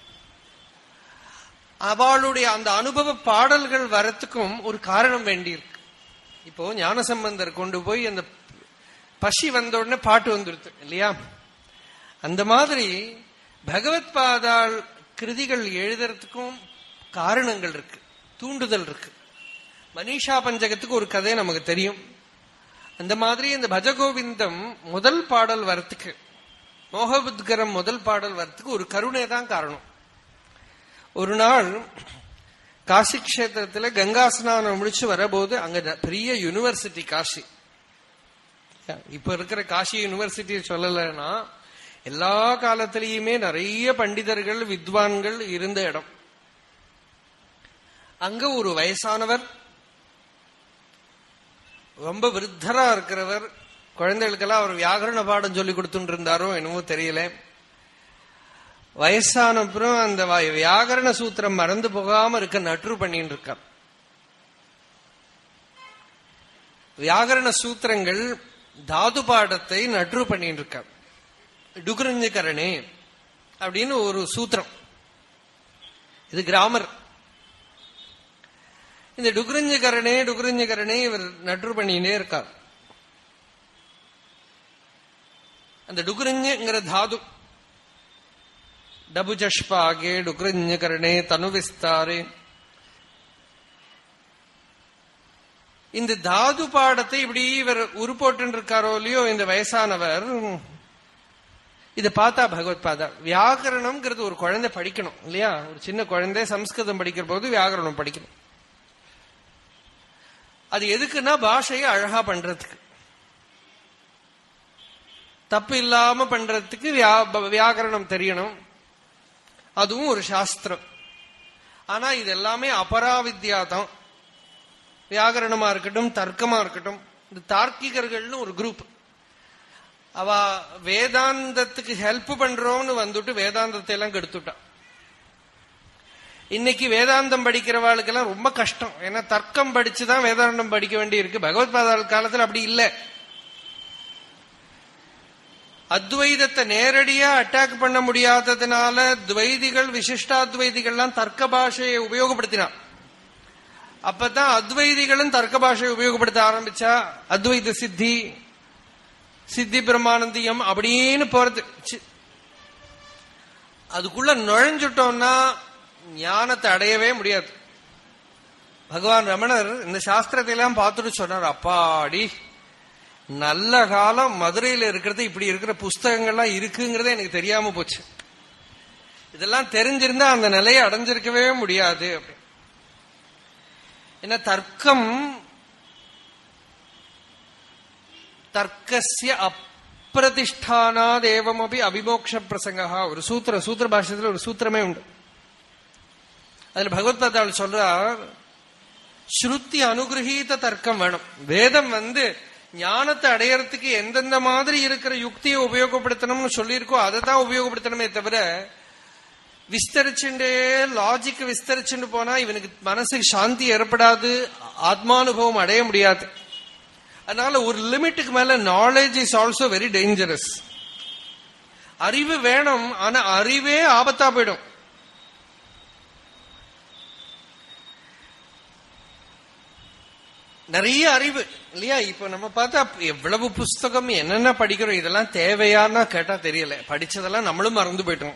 அவளுடைய அந்த அனுபவ பாடல்கள் வரத்துக்கும் ஒரு காரணம் வேண்டியிருக்கு. இப்போ ஞானசம்பந்தர் கொண்டு போய் அந்த பசி வந்த உடனே பாட்டு வந்துருது இல்லையா? அந்த மாதிரி பகவத் பாதாள் கிருதிகள் எழுதுறதுக்கும் காரணங்கள் இருக்கு, தூண்டுதல் இருக்கு. மனிஷா பஞ்சகத்துக்கு ஒரு கதை நமக்கு தெரியும். அந்த மாதிரி இந்த பஜகோவிந்தம் முதல் பாடல் வரத்துக்கு, மோகபுத்கரம் முதல் பாடல் வரத்துக்கு ஒரு கருணை தான் காரணம். ஒரு நாள் காசி கஷேத்திரத்துல கங்கா ஸ்நானம் முடிச்சு வரபோது அங்க பெரிய யூனிவர்சிட்டி காசி. இப்ப இருக்கிற காசி யூனிவர்சிட்டி சொல்லலைன்னா எல்லா காலத்திலயுமே நிறைய பண்டிதர்கள் வித்வான்கள் இருந்த இடம். அங்க ஒரு வயசானவர், ரொம்ப விருத்தரா இருக்கிறவர், குழந்தைகளுக்கெல்லாம் அவர் வியாகரண பாடம் சொல்லி கொடுத்துட்டு இருந்தாரோ என்னமோ தெரியல. வயசான அப்புறம் அந்த வியாகரண சூத்திரம் மறந்து போகாம இருக்க நட்ரு பண்ணிட்டு இருக்கார். வியாகரண சூத்திரங்கள் தாது பாடத்தை நட்ரு பண்ணிட்டு இருக்கார். டுகுரஞ்சகரணே அப்படின்னு ஒரு சூத்திரம். இது கிராமர். இந்த டுகுரஞ்சகரணே இவர் நட்ரு பண்ணிட்டே இருக்கார். அந்த டுகுரஞ்சுங்கிற தாது, டபு ஜஷ்பாகே டுகுரஞ்சகரணே தனு விஸ்தாரே, இந்த தாது பாடத்தை இப்படி இவர் உருப்போட்டு இருக்காரோ இல்லையோ இந்த வயசானவர், இதை பார்த்தா பகவத் பாதா வியாகரணம்ங்கிறது ஒரு குழந்தை படிக்கணும் இல்லையா? ஒரு சின்ன குழந்தை சம்ஸ்கிருதம் படிக்கிற போது வியாகரணம் படிக்கணும். அது எதுக்குன்னா பாஷையை அழகா பண்றதுக்கு, தப்பு இல்லாம பண்றதுக்கு வியாகரணம் தெரியணும். அதுவும் ஒரு சாஸ்திரம். ஆனா இது எல்லாமே அபராவித்யா தான். வியாகரணமா இருக்கட்டும், தர்க்கமா இருக்கட்டும். இந்த தார்க்கிகர்கள்னு ஒரு குரூப், அவ வேதாந்தத்துக்கு ஹெல்ப் பண்றோம்னு வந்துட்டு வேதாந்தத்தை எல்லாம் கெடுத்துட்டா. இன்னைக்கு வேதாந்தம் படிக்கிறவாளுக்கெல்லாம் ரொம்ப கஷ்டம். ஏன்னா தர்க்கம் படிச்சுதான் வேதாந்தம் படிக்க வேண்டி இருக்கு. பகவத் பாதாள் காலத்துல அப்படி இல்லை. அத்வைதத்தை நேரடியா அட்டாக் பண்ண முடியாததுனால துவைதிகள், விசிஷ்டாத்வைதிகள்லாம் தர்க்க பாஷையை உபயோகப்படுத்தினார். அப்பதான் அத்வைதிகளும் தர்க்க பாஷை உபயோகப்படுத்த ஆரம்பிச்சா அத்வைத சித்தி, சித்தி பிரமானந்தியம் அப்படின்னு போறது. அதுக்குள்ள நுழைஞ்சுட்டோம்னா ஞானத்தை அடையவே முடியாது. பகவான் ரமணர் இந்த சாஸ்திரத்தை எல்லாம் பார்த்துட்டு சொன்னார், அப்பாடி நல்ல காலம் மதுரையில இருக்கிறது, இப்படி இருக்கிற புஸ்தகங்கள்லாம் இருக்குங்கிறதே எனக்கு தெரியாம போச்சு. இதெல்லாம் தெரிஞ்சிருந்தா அந்த நிலையை அடைஞ்சிருக்கவே முடியாது. என்ன தர்க்கம், தர்க்கஸ்ய அப்பிரதிஷ்டானாதேவம் அபி அபிமோக்ஷ பிரசங்கா. ஒரு சூத்திர பாஷ்யத்துல ஒரு சூத்திரமே உண்டு. அதுல பகவத்பாதாள் சொல்றார், ஸ்ருதி அனுகிரகீத தர்க்கம் வேணும். வேதம் ஞானத்தை அடையறதுக்கு எந்தெந்த மாதிரி இருக்கிற யுக்தியை உபயோகப்படுத்தணும்னு சொல்லியிருக்கோ அதை தான் உபயோகப்படுத்தணுமே தவிர, விஸ்தரிச்சுட்டே லாஜிக் விஸ்தரிச்சுட்டு போனா இவனுக்கு மனசுக்கு சாந்தி ஏற்படாது, ஆத்மானுபவம் அடைய முடியாது. அதனால ஒரு லிமிட்டுக்கு மேல knowledge is also very dangerous. அறிவு வேணும், ஆனா அறிவே ஆபத்தா போயிடும். நிறைய அறிவு இல்லையா? இப்ப நம்ம பார்த்தா எவ்வளவு புஸ்தகம் என்னென்ன படிக்கிறோம், இதெல்லாம் தேவையானா கேட்டா தெரியல. படிச்சதெல்லாம் நம்மளும் மறந்து போயிட்டோம்.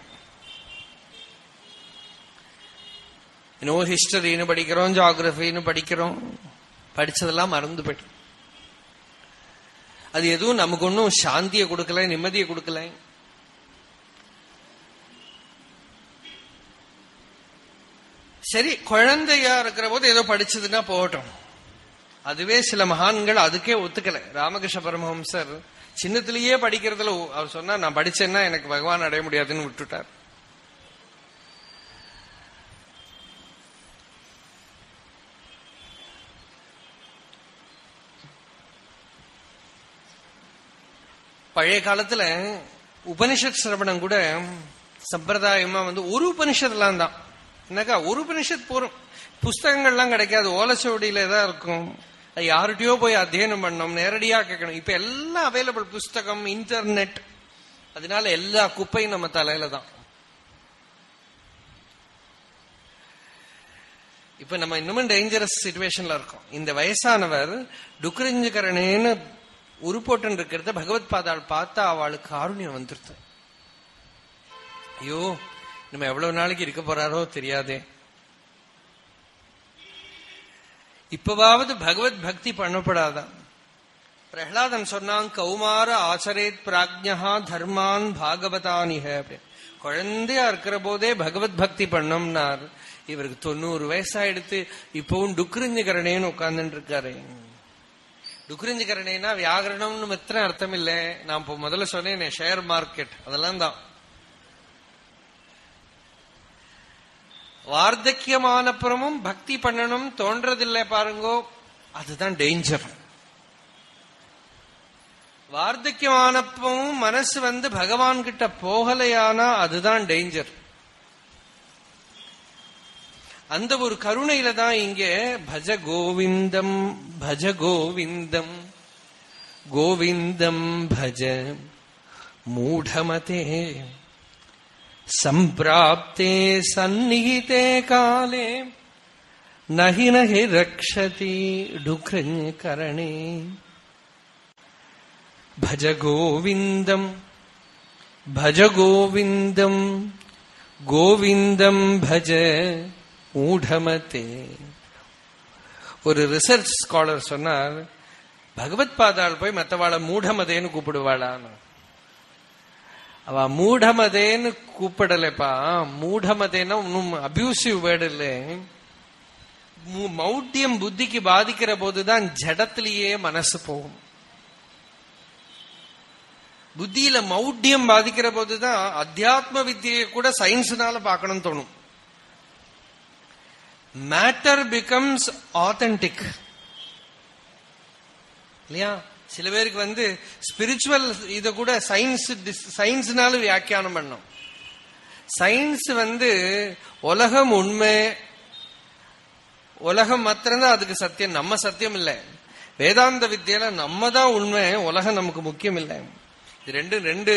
இன்னும் ஹிஸ்டரின்னு படிக்கிறோம், ஜியோகிரபின்னு படிக்கிறோம், படிச்சதெல்லாம் மறந்து போயிட்டோம். அது எதுவும் நமக்கு ஒன்னும் சாந்தியை கொடுக்கல, நிம்மதியை கொடுக்கல. சரி, குழந்தையா இருக்கிற போது ஏதோ படிச்சதுன்னா போகட்டும். அதுவே சில மகான்கள் அதுக்கே ஒத்துக்கல. ராமகிருஷ்ண பரமஹம்சர் சின்னத்திலேயே படிக்கிறதுல அவர் சொன்னா, நான் படிச்சேன்னா எனக்கு பகவான் அடைய முடியாதுன்னு விட்டுட்டார். பழைய காலத்துல உபனிஷத் சிரவணம் கூட சம்பிரதாயமா ஒரு உபனிஷத்துலாம் தான். என்னக்கா ஒரு உபனிஷத் போறோம், புஸ்தகங்கள்லாம் கிடைக்காது, ஓலைச்சுவடியில தான் இருக்கும். யாருகிட்டயோ போய் அத்தியனம் பண்ணணும், நேரடியா கேட்கணும். இப்ப எல்லாம் அவைலபிள், புஸ்தகம், இன்டர்நெட். அதனால எல்லா குப்பையும் நம்ம தலையில தான். இப்ப நம்ம இன்னும் டேஞ்சரஸ் சிச்சுவேஷன்ல இருக்கோம். இந்த வயசானவர் டுக்ரிஞ்சுகரணேன்னு உருப்போட்டு இருக்கிறத பகவத் பாதாள் பார்த்தா அவளுக்கு காருண்யம் வந்துருது. ஐயோ, நம்ம எவ்வளவு நாளைக்கு இருக்க போறாரோ தெரியாதே. இப்பவாவது பகவத் பக்தி பண்ணப்படாதான். பிரஹ்லாதன் சொன்னான், கௌமார ஆச்சரேத் பிராஜ்ஞா தர்மான் பாகவதானிக. குழந்தையா இருக்கிற போதே பகவத் பக்தி பண்ணோம்னார். இவருக்கு 90 வயசாயிடுத்து, இப்பவும் டுக்ரிஞ்சுகரணேன்னு உட்கார்ந்துட்டு இருக்காரு. டுக்ரிஞ்சுகரணேனா வியாகரணம்னு மாத்திர அர்த்தம் இல்ல. நான் இப்ப முதல்ல சொன்னேன் ஷேர் மார்க்கெட், அதெல்லாம் தான். வார்த்தக்கியமானப்புறமும் பக்தி பண்ணணும் தோன்றதில்லை பாருங்கோ, அதுதான் டேஞ்சர். வார்த்தக்கியமானப்பவும் மனசு பகவான் கிட்ட போகலையானா அதுதான் டேஞ்சர். அந்த ஒரு கருணையில தான் இங்கே பஜ கோவிந்தம் பஜ கோவிந்தம் கோவிந்தம் பஜ மூடமதே சம்பிராப்தே சந்நிஹிதே காலே நஹி நஹி ரக்ஷதி டுக்ரிஞ்சுகரணே. பஜ கோவிந்தம் பஜ கோவிந்தம் கோவிந்தம் பஜ மூடமதே. ஒரு ரிசர்ச் ஸ்காலர் சொன்னார், பகவத் பாதாள் போய் மற்றவாளை மூடமதேன்னு கூப்பிடுவாளான்னு. அவ மூடமதேன்னு கூப்பிடலப்பா. மூடமதேன்னா ஒன்னும் அபியூசிவ் வேர்டு இல்ல. மௌட்டியம் புத்திக்கு பாதிக்கிற போதுதான் ஜடத்திலேயே மனசு போகும். புத்தியில மௌட்டியம் பாதிக்கிற போதுதான் அத்தியாத்ம வித்தியை கூட சயின்ஸ்னால பார்க்கணும்னு தோணும். மேட்டர் பிகம்ஸ் ஆத்தென்டிக் இல்லையா? சில பேருக்கு ஸ்பிரிச்சுவல் இத கூட சயின்ஸ்னால வியாக்கியானம் பண்ணும். சயின்ஸ் உலகம் உண்மை, உலகம் மாத்திரம்தான் அதுக்கு சத்தியம், நம்ம சத்தியம் இல்லை. வேதாந்த வித்தியில நம்ம தான் உண்மை, உலகம் நமக்கு முக்கியம் இல்லை. இது ரெண்டு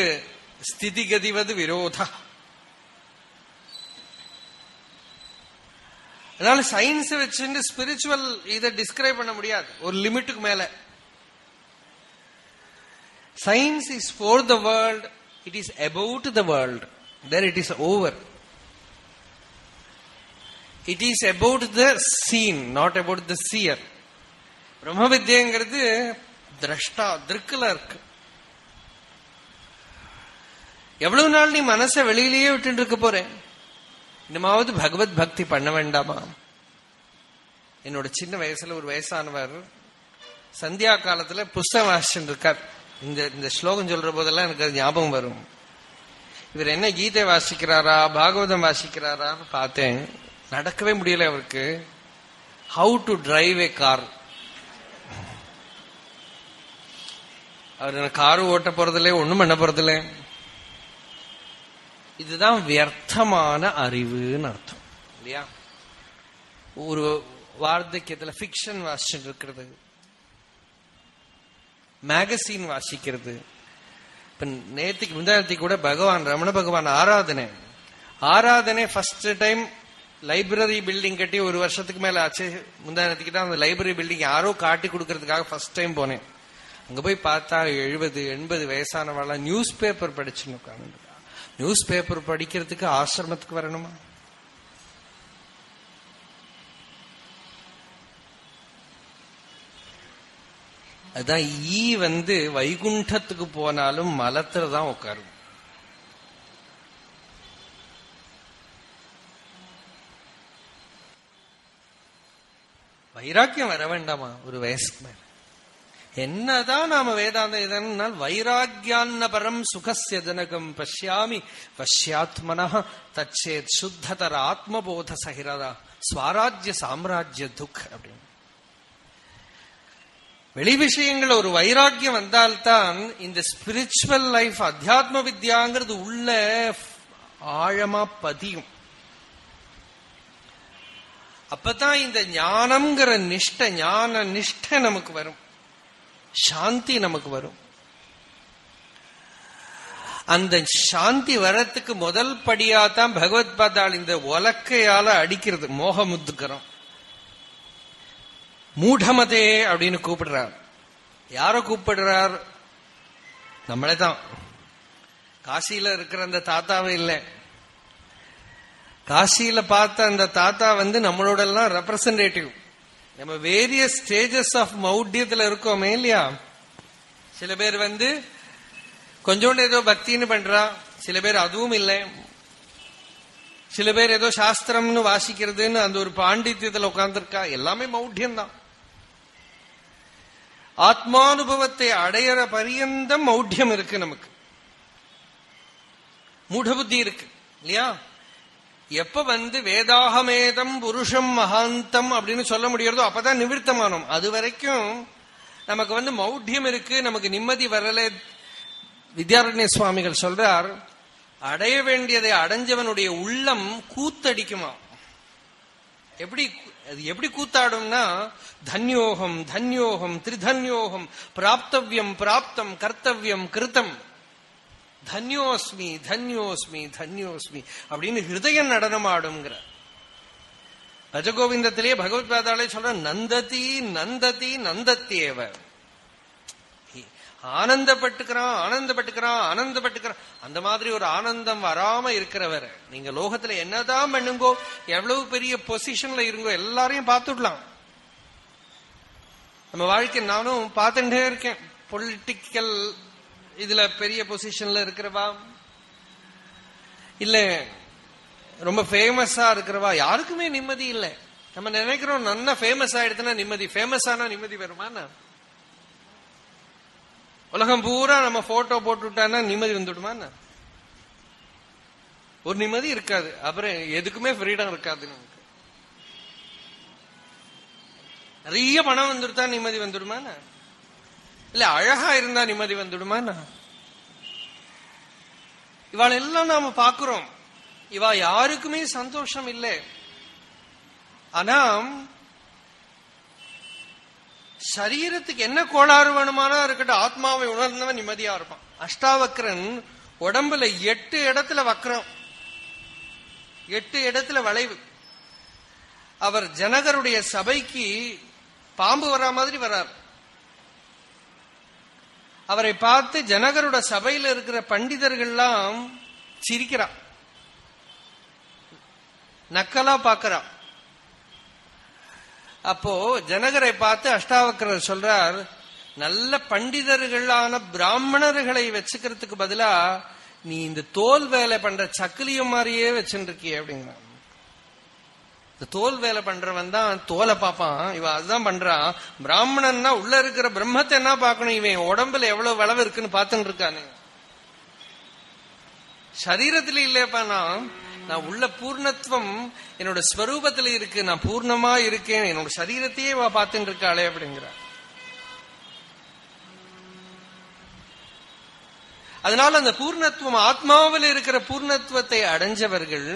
ஸ்திதிகதிவது விரோதா. அதனால சயின்ஸ் வச்சுட்டு ஸ்பிரிச்சுவல் இதை டிஸ்கிரைப் பண்ண முடியாது ஒரு லிமிட்டுக்கு மேல. Science is for the world, it is about the world, there it is over. It is about the seen, not about the seer. பிரம்ம வித்யங்கிறது திரஷ்டா திருக்குல இருக்கு. எவ்வளவு நாள் நீ மனசை வெளியிலேயே விட்டு இருக்க போறேன்? இன்னமாவது பகவத் பக்தி பண்ண வேண்டாமா? என்னோட சின்ன வயசுல ஒரு வயசானவர் சந்தியா காலத்துல புஸ்தகம் வாசிச்சுட்டு இருக்கார். இந்த ஸ்லோகம் சொல்ற போதெல்லாம் எனக்கு அது ஞாபகம் வரும். இவர் என்ன கீதை வாசிக்கிறாரா பாகவதம் வாசிக்கிறாரா பார்த்தேன். நடக்கவே முடியல அவருக்கு. How to drive a car. அவர் காரு ஓட்ட போறதில்ல, ஒண்ணும் பண்ண போறதில்ல. இதுதான் வியர்த்தமான அறிவுன்னு அர்த்தம் இல்லையா? ஒரு வார்த்தக்கியத்துல ஃபிக்ஷன் வாசிச்சுட்டு இருக்கிறது, மேகசின் வாசிக்கிறது. இப்ப நேற்றுக்கு முந்தானத்துக்கு கூட பகவான் ரமண பகவான் ஆராதனை ஃபர்ஸ்ட் டைம் லைப்ரரி பில்டிங் கட்டி ஒரு வருஷத்துக்கு மேல ஆச்சு. முந்தானத்துக்கு தான் அந்த லைப்ரரி பில்டிங் யாரோ காட்டி கொடுக்கறதுக்காக ஃபர்ஸ்ட் டைம் போனேன். அங்க போய் பார்த்தா 70-80 வயசானவாள நியூஸ் பேப்பர் படிச்சுன்னு உட்காந்து. நியூஸ் பேப்பர் படிக்கிறதுக்கு ஆசிரமத்துக்கு வரணுமா? அதான் வைகுண்டத்துக்கு போனாலும் மலத்துலதான் உட்காரும். வைராக்கியம் வர வேண்டாமா ஒரு வயசுக்கு மேல? என்னதான் நாம வேதாந்த இதனால் வைராக்கியான்ன பரம் சுகஸ்ய ஜனகம் பஷ்யாமி பஷ்யாத்மனா தச்சேத் சுத்ததர ஆத்மபோத சகிரதா ஸ்வராஜ்ய சாம்ராஜ்ய துக் அப்படின்னு வெளி விஷயங்கள் ஒரு வைராக்கியம் வந்தால்தான் இந்த ஸ்பிரிச்சுவல் லைஃப் அத்தியாத்ம வித்யாங்கிறது உள்ள ஆழமா பதியும். அப்பதான் இந்த ஞானம்ங்கிற ஞான நிஷ்டை நமக்கு வரும், சாந்தி நமக்கு வரும். அந்த சாந்தி வரத்துக்கு முதல் படியாதான் பகவத் பாதாள் இந்த உலக்கையால அடிக்கிறது. மோகமுத்துக்கரம் மூடமதே அப்படின்னு கூப்பிடுறார். யார கூப்பிடுறார்? நம்மளே தான். காசியில இருக்கிற அந்த தாத்தாவே இல்லை, காசியில பார்த்த அந்த தாத்தா நம்மளோட எல்லாம் ரெப்ரசன்டேட்டிவ். நம்ம வேரியஸ் ஸ்டேஜஸ் ஆஃப் மௌட்யத்துல இருக்கோமே இல்லையா? சில பேர் கொஞ்சோண்டு ஏதோ பக்தின்னு பண்றா, சில பேர் அதுவும் இல்லை, சில பேர் ஏதோ சாஸ்திரம்னு வாசிக்கிறதுன்னு அந்த ஒரு பாண்டித்யத்துல உட்கார்ந்துருக்கா. எல்லாமே மௌட்யம் தான். ஆத்மானுபவத்தை அடையிற பரியந்தம் மௌட்யம் இருக்கு, நமக்கு மூடபுத்தி இருக்கு இல்லையா? எப்ப வேதாகமேதம் புருஷம் மகாந்தம் அப்படின்னு சொல்ல முடியறதோ அப்பதான் நிவிர்த்தமானோம். அது வரைக்கும் நமக்கு மௌட்யம் இருக்கு, நமக்கு நிம்மதி வரல. வித்யாரண்ய சுவாமிகள் சொல்றார், அடைய வேண்டியதை அடைஞ்சவனுடைய உள்ளம் கூத்தடிக்குமா. எப்படி கூத்தாடும்னா, தன்யோகம் தன்யோகம் திரிதன்யோகம் பிராப்தவ்யம் பிராப்தம் கர்த்தவ்யம் கிருத்தம் தன்யோஸ்மி தன்யோஸ்மி தன்யோஸ்மி அப்படின்னு ஹிருதயம் நடனம் ஆடுங்கிற ரஜகோவிந்தத்திலேயே பகவத் பாதாளே சொல்ற, நந்ததி நந்ததி நந்தத்தேவ. ஆனந்தப்பட்டுக்கிறான் ஆனந்தப்பட்டுக்கிறான் ஆனந்தப்பட்டுக்கிறான். அந்த மாதிரி ஒரு ஆனந்தம் வராம இருக்கிறவரை நீங்க லோகத்துல என்னதான் பண்ணுங்கோ, எவ்வளவு பெரிய பொசிஷன்ல இருங்கோ, எல்லாரையும் பார்த்துடலாம். நம்ம வாழ்க்கை நானும் பார்த்துட்டே இருக்கேன். பொலிட்டிக்கல் இதுல பெரிய பொசிஷன்ல இருக்கிறவா, இல்ல ரொம்ப ஃபேமஸா இருக்கிறவா, யாருக்குமே நிம்மதி இல்லை. நம்ம நினைக்கிறோம் நல்லா ஃபேமஸ் ஆயிடுதுன்னா நிம்மதி. ஃபேமஸ் ஆனா நிம்மதி வருமானா? உலகம் பூரா நம்ம போட்டோ போட்டுட்டானா நிம்மதி வந்துடுமா? ஒரு நிம்மதி இருக்காது. அப்புறம் எதுக்குமே ஃப்ரீடம் இருக்காது நமக்கு. நிறைய பணம் வந்துடுதா நிம்மதி வந்துடுமா? இல்ல அழகா இருந்தா நிம்மதி வந்துடுமா? இவாள் எல்லாம் நாம பாக்குறோம், இவா யாருக்குமே சந்தோஷம் இல்லை. ஆனா சரீரத்துக்கு என்ன கோளாறு வேணுமானா இருக்கட்டும், ஆத்மாவை உணர்ந்தவன் நிம்மதியா இருப்பான். அஷ்டாவக்ரன் உடம்புல 8 இடத்துல வக்ரம், 8 இடத்துல வளைவு. அவர் ஜனகருடைய சபைக்கு பாம்பு வரா மாதிரி வரார். அவரை பார்த்து ஜனகருடைய சபையில இருக்கிற பண்டிதர்கள்லாம் சிரிக்கிறா, நக்கலா பாக்கிறா. அப்போ ஜனகரை பார்த்து அஷ்டாவக்கரர் சொல்றார், நல்ல பண்டிதர்களான பிராமணர்களை வச்சுக்கிறதுக்கு பதிலா நீ இந்த தோல் வேலை பண்ற சக்கிலியம் மாதிரியே வச்சுட்டு இருக்கிய அப்படிங்கிறான். இந்த தோல் வேலை பண்றவன் தான் தோலை பார்ப்பான், இவன் அதுதான் பண்றான். பிராமணன்னா உள்ள இருக்கிற பிரம்மத்தை என்ன பார்க்கணும், இவன் உடம்புல எவ்வளவு விளவு இருக்குன்னு பார்த்துட்டு இருக்கானு. சரீரத்துல இல்லையப்பா, நான் உள்ள பூர்ணத்துவம் என்னோட ஸ்வரூபத்துல இருக்கு, நான் பூர்ணமா இருக்கேன், என்னோட சரீரத்தையே பார்த்துட்டு இருக்காளே அப்படிங்கிற. அதனால அந்த பூர்ணத்துவம், ஆத்மாவில் இருக்கிற பூர்ணத்துவத்தை அடைஞ்சவர்கள்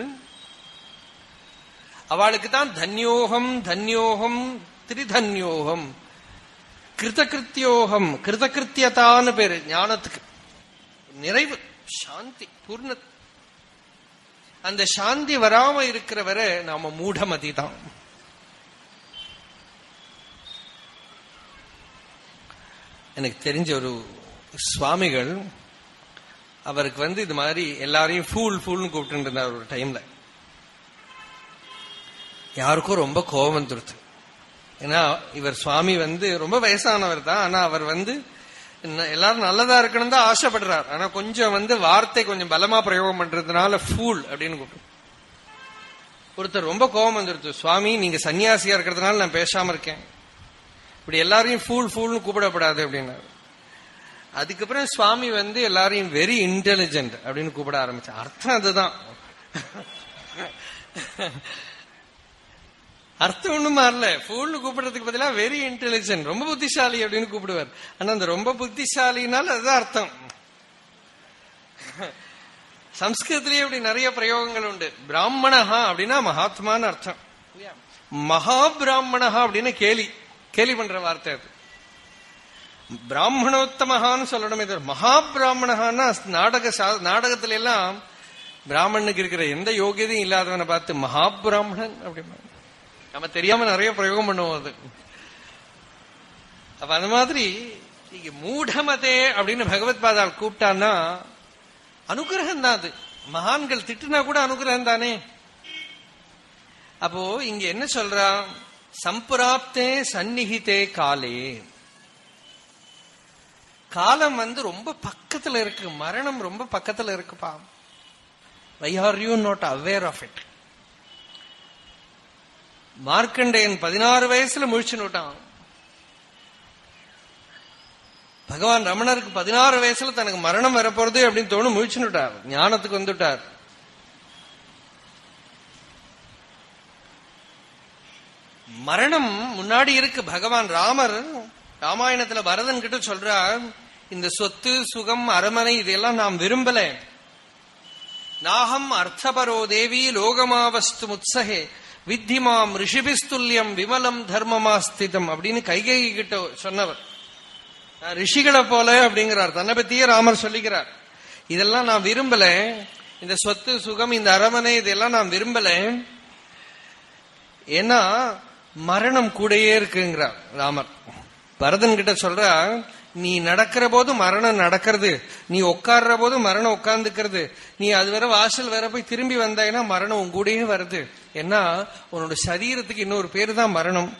அவளுக்கு தான் தன்யோகம் தன்யோகம் திரிதன்யோகம் கிருதகிருத்தியோகம் கிருதகிருத்தியதான்னு பேரு. ஞானத்துக்கு நிறைவு, சாந்தி, பூர்ண. அந்த சாந்தி வராம இருக்கிறவரை நாம மூடமதி தான். எனக்கு தெரிஞ்ச ஒரு சுவாமிகள், அவருக்கு இது மாதிரி எல்லாரையும் ஃபூல்னு கூப்பிட்டு இருந்தார். ஒரு டைம்ல யாருக்கும் ரொம்ப கோபம் வந்துருது. ஏன்னா இவர் சுவாமி ரொம்ப வயசானவர் தான். ஆனா அவர் எல்லாரும் நல்லதா இருக்கணும் தான் ஆசைப்படுறார். ஆனா கொஞ்சம் வார்த்தை கொஞ்சம் பலமா பிரயோகம் பண்றதுனால ஃபூல் அப்படின்னு கூப்பிட்டு ஒருத்தர் ரொம்ப கோபம் வந்துருது. சுவாமி, நீங்க சன்னியாசியா இருக்கிறதுனால நான் பேசாம இருக்கேன், இப்படி எல்லாரையும் ஃபூல் ஃபூல்னு கூப்பிடப்படாது அப்படின்னாரு. அதுக்கப்புறம் சுவாமி எல்லாரையும் வெரி இன்டெலிஜென்ட் அப்படின்னு கூப்பிட ஆரம்பிச்ச. அர்த்தம் அதுதான், அர்த்தம் ஒண்ணும் மாறல. ஃபூல்னு கூப்பிடுறதுக்கு பதிலா வெரி இன்டெலிஜென்ட், ரொம்ப புத்திசாலி அப்படின்னு கூப்பிடுவார். ஆனா அந்த ரொம்ப புத்திசாலினால அதுதான் அர்த்தம். சம்ஸ்கிருதத்திலேயே அப்படி நிறைய பிரயோகங்கள் உண்டு. பிராமணஹா அப்படின்னா மகாத்மான்னு அர்த்தம். மகா பிராமணஹா அப்படின்னு கேலி பண்ற வார்த்தை அது. பிராமணோத்தமஹான்னு சொல்லணும். இது மகா பிராமணஹான்னா நாடகத்துல எல்லாம் பிராமணனுக்கு இருக்கிற எந்த யோகியதையும் இல்லாதவனை பார்த்து மகா பிராமணன் அப்படி நம்ம தெரியாம நிறைய பிரயோகம் பண்ணுவோம். அது அப்ப அந்த மாதிரி இங்க மூடமதே அப்படின்னு பகவத் பாதால் கூப்பிட்டான்னா அனுகிரகம் தான். அது மகான்கள் திட்டுனா கூட அனுகிரகம் தானே. அப்போ இங்க என்ன சொல்றா, சம்பிராப்தே சந்நிகிதே காலே. காலம் ரொம்ப பக்கத்துல இருக்கு, மரணம் ரொம்ப பக்கத்துல இருக்குப்பா. Why are you not aware of it? Markandeyan 16 வயசுல முழிச்சுன்னு விட்டான். பகவான் ரமணருக்கு 16 வயசுல தனக்கு மரணம் வரப்போறது அப்படின்னு தோணு முழிச்சுன்னு விட்டார். ஞானத்துக்கு வந்துட்டார். மரணம் முன்னாடி இருக்கு. பகவான் ராமர் ராமாயணத்துல பரதன் கிட்ட சொல்றார், இந்த சொத்து சுகம் அரமனை இதெல்லாம் நாம் விரும்பல. நாகம் அர்த்தபரோ தேவி லோகமாவஸ்து முத்சகே வித்திமாம் ரிஷிபிஸ்துல்யம் விமலம் தர்மமாஸ்திதம் அப்படின்னு கைகேயி கிட்ட சொன்னவர். ரிஷிகளை போல அப்படிங்கிறார். தன்னை பத்தியே ராமர் சொல்லிக்கிறார். இதெல்லாம் நான் விரும்பல, இந்த சொத்து சுகம் இந்த அரமனை இதெல்லாம் நான் விரும்பல, ஏன்னா மரணம் கூடயே இருக்குங்கிறார் ராமர். பரதன் கிட்ட சொல்ற, நீ நடக்கிற போது மரணம் நடக்கிறது, நீ உட்கார்ற போது மரணம் உட்கார்ந்துக்கிறது, நீ அது வர வாசல் வேற போய் திரும்பி வந்தாய்னா மரணம் உன் கூடயே வருது. ஏன்னா உன்னோட சரீரத்துக்கு இன்னொரு பேரு தான் மரணம்.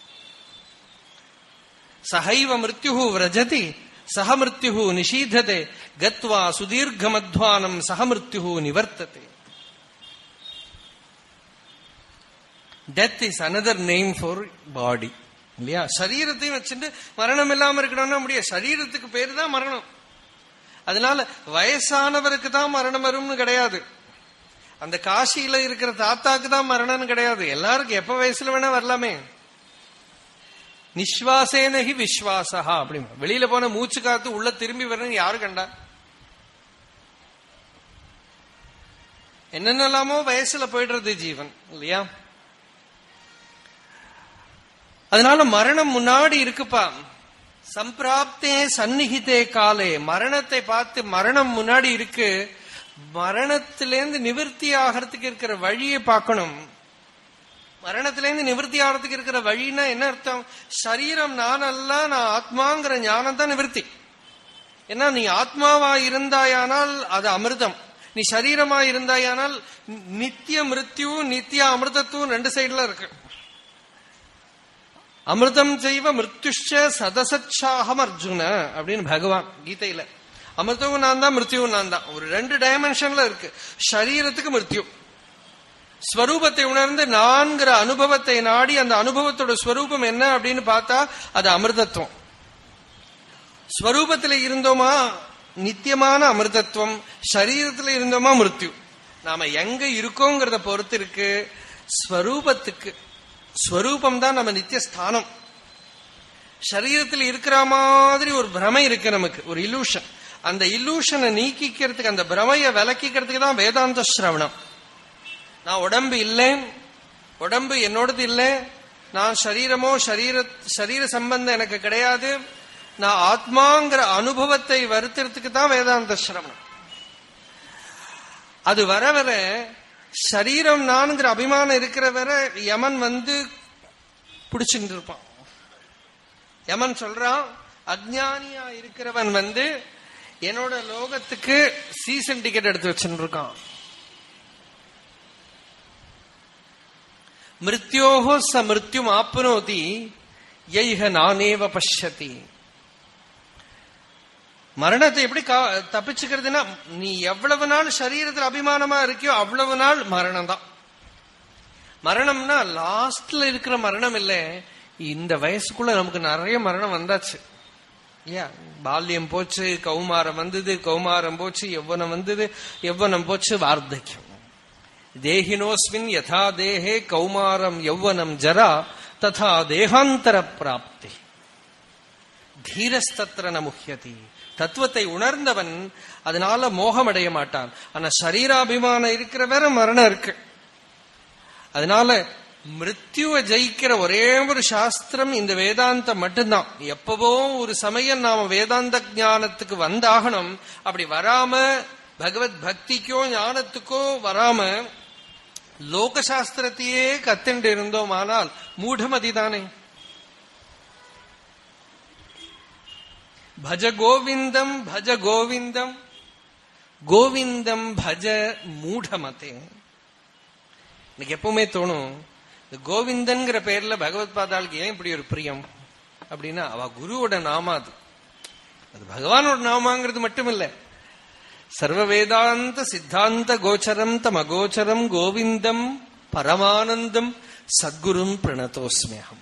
சஹைவ மிருத்யு விரஜதி சஹ மிருத்யு நிஷீததே கத்வா சுதீர்கமத்வானம் சஹ மிருத்யு நிவர்த்ததே. Death is another name for body. இல்லையா? சரீரத்தையும் வச்சுட்டு மரணம் இல்லாம இருக்கணும்னா முடியாது. சரீரத்துக்கு பேரு தான் மரணம். அதனால வயசானவருக்கு தான் மரணம் வரும்னு கிடையாது. அந்த காசியில இருக்கிற தாத்தாக்கு தான் மரணம்னு கிடையாது. எல்லாருக்கும் எப்ப வயசுல வேணா வரலாமே. நிஸ்வாசேனஹி விஸ்வாசா அப்படி வெளியில போன மூச்சு காத்து உள்ள திரும்பி வரணும்னு யாரு கண்டா? என்னென்னலாமோ வயசுல போயிடுறது ஜீவன் இல்லையா? அதனால மரணம் முன்னாடி இருக்குப்பா. சம்பிராப்தே சந்நிகிதே காலே, மரணத்தை பார்த்து மரணம் முன்னாடி இருக்கு, மரணத்திலேருந்து நிவர்த்தி ஆகிறதுக்கு இருக்கிற வழியை பார்க்கணும். மரணத்திலேருந்து நிவர்த்தி ஆகிறதுக்கு இருக்கிற வழின்னா என்ன அர்த்தம்? சரீரம் நான் அல்ல, நான் ஆத்மாங்கிற ஞானம் தான் நிவர்த்தி. ஏன்னா நீ ஆத்மாவா இருந்தாயானால் அது அமிர்தம், நீ சரீரமா இருந்தாயானால் நித்திய மிருத்யு நித்திய அமிர்தத்துவம் ரெண்டு சைடுல இருக்கு. அமிர்தம் செய்வ மிருத்யுஷ சதசச்சாகம் அர்ஜுன அப்படின்னு பகவான் கீதையில. அமிர்தமும் நான் தான், மிருத்யுவும் நான் தான். ஒரு ரெண்டு டைமென்ஷன்ல இருக்கு. சரீரத்துக்கு மிருத்யு, ஸ்வரூபத்தை உணர்ந்து நான்கிற அனுபவத்தை நாடி அந்த அனுபவத்தோட ஸ்வரூபம் என்ன அப்படின்னு பார்த்தா அது அமிர்தத்துவம். ஸ்வரூபத்தில் இருந்தோமா நித்தியமான அமிர்தத்துவம், சரீரத்தில் இருந்தோமா மிருத்யு. நாம எங்க இருக்கோங்கிறத பொறுத்து இருக்கு. ஸ்வரூபத்துக்கு ஸ்வரூபம் தான் நம்ம நித்திய ஸ்தானம். சரீரத்தில் இருக்கிற மாதிரி ஒரு பிரமை இருக்கு நமக்கு, ஒரு இல்லூஷன். அந்த இல்லூஷனை நீக்கிக்கிறதுக்கு, அந்த பிரமையை விலக்கிக்கிறதுக்கு தான் வேதாந்த சிரவணம். நான் உடம்பு இல்லை, உடம்பு என்னோடது இல்லை, நான் சரீரமோ சரீர சம்பந்தம் எனக்கு கிடையாது, நான் ஆத்மாங்கிற அனுபவத்தை வருத்துறதுக்கு தான் வேதாந்த சிரவணம். அது வர வர சரீரம் நான்கிற அபிமானம் இருக்கிற வர யமன் வந்து பிடிச்சுட்டு இருப்பான். யமன் சொல்றான், அஜ்ஞானியா இருக்கிறவன் வந்து என்னோட லோகத்துக்கு சீசன் டிக்கெட் எடுத்து வச்சுட்டு இருக்கான். மிருத்யோஹோ ச மிருத்யும் ஆப்னோதி யைஹ நானேவ பஷ்யதி. மரணத்தை எப்படி தப்பிச்சுக்கிறதுனா, நீ எவ்வளவு நாள் சரீரத்தில் அபிமானமா இருக்கியோ அவ்வளவு நாள் மரணம் தான். மரணம்னா லாஸ்ட்ல இருக்கிற மரணம் இல்லை. இந்த வயசுக்குள்ள நமக்கு நிறைய மரணம் வந்தாச்சு. பால்யம் போச்சு, கௌமாரம் வந்தது, கௌமாரம் போச்சு, யௌவனம் வந்தது, யௌவனம் போச்சு, வார்த்தக்கியம். தேஹினோஸ்மின் யதா தேஹே கௌமாரம் யௌவனம் ஜரா ததா தேகாந்தர பிராப்தி தீரஸ்தத்ர ந முஹ்யதி. தத்துவத்தை உணர்ந்தவன் அதனால மோகம் அடைய மாட்டான். ஆனா சரீராபிமானம் இருக்கிற வேற மரணம் இருக்கு. அதனால மிருத்யுவை ஜெயிக்கிற ஒரே ஒரு சாஸ்திரம் இந்த வேதாந்தம் மட்டும்தான். எப்பவோ ஒரு சமயம் நாம வேதாந்த ஞானத்துக்கு வந்தாகணும். அப்படி வராம பகவத் பக்திக்கோ ஞானத்துக்கோ வராம லோகசாஸ்திரத்தையே கத்துண்டு இருந்தோமானால் மூடமதிதானே. பஜ கோவிந்தம் பஜ கோவிந்தம் கோவிந்தம் பஜ மூடமதே. எனக்கு எப்பவுமே தோணும், இந்த கோவிந்தன்கிற பேர்ல பகவத் பாதாளுக்கு ஏன் இப்படி ஒரு பிரியம் அப்படின்னா, அவ குருவோட நாமா. அது பகவானோட நாமாங்கிறது மட்டும் இல்ல, சர்வ வேதாந்த சித்தாந்த கோச்சரம் தம் அகோச்சரம் கோவிந்தம் பரமானந்தம் சத்குரும் பிரணதோஸ்மியகம்.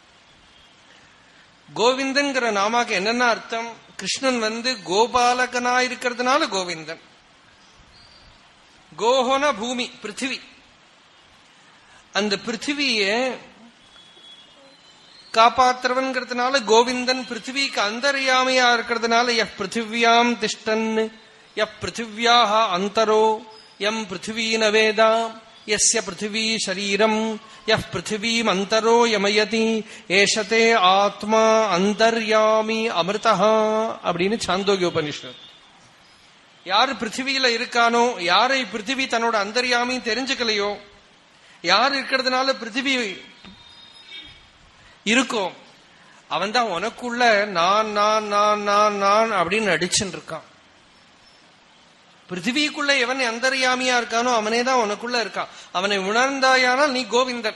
கோவிந்தன்கிற நாமாக்கு என்னென்ன அர்த்தம்? கிருஷ்ணன் வந்து கோபாலகனா இருக்கிறதுனால கோவிந்தன். கோஹோனா பூமி, பிருத்திவி. அந்த பிருத்திவிய காப்பாற்றுவன்கிறதுனால கோவிந்தன். பிருத்திவிக்கு அந்தர்யாமியா இருக்கிறதுனால யப் பிருத்திவியாம் திஷ்டன் யப் பிருத்திவியாக அந்தரோ யம் பிருத்திவீன வேதா யஸ்ய பிருத்திவி சரீரம் யப் பிருத்திவீம் அந்தரோ யமயதி ஏஷதே ஆத்மா அந்தர்யாமி அமிர்தா அப்படின்னு சாந்தோக்கிய உபனிஷத். யாரு பிருத்திவியில இருக்கானோ, யாரை பிருத்திவி தன்னோட அந்தர்யாமி தெரிஞ்சுக்கலையோ, யார் இருக்கிறதுனால பிருத்திவி இருக்கும், அவன் தான் உனக்குள்ள நான் நான் நான் நான் நான் அப்படின்னு அடிச்சுட்டு இருக்கான். பிருத்திவிக்குள்ள எவன் அந்தர்யாமியா இருக்கானோ அவனே தான் உனக்குள்ள இருக்கான். அவனை உணர்ந்தாயானால் நீ கோவிந்தன்.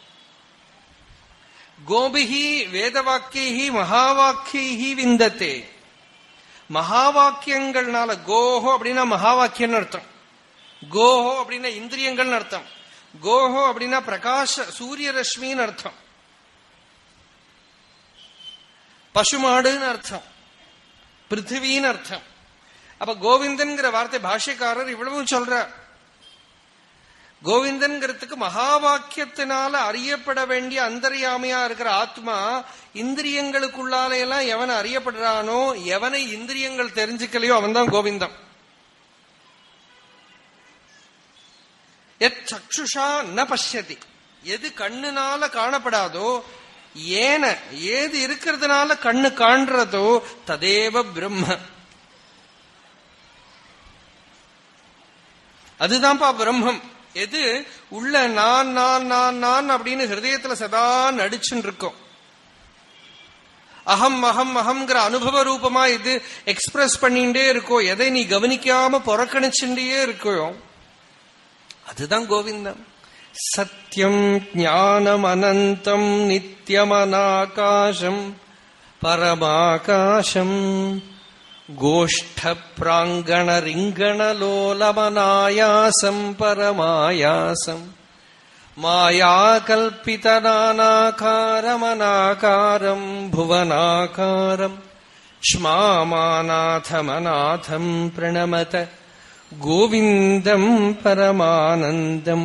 கோபிஹி வேதவாக்கியி மகாவாக்கியி விந்தத்தே. மகாவாக்கியங்கள்னால, கோஹோ அப்படின்னா மகாவாக்கியம் அர்த்தம், கோஹோ அப்படின்னா இந்திரியங்கள் அர்த்தம், கோஹோ அப்படின்னா பிரகாஷ சூரிய ரஷ்மின்னு அர்த்தம், பசுமாடுன்னு அர்த்தம், பிருத்திவின்னு அர்த்தம். அப்ப கோவிந்தன்கிற வார்த்தை பாஷ்யக்காரர் இவ்வளவும் சொல்றார். கோவிந்தன்கிறதுக்கு மகாவாக்கியத்தினால அறியப்பட வேண்டிய அந்தர்யாமியா இருக்கிற ஆத்மா. இந்திரியங்களுக்குள்ளால எல்லாம் எவன் அறியப்படுறானோ, எவனை இந்திரியங்கள் தெரிஞ்சுக்கலையோ அவன் தான் கோவிந்தம். எத் சக்ஷுஷா ந பஷ்யதி. எது கண்ணுனால காணப்படாதோ, ஏன ஏது இருக்கிறதுனால கண்ணு காண்றதோ ததேவ பிரம்ம. அதுதான்ப்பா பிரம்மம். எது உள்ள நான் நான் நான் நான் அப்படின்னு ஹிருதயத்துல சதா நடிச்சுன்னு இருக்கும், அகம் அகம் அகம்ங்கிற அனுபவ ரூபமா இது எக்ஸ்பிரஸ் பண்ணிட்டே இருக்கோ, எதை நீ கவனிக்காம புறக்கணிச்சுட்டே இருக்கோ, அதுதான் கோவிந்தம். சத்யம் ஞானம் அனந்தம் நித்யமனாகாசம் பரமாகாசம் கோஷ்ட பிராங்கண ரிங்கணலோலமனாயாசம் பரமாயாசம் மாயா கல்பிதநானாகாரமனாகாரம் புவனாகாரம் ஸ்மாமாநாதமநாதம் பிரணமத கோவிந்தம் பரமானந்தம்.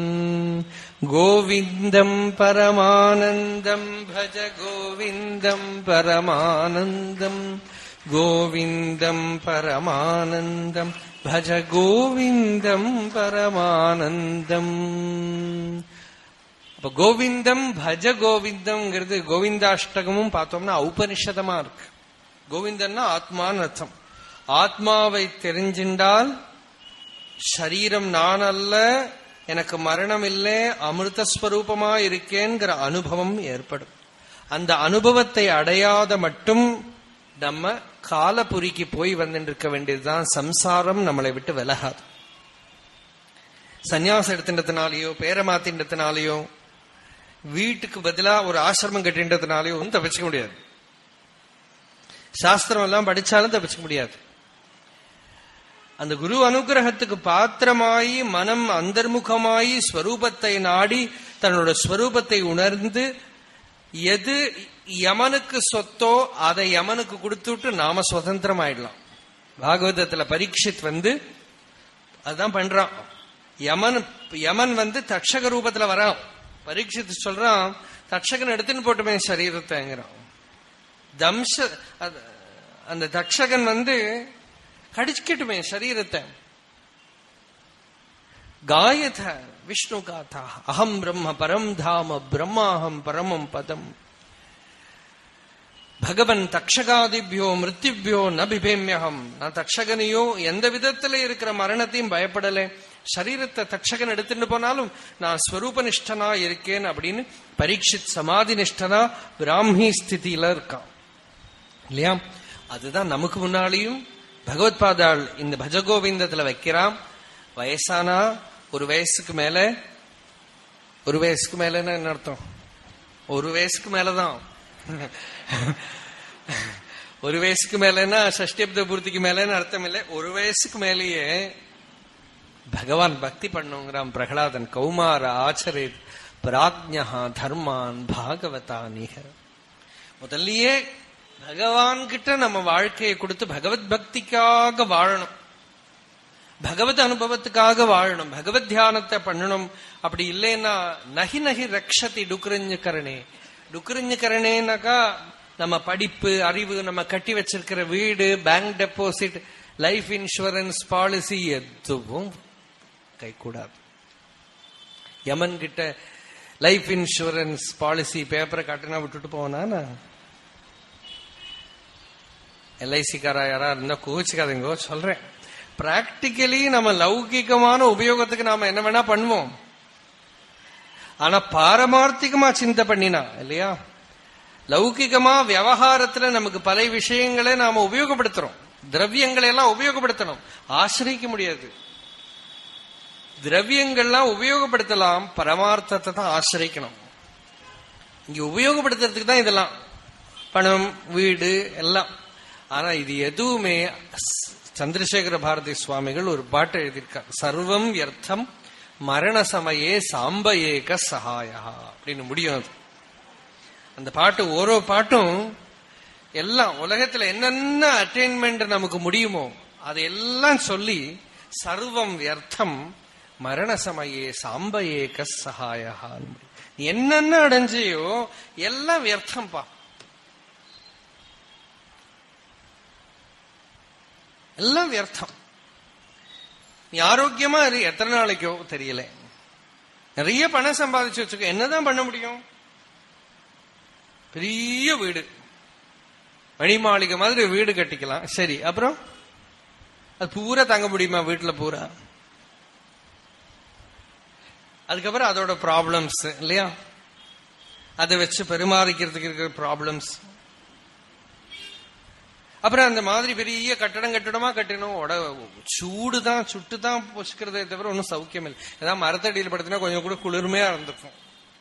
கோவிந்தம் பரமானந்தம் பஜ கோவிந்தம் பரமானந்தம். கோவிந்தம் பரமானந்தம் பஜ கோவிந்தம் பரமானந்தம். அப்ப கோவிந்தம் பஜ கோவிந்தம்ங்கிறது கோவிந்தாஷ்டகமும் பார்த்தோம்னா உபனிஷதமா இருக்கு. கோவிந்தன்னா ஆத்மான்னு அர்த்தம். ஆத்மாவை தெரிஞ்சின்றால் சரீரம் நான் அல்ல, எனக்கு மரணம் இல்லை, அமிர்தஸ்வரூபமா இருக்கேங்கிற அனுபவம் ஏற்படும். அந்த அனுபவத்தை அடையாத மட்டும் நம்ம காலபுரிக்கு போய் வந்துட்டு இருக்க வேண்டியதுதான். சம்சாரம் நம்மளை விட்டு விலகாது. சன்னியாசம் எடுத்துட்டதுனாலயோ பேர மாத்தின்றதுனாலயோ வீட்டுக்கு பதிலா ஒரு ஆசிரமம் கட்டின்றதுனாலயோ ஒன்றும் தப்பிச்சுக்க முடியாது. சாஸ்திரம் எல்லாம் படிச்சாலும் தப்பிச்சுக்க முடியாது. அந்த குரு அனுகிரகத்துக்கு பாத்திரமாயி மனம் அந்தர்முகமாயி ஸ்வரூபத்தை நாடி தன்னோட ஸ்வரூபத்தை உணர்ந்து எது யமனுக்கு சொத்தோ அதை யமனுக்கு கொடுத்துட்டு நாம சுதந்திரம் ஆயிடலாம். பாகவதத்துல பரீட்சித் அதுதான் பண்றான். யமன் தட்சக ரூபத்துல வரான். பரீட்சித் சொல்றான், தட்சகன் எடுத்துன்னு போட்டுமே சரீரத்தைங்கிறான். அந்த தட்சகன் கடிச்சுக்கிட்டுமே சரீரத்தை. காயத விஷ்ணு காதா அகம் பிரம்ம பரம் தாம பிரம்மாஹம் பரமம் பதம். பகவன் தக்ஷகாதிபியோ மிருத்யுபியோ ந பிபேமியகம். நான் தக்ஷகனையோ எந்த விதத்துல இருக்கிற மரணத்தையும் பயப்படல. சரீரத்தை தக்ஷகன் எடுத்துட்டு போனாலும் நான் ஸ்வரூப நிஷ்டனா இருக்கேன் அப்படின்னு பரீட்சித் சமாதி நிஷ்டனா பிராமி ஸ்திதியில இருக்கான் இல்லையா? அதுதான் நமக்கு முன்னாலேயும் பகவத்பாதாள் இந்த பஜகோவிந்தத்துல வைக்கிறான். வயசானா ஒரு வயசுக்கு மேலன்னு என்ன அர்த்தம்? ஒரு வயசுக்கு மேலதான். ஒரு வயசுக்கு மேலன்னா ஷஷ்டியப்த பூர்த்திக்கு மேலன்னு அர்த்தம் இல்லை. ஒரு வயசுக்கு மேலேயே பகவான் பக்தி பண்ணுங்கிறான் பிரகலாதன். கௌமார ஆச்சரேத் பிராஜ்ஞா தர்மான் பாகவதானிக. முதல்லயே பகவான் கிட்ட நம்ம வாழ்க்கையை கொடுத்து பகவத் பக்திக்காக வாழணும், பகவத் அனுபவத்துக்காக வாழணும், பகவத் தியானத்தை பண்ணணும். அப்படி இல்லைன்னா நகி நகி ரக்ஷதி டுக்ரஞ்சு கரணேனாக்கா நம்ம படிப்பு அறிவு நம்ம கட்டி வச்சிருக்கிற வீடு bank deposit life insurance policy எதுவும் கை கூடாது. யமன் கிட்ட லைஃப் இன்சூரன்ஸ் பாலிசி பேப்பரை காட்டினா விட்டுட்டு போனா எல்ஐசிக்காரா யாரா இருந்தா கோச்சிக்காதீங்கோ சொல்றேன். பிராக்டிக்கலி நம்ம லௌகிகமான உபயோகத்துக்கு நாம என்ன வேணா பண்ணுவோம். ஆனா பாரமார்த்திகமா சிந்தை பண்ணினா இல்லையா, லௌகிகமா விவகாரத்துல நமக்கு பல விஷயங்களை நாம உபயோகப்படுத்துறோம். திரவியங்களை எல்லாம் உபயோகப்படுத்தணும், ஆசிரியிக்க முடியாது. திரவியங்கள்லாம் உபயோகப்படுத்தலாம், பரமார்த்தத்தை தான் ஆசிரிக்கணும். இங்க உபயோகப்படுத்துறதுக்கு தான் இதெல்லாம் பணம் வீடு எல்லாம். ஆனா இது எதுவுமே சந்திரசேகர பாரதி சுவாமிகள் ஒரு பாட்டு எழுதியிருக்கார். சர்வம் வியர்த்தம் மரண சமயே சாம்ப ஏக சகாயா அப்படின்னு முடியும். அது அந்த பாட்டு ஓரோ பாட்டும் எல்லாம் உலகத்துல என்னென்ன அட்டைன்மெண்ட் நமக்கு முடியுமோ அதையெல்லாம் சொல்லி சர்வம் வியர்த்தம் மரண சமயே சாம்ப ஏக சகாயா. என்னென்ன அடைஞ்சியோ எல்லாம் வியர்த்தம்பா, எல்லாம் வியர்த்தம். நீ ஆரோக்கியமா இரு, எத்தனை நாளைக்கோ தெரியல. நிறைய பணம் சம்பாதிச்சு வச்சுக்கோ, என்னதான் பண்ண முடியும்? பெரிய வீடு மணி மாளிகை மாதிரி வீடு கட்டிக்கலாம், சரி, அப்புறம் அது பூரா தங்க முடியுமா? வீட்டுல பூரா அதுக்கப்புறம் அதோட ப்ராப்ளம்ஸ் இல்லையா, அதை வச்சு பெருமாறிக்கிறதுக்கு இருக்கிற ப்ராப்ளம்ஸ். அப்புறம் அந்த மாதிரி பெரிய கட்டடமா கட்டணும், சூடுதான் சுட்டுதான் பொசுக்கிறதே தவிர ஒன்னும் சௌக்கியம் இல்லை. ஏதாவது மரத்தடியில் படுத்தினா கொஞ்சம் கூட குளிர்மையா இருந்திருக்கும்.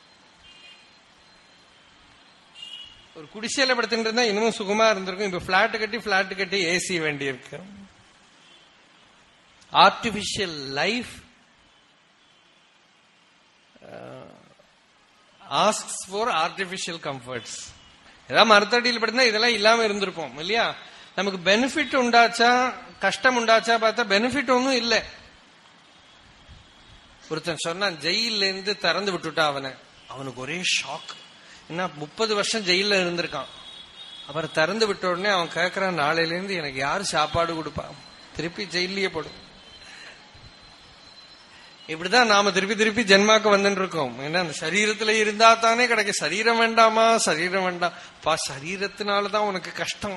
ஒரு குடிசையில படுத்துட்டு இருந்தா இன்னமும் சுகமா இருந்திருக்கும். இப்ப பிளாட் கட்டி ஏசி வேண்டி இருக்கு. Artificial life asks for artificial comforts. ஏதாவது மரத்தடியில் படுத்தினா இதெல்லாம் இல்லாம இருந்திருப்போம் இல்லையா. நமக்கு பெனிஃபிட் உண்டாச்சா கஷ்டம் உண்டாச்சா பார்த்தா பெனிஃபிட் ஒன்னும் இல்லை. ஒருத்தன் சொன்னான், ஜெயில இருந்து திறந்து விட்டுட்டா அவனுக்கு ஒரே ஷாக். என்ன 30 வருஷம் ஜெயில இருந்திருக்கான். அப்புறம் திறந்து விட்ட உடனே அவன் கேட்கறான், நாளையில இருந்து எனக்கு யாரு சாப்பாடு கொடுப்பா, திருப்பி ஜெயிலே போடும். இப்படிதான் நாம திருப்பி ஜென்மாக்கு வந்துட்டு இருக்கோம். ஏன்னா அந்த சரீரத்துல இருந்தா தானே கிடைக்க. சரீரம் வேண்டாமா, சரீரம் வேண்டாம் பா, சரீரத்தினாலதான் உனக்கு கஷ்டம்.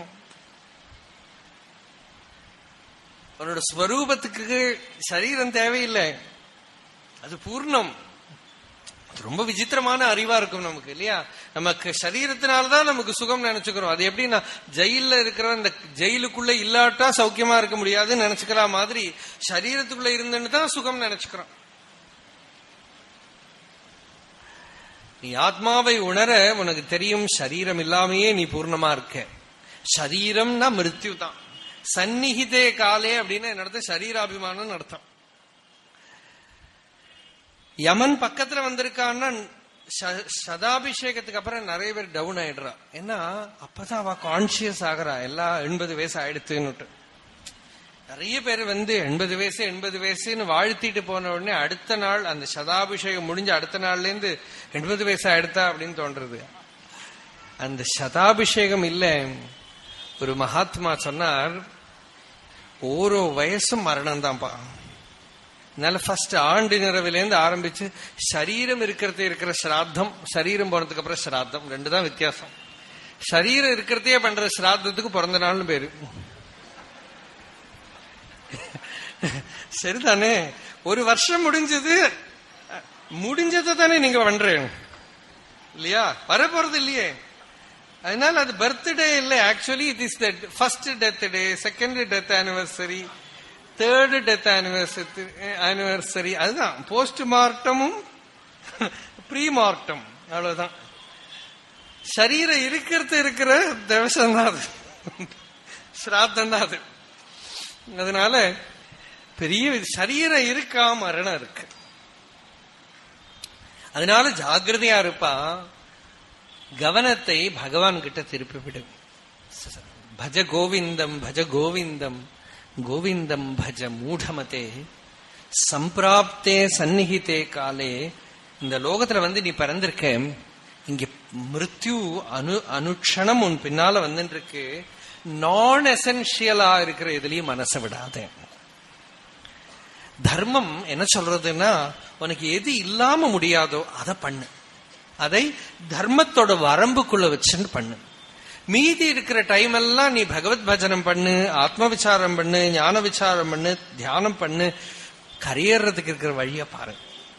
உன்னோட ஸ்வரூபத்துக்கு சரீரம் தேவையில்லை, அது பூர்ணம். ரொம்ப விசித்திரமான அறிவா இருக்கும் நமக்கு இல்லையா. நமக்கு சரீரத்தினால்தான் நமக்கு சுகம் நினைச்சுக்கிறோம். அது எப்படின்னா ஜெயில இருக்கிற இந்த ஜெயிலுக்குள்ள இல்லாட்டா சௌக்கியமா இருக்க முடியாதுன்னு நினைச்சுக்கலாம் மாதிரி சரீரத்துக்குள்ள இருந்துன்னு தான் சுகம் நினைச்சுக்கிறோம். நீ ஆத்மாவை உணர உனக்கு தெரியும், சரீரம் இல்லாமையே நீ பூர்ணமா இருக்க. சரீரம்னா மிருத்யு தான். சந்நிகிதே காலே அப்படின்னு என்னடத்த சரீராபிமானம் அர்த்தம். யமன் பக்கத்துல வந்திருக்கான்னா சதாபிஷேகத்துக்கு அப்புறம் நிறைய பேர் டவுன் ஆயிடுறா. ஏன்னா அப்பதான் அவ கான்சியஸ் ஆகிறா, எல்லாம் 80 வயசு ஆயிடுத்துன்னு. நிறைய பேர் 80 வயசுன்னு வாழ்த்திட்டு போன உடனே அடுத்த நாள் அந்த சதாபிஷேகம் முடிஞ்ச அடுத்த நாள்ல இருந்து 80 வயசு ஆயிடுத்தா அப்படின்னு தோன்றது. அந்த சதாபிஷேகம் இல்ல. ஒரு மகாத்மா சொன்னார், ஓரோ வயசும் மரணம் தான்ப்பா. அதனால ஃபர்ஸ்ட் ஆண்டு நிறைவிலேருந்து ஆரம்பிச்சு சரீரம் இருக்கிற சிராத்தம், சரீரம் போனதுக்கு அப்புறம் சிராத்தம், 2 தான் வித்தியாசம். சரீரம் இருக்கிறதே பண்ற சிராத்தத்துக்கு பிறந்த நாள்னு பேரு. சரிதானே? ஒரு வருஷம் முடிஞ்சது தானே நீங்க பண்றேன் இல்லையா, வரப்போறது இல்லையே. அதனால அது பர்த்டே இல்லை. Actually it is the first death day, second death anniversary, third death anniversary. அதுதான் போஸ்ட் மார்ட்டமும் ப்ரீ மார்ட்டம், அவ்வளவுதான். சரீரம் இருக்கிற திவசம் தான் அது, சிராத்தம் தான் அது. அதனால பெரிய சரீரம் இருக்கா, மரணம் இருக்கு. அதனால ஜாகிரதையா இருப்பா. கவனத்தை பகவான் கிட்ட திருப்பி விடும். பஜ கோவிந்தம் பஜ கோவிந்தம் கோவிந்தம் பஜ மூடமதே சம்பிராப்தே சந்நிகிதே காலே. இந்த லோகத்துல நீ பிறந்திருக்க, இங்க மிருத்யு அனுக்ஷணம் உன் பின்னால வந்துட்டு இருக்கு. நான் எசென்சியலா இருக்கிற இதுலயும் மனசை விடாத. தர்மம் என்ன சொல்றதுன்னா, உனக்கு எது இல்லாம முடியாதோ அதை பண்ணு. அதை தர்மத்தோட வரம்புக்குள்ள வச்சுன்னு பண்ணு. மீதி இருக்கிற டைம் எல்லாம் நீ பகவத் பஜனம் பண்ணு, ஆத்ம விசாரம் பண்ணு, ஞான விசாரம் பண்ணு, தியானம் பண்ணு. கரையேறதுக்கு இருக்கிற வழிய பாரு.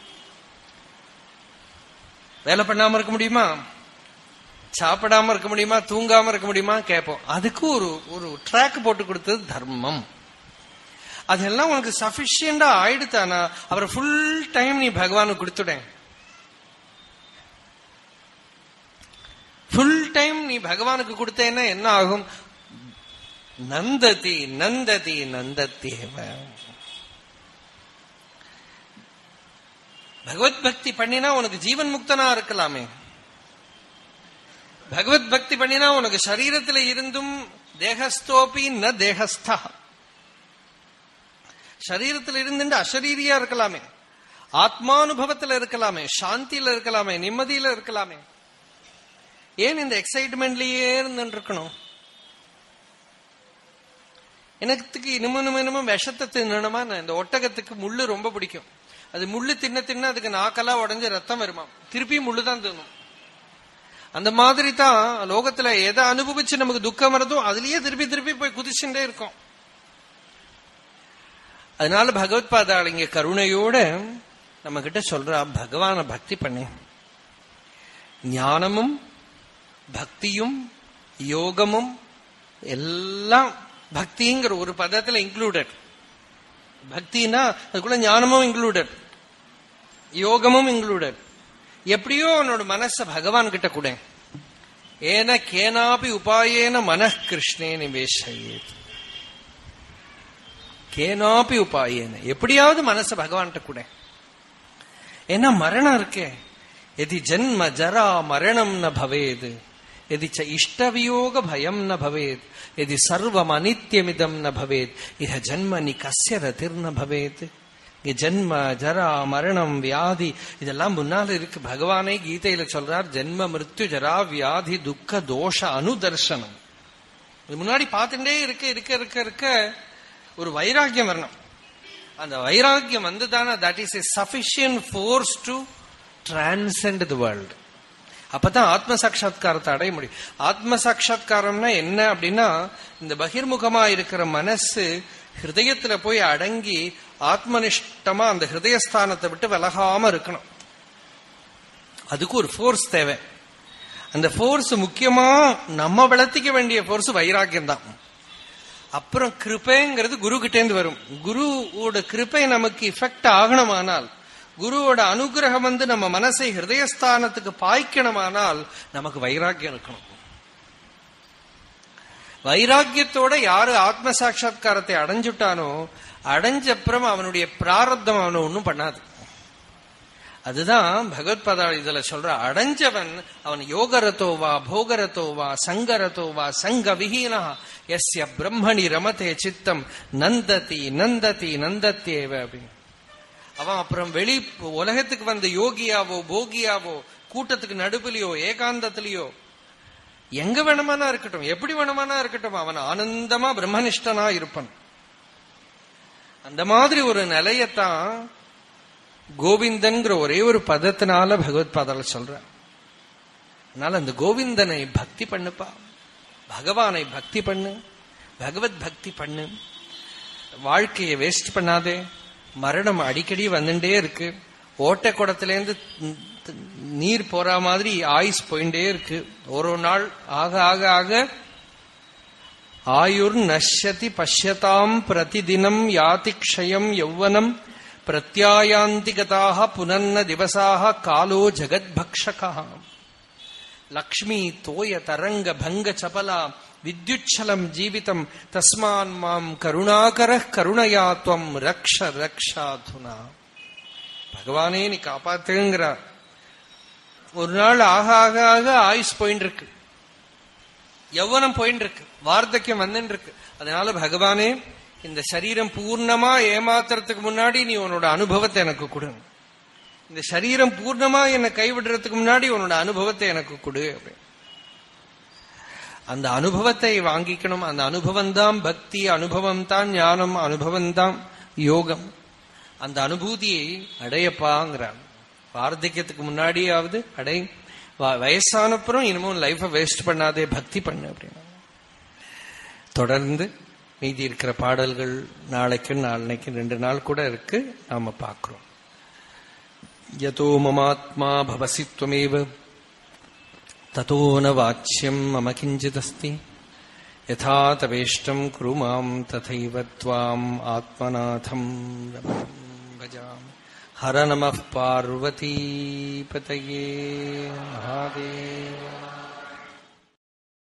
வேலை பண்ணாம இருக்க முடியுமா? சாப்பிடாம இருக்க முடியுமா? தூங்காம இருக்க முடியுமா? கேட்போம். அதுக்கு ஒரு ட்ராக் போட்டு கொடுத்தது தர்மம். அதெல்லாம் உனக்கு சபிஷியண்டா ஆயிடுத்தானா அப்புறம் ஃபுல் டைம் நீ பகவானுக்கு கொடுத்துடேன். ஃபுல் டைம் நீ பகவானுக்கு கொடுத்தேன்னா என்ன ஆகும்? நந்ததி நந்ததி நந்தத்தேவ. பகவத் பக்தி பண்ணினா உனக்கு ஜீவன் முக்தனா இருக்கலாமே. பகவத் பக்தி பண்ணினா உனக்கு சரீரத்துல இருந்தும் தேகஸ்தோபி ந தேகஸ்தா, சரீரத்தில் இருந்துட்டு அசரீரியா இருக்கலாமே, ஆத்மானுபவத்துல இருக்கலாமே, சாந்தியில இருக்கலாமே, நிம்மதியில இருக்கலாமே. ஏன் இந்த எக்ஸைட்மெண்ட்லயே இருந்து இருக்கணும்? எனக்கு இனிமும் விஷத்தை தின்னணுமா? இந்த ஒட்டகத்துக்கு முள்ளு ரொம்ப பிடிக்கும். அது முள்ளு தின்ன அதுக்கு நாக்கெல்லாம் உடஞ்சு ரத்தம் வருமா, திருப்பி முள்ளுதான் தின்னும். அந்த மாதிரி தான் லோகத்துல எதை அனுபவிச்சு நமக்கு துக்கம் வருதோ அதுலயே திருப்பி போய் குதிச்சுட்டே இருக்கும். அதனால பகவத் பாதாள் இங்க கருணையோட நம்ம கிட்ட சொல்றா, பகவான பக்தி பண்ணு. ஞானமும் பக்தியும் யோகமும் எல்லாம் பக்திங்கிற ஒரு பதத்துல இன்க்ளூடட். பக்தினா அதுக்குள்ள ஞானமும் இன்க்ளூடட், யோகமும் இன்க்ளூடட். எப்படியோ உன்னோட மனச பகவான் கிட்ட கூட. ஏன கேனாபி உபாயேன மனः கிருஷ்ணே நிவேஷயேத். கேனாபி உபாயேன, எப்படியாவது மனச பகவான்கிட்ட கூட. ஏன்னா மரணம் இருக்கே. எதி ஜன்ம ஜரா மரணம் ந பவேத், எதி ச இஷ்டவியோக பயம் ந பவேத், எதி சர்வம் அனித்யமிதம் ந பவேத், இஹ ஜன்மனி கஸ்ய ரதிர் ந பவேத். ஜன்ம ஜரா மரணம் வியாதி இதெல்லாம் முன்னால இருக்கு. பகவானே கீதையில சொல்றார், ஜென்ம மிருத்யு ஜரா வியாதி துக்க தோஷ அனுதர்சனம். இது முன்னாடி பார்த்துட்டே இருக்க இருக்க இருக்க இருக்க ஒரு வைராக்கியம் வரணும். அந்த வைராக்கியம் வந்துதானே that is a sufficient force to transcend the world. அப்பதான் ஆத்ம சாட்சா்காரத்தை அடைய முடியும். ஆத்ம சாட்சா்காரம்னா என்ன அப்படின்னா, இந்த பகிர்முகமா இருக்கிற மனசு ஹிருதயத்துல போய் அடங்கி ஆத்மனிஷ்டமா அந்த ஹிருதயஸ்தானத்தை விட்டு விலகாம இருக்கணும். அதுக்கு ஒரு ஃபோர்ஸ் தேவை. அந்த ஃபோர்ஸ் முக்கியமா நம்ம வளர்த்திக்க வேண்டிய ஃபோர்ஸ் வைராக்கியம் தான். அப்புறம் கிருபைங்கிறது குரு கிட்டேந்து வரும். குருவோட கிருபை நமக்கு இஃபெக்ட் ஆகணுமானால், குருவோட அனுகிரகம் வந்து நம்ம மனசை ஹிருதயஸ்தானத்துக்கு பாய்க்கணுமானால் நமக்கு வைராக்கியம் இருக்கணும். வைராக்கியத்தோட யாரு ஆத்ம சாட்சா்காரத்தை அடைஞ்சுட்டானோ, அடைஞ்ச அப்புறம் அவனுடைய பிராரப்தம் அவனை ஒன்னும் பண்ணாது. அதுதான் பகவத்பாதா இதுல சொல்ற, அடைஞ்சவன் அவன் யோகரத்தோவா போகரத்தோவா சங்கரத்தோவா சங்க விஹீனா யஸ்ய பிரம்மணி ரமதே சித்தம் நந்ததி நந்ததி நந்தத்தேவ அப்படின்னு. அவன் அப்புறம் வெளி உலகத்துக்கு வந்த யோகியாவோ போகியாவோ கூட்டத்துக்கு நடுப்புலையோ ஏகாந்தத்திலேயோ எங்க வேணுமானா இருக்கட்டும், எப்படி வேணுமானா இருக்கட்டும், அவன் ஆனந்தமா பிரம்மனிஷ்டனா இருப்பான். அந்த மாதிரி ஒரு நிலையத்தான் கோவிந்தன்கிற ஒரே ஒரு பதத்தினால பகவத்பாதால சொல்ற. அதனால அந்த கோவிந்தனை பக்தி பண்ணுப்பா, பகவானை பக்தி பண்ணு, பகவத் பக்தி பண்ணு. வாழ்க்கையை வேஸ்ட் பண்ணாதே. மரணம் அடிக்கடி வந்துட்டே இருக்கு. ஓட்டை குடத்திலேருந்து நீர் போற மாதிரி ஆயுஸ் போயிட்டே இருக்கு. ஒரு நாள் ஆக ஆக ஆக ஆயுர் நஷ்யதி பஷ்யதாம் பிரதிதினம் யாதி க்ஷயம் யௌவனம் பிரத்யாயாந்திகதாக புனர்ன திவசாக காலோ ஜகத்பக்ஷகா. லக்ஷ்மி தோய தரங்க பங்க சபலா வித்யுச்சலம் ஜீவிதம் தஸ்மான் மாம் கருணாகர கருணையா துவம் ரக்ஷ ரக்ஷாதுனா. பகவானே நீ காப்பாத்துங்கிறார். ஒரு நாள் ஆக ஆக ஆக ஆயுஷ் போயின்னு இருக்கு, யௌவனம் போயின்னு இருக்கு, வார்த்தக்கியம் வந்துட்டு இருக்கு. அதனால பகவானே இந்த சரீரம் பூர்ணமா ஏமாத்துறதுக்கு முன்னாடி நீ உன்னோட அனுபவத்தை எனக்கு கொடு. இந்த சரீரம் பூர்ணமா என்னை கைவிடுறதுக்கு முன்னாடி உன்னோட அனுபவத்தை எனக்கு கொடு. அந்த அனுபவத்தை வாங்கிக்கணும். அந்த அனுபவம் தான் பக்தி, அனுபவம் தான் ஞானம், அனுபவம் தான் யோகம். அந்த அனுபூதியை அடையப்பாங்கிறான். வார்த்தக்கியத்துக்கு முன்னாடியாவது அடை, வயசானப்புறம் இனிமும் லைஃப வேஸ்ட் பண்ணாதே, பக்தி பண்ணு அப்படின்னா. தொடர்ந்து மீதி இருக்கிற பாடல்கள் நாளைக்கு நாளைக்கு 2 நாள் கூட இருக்கு, நாம பார்க்கிறோம். யதோ மமாத்மா பவசி த்வமேவ ததோ ந வாச்யம் மம கிஞ்சிதஸ்தி யதா தவேஷ்டம் குரு மாம் ததைவ த்வாம் ஆத்மநாதம் பஜாமி. ஹர நமः பார்வதீ பதயே மகாதேவ.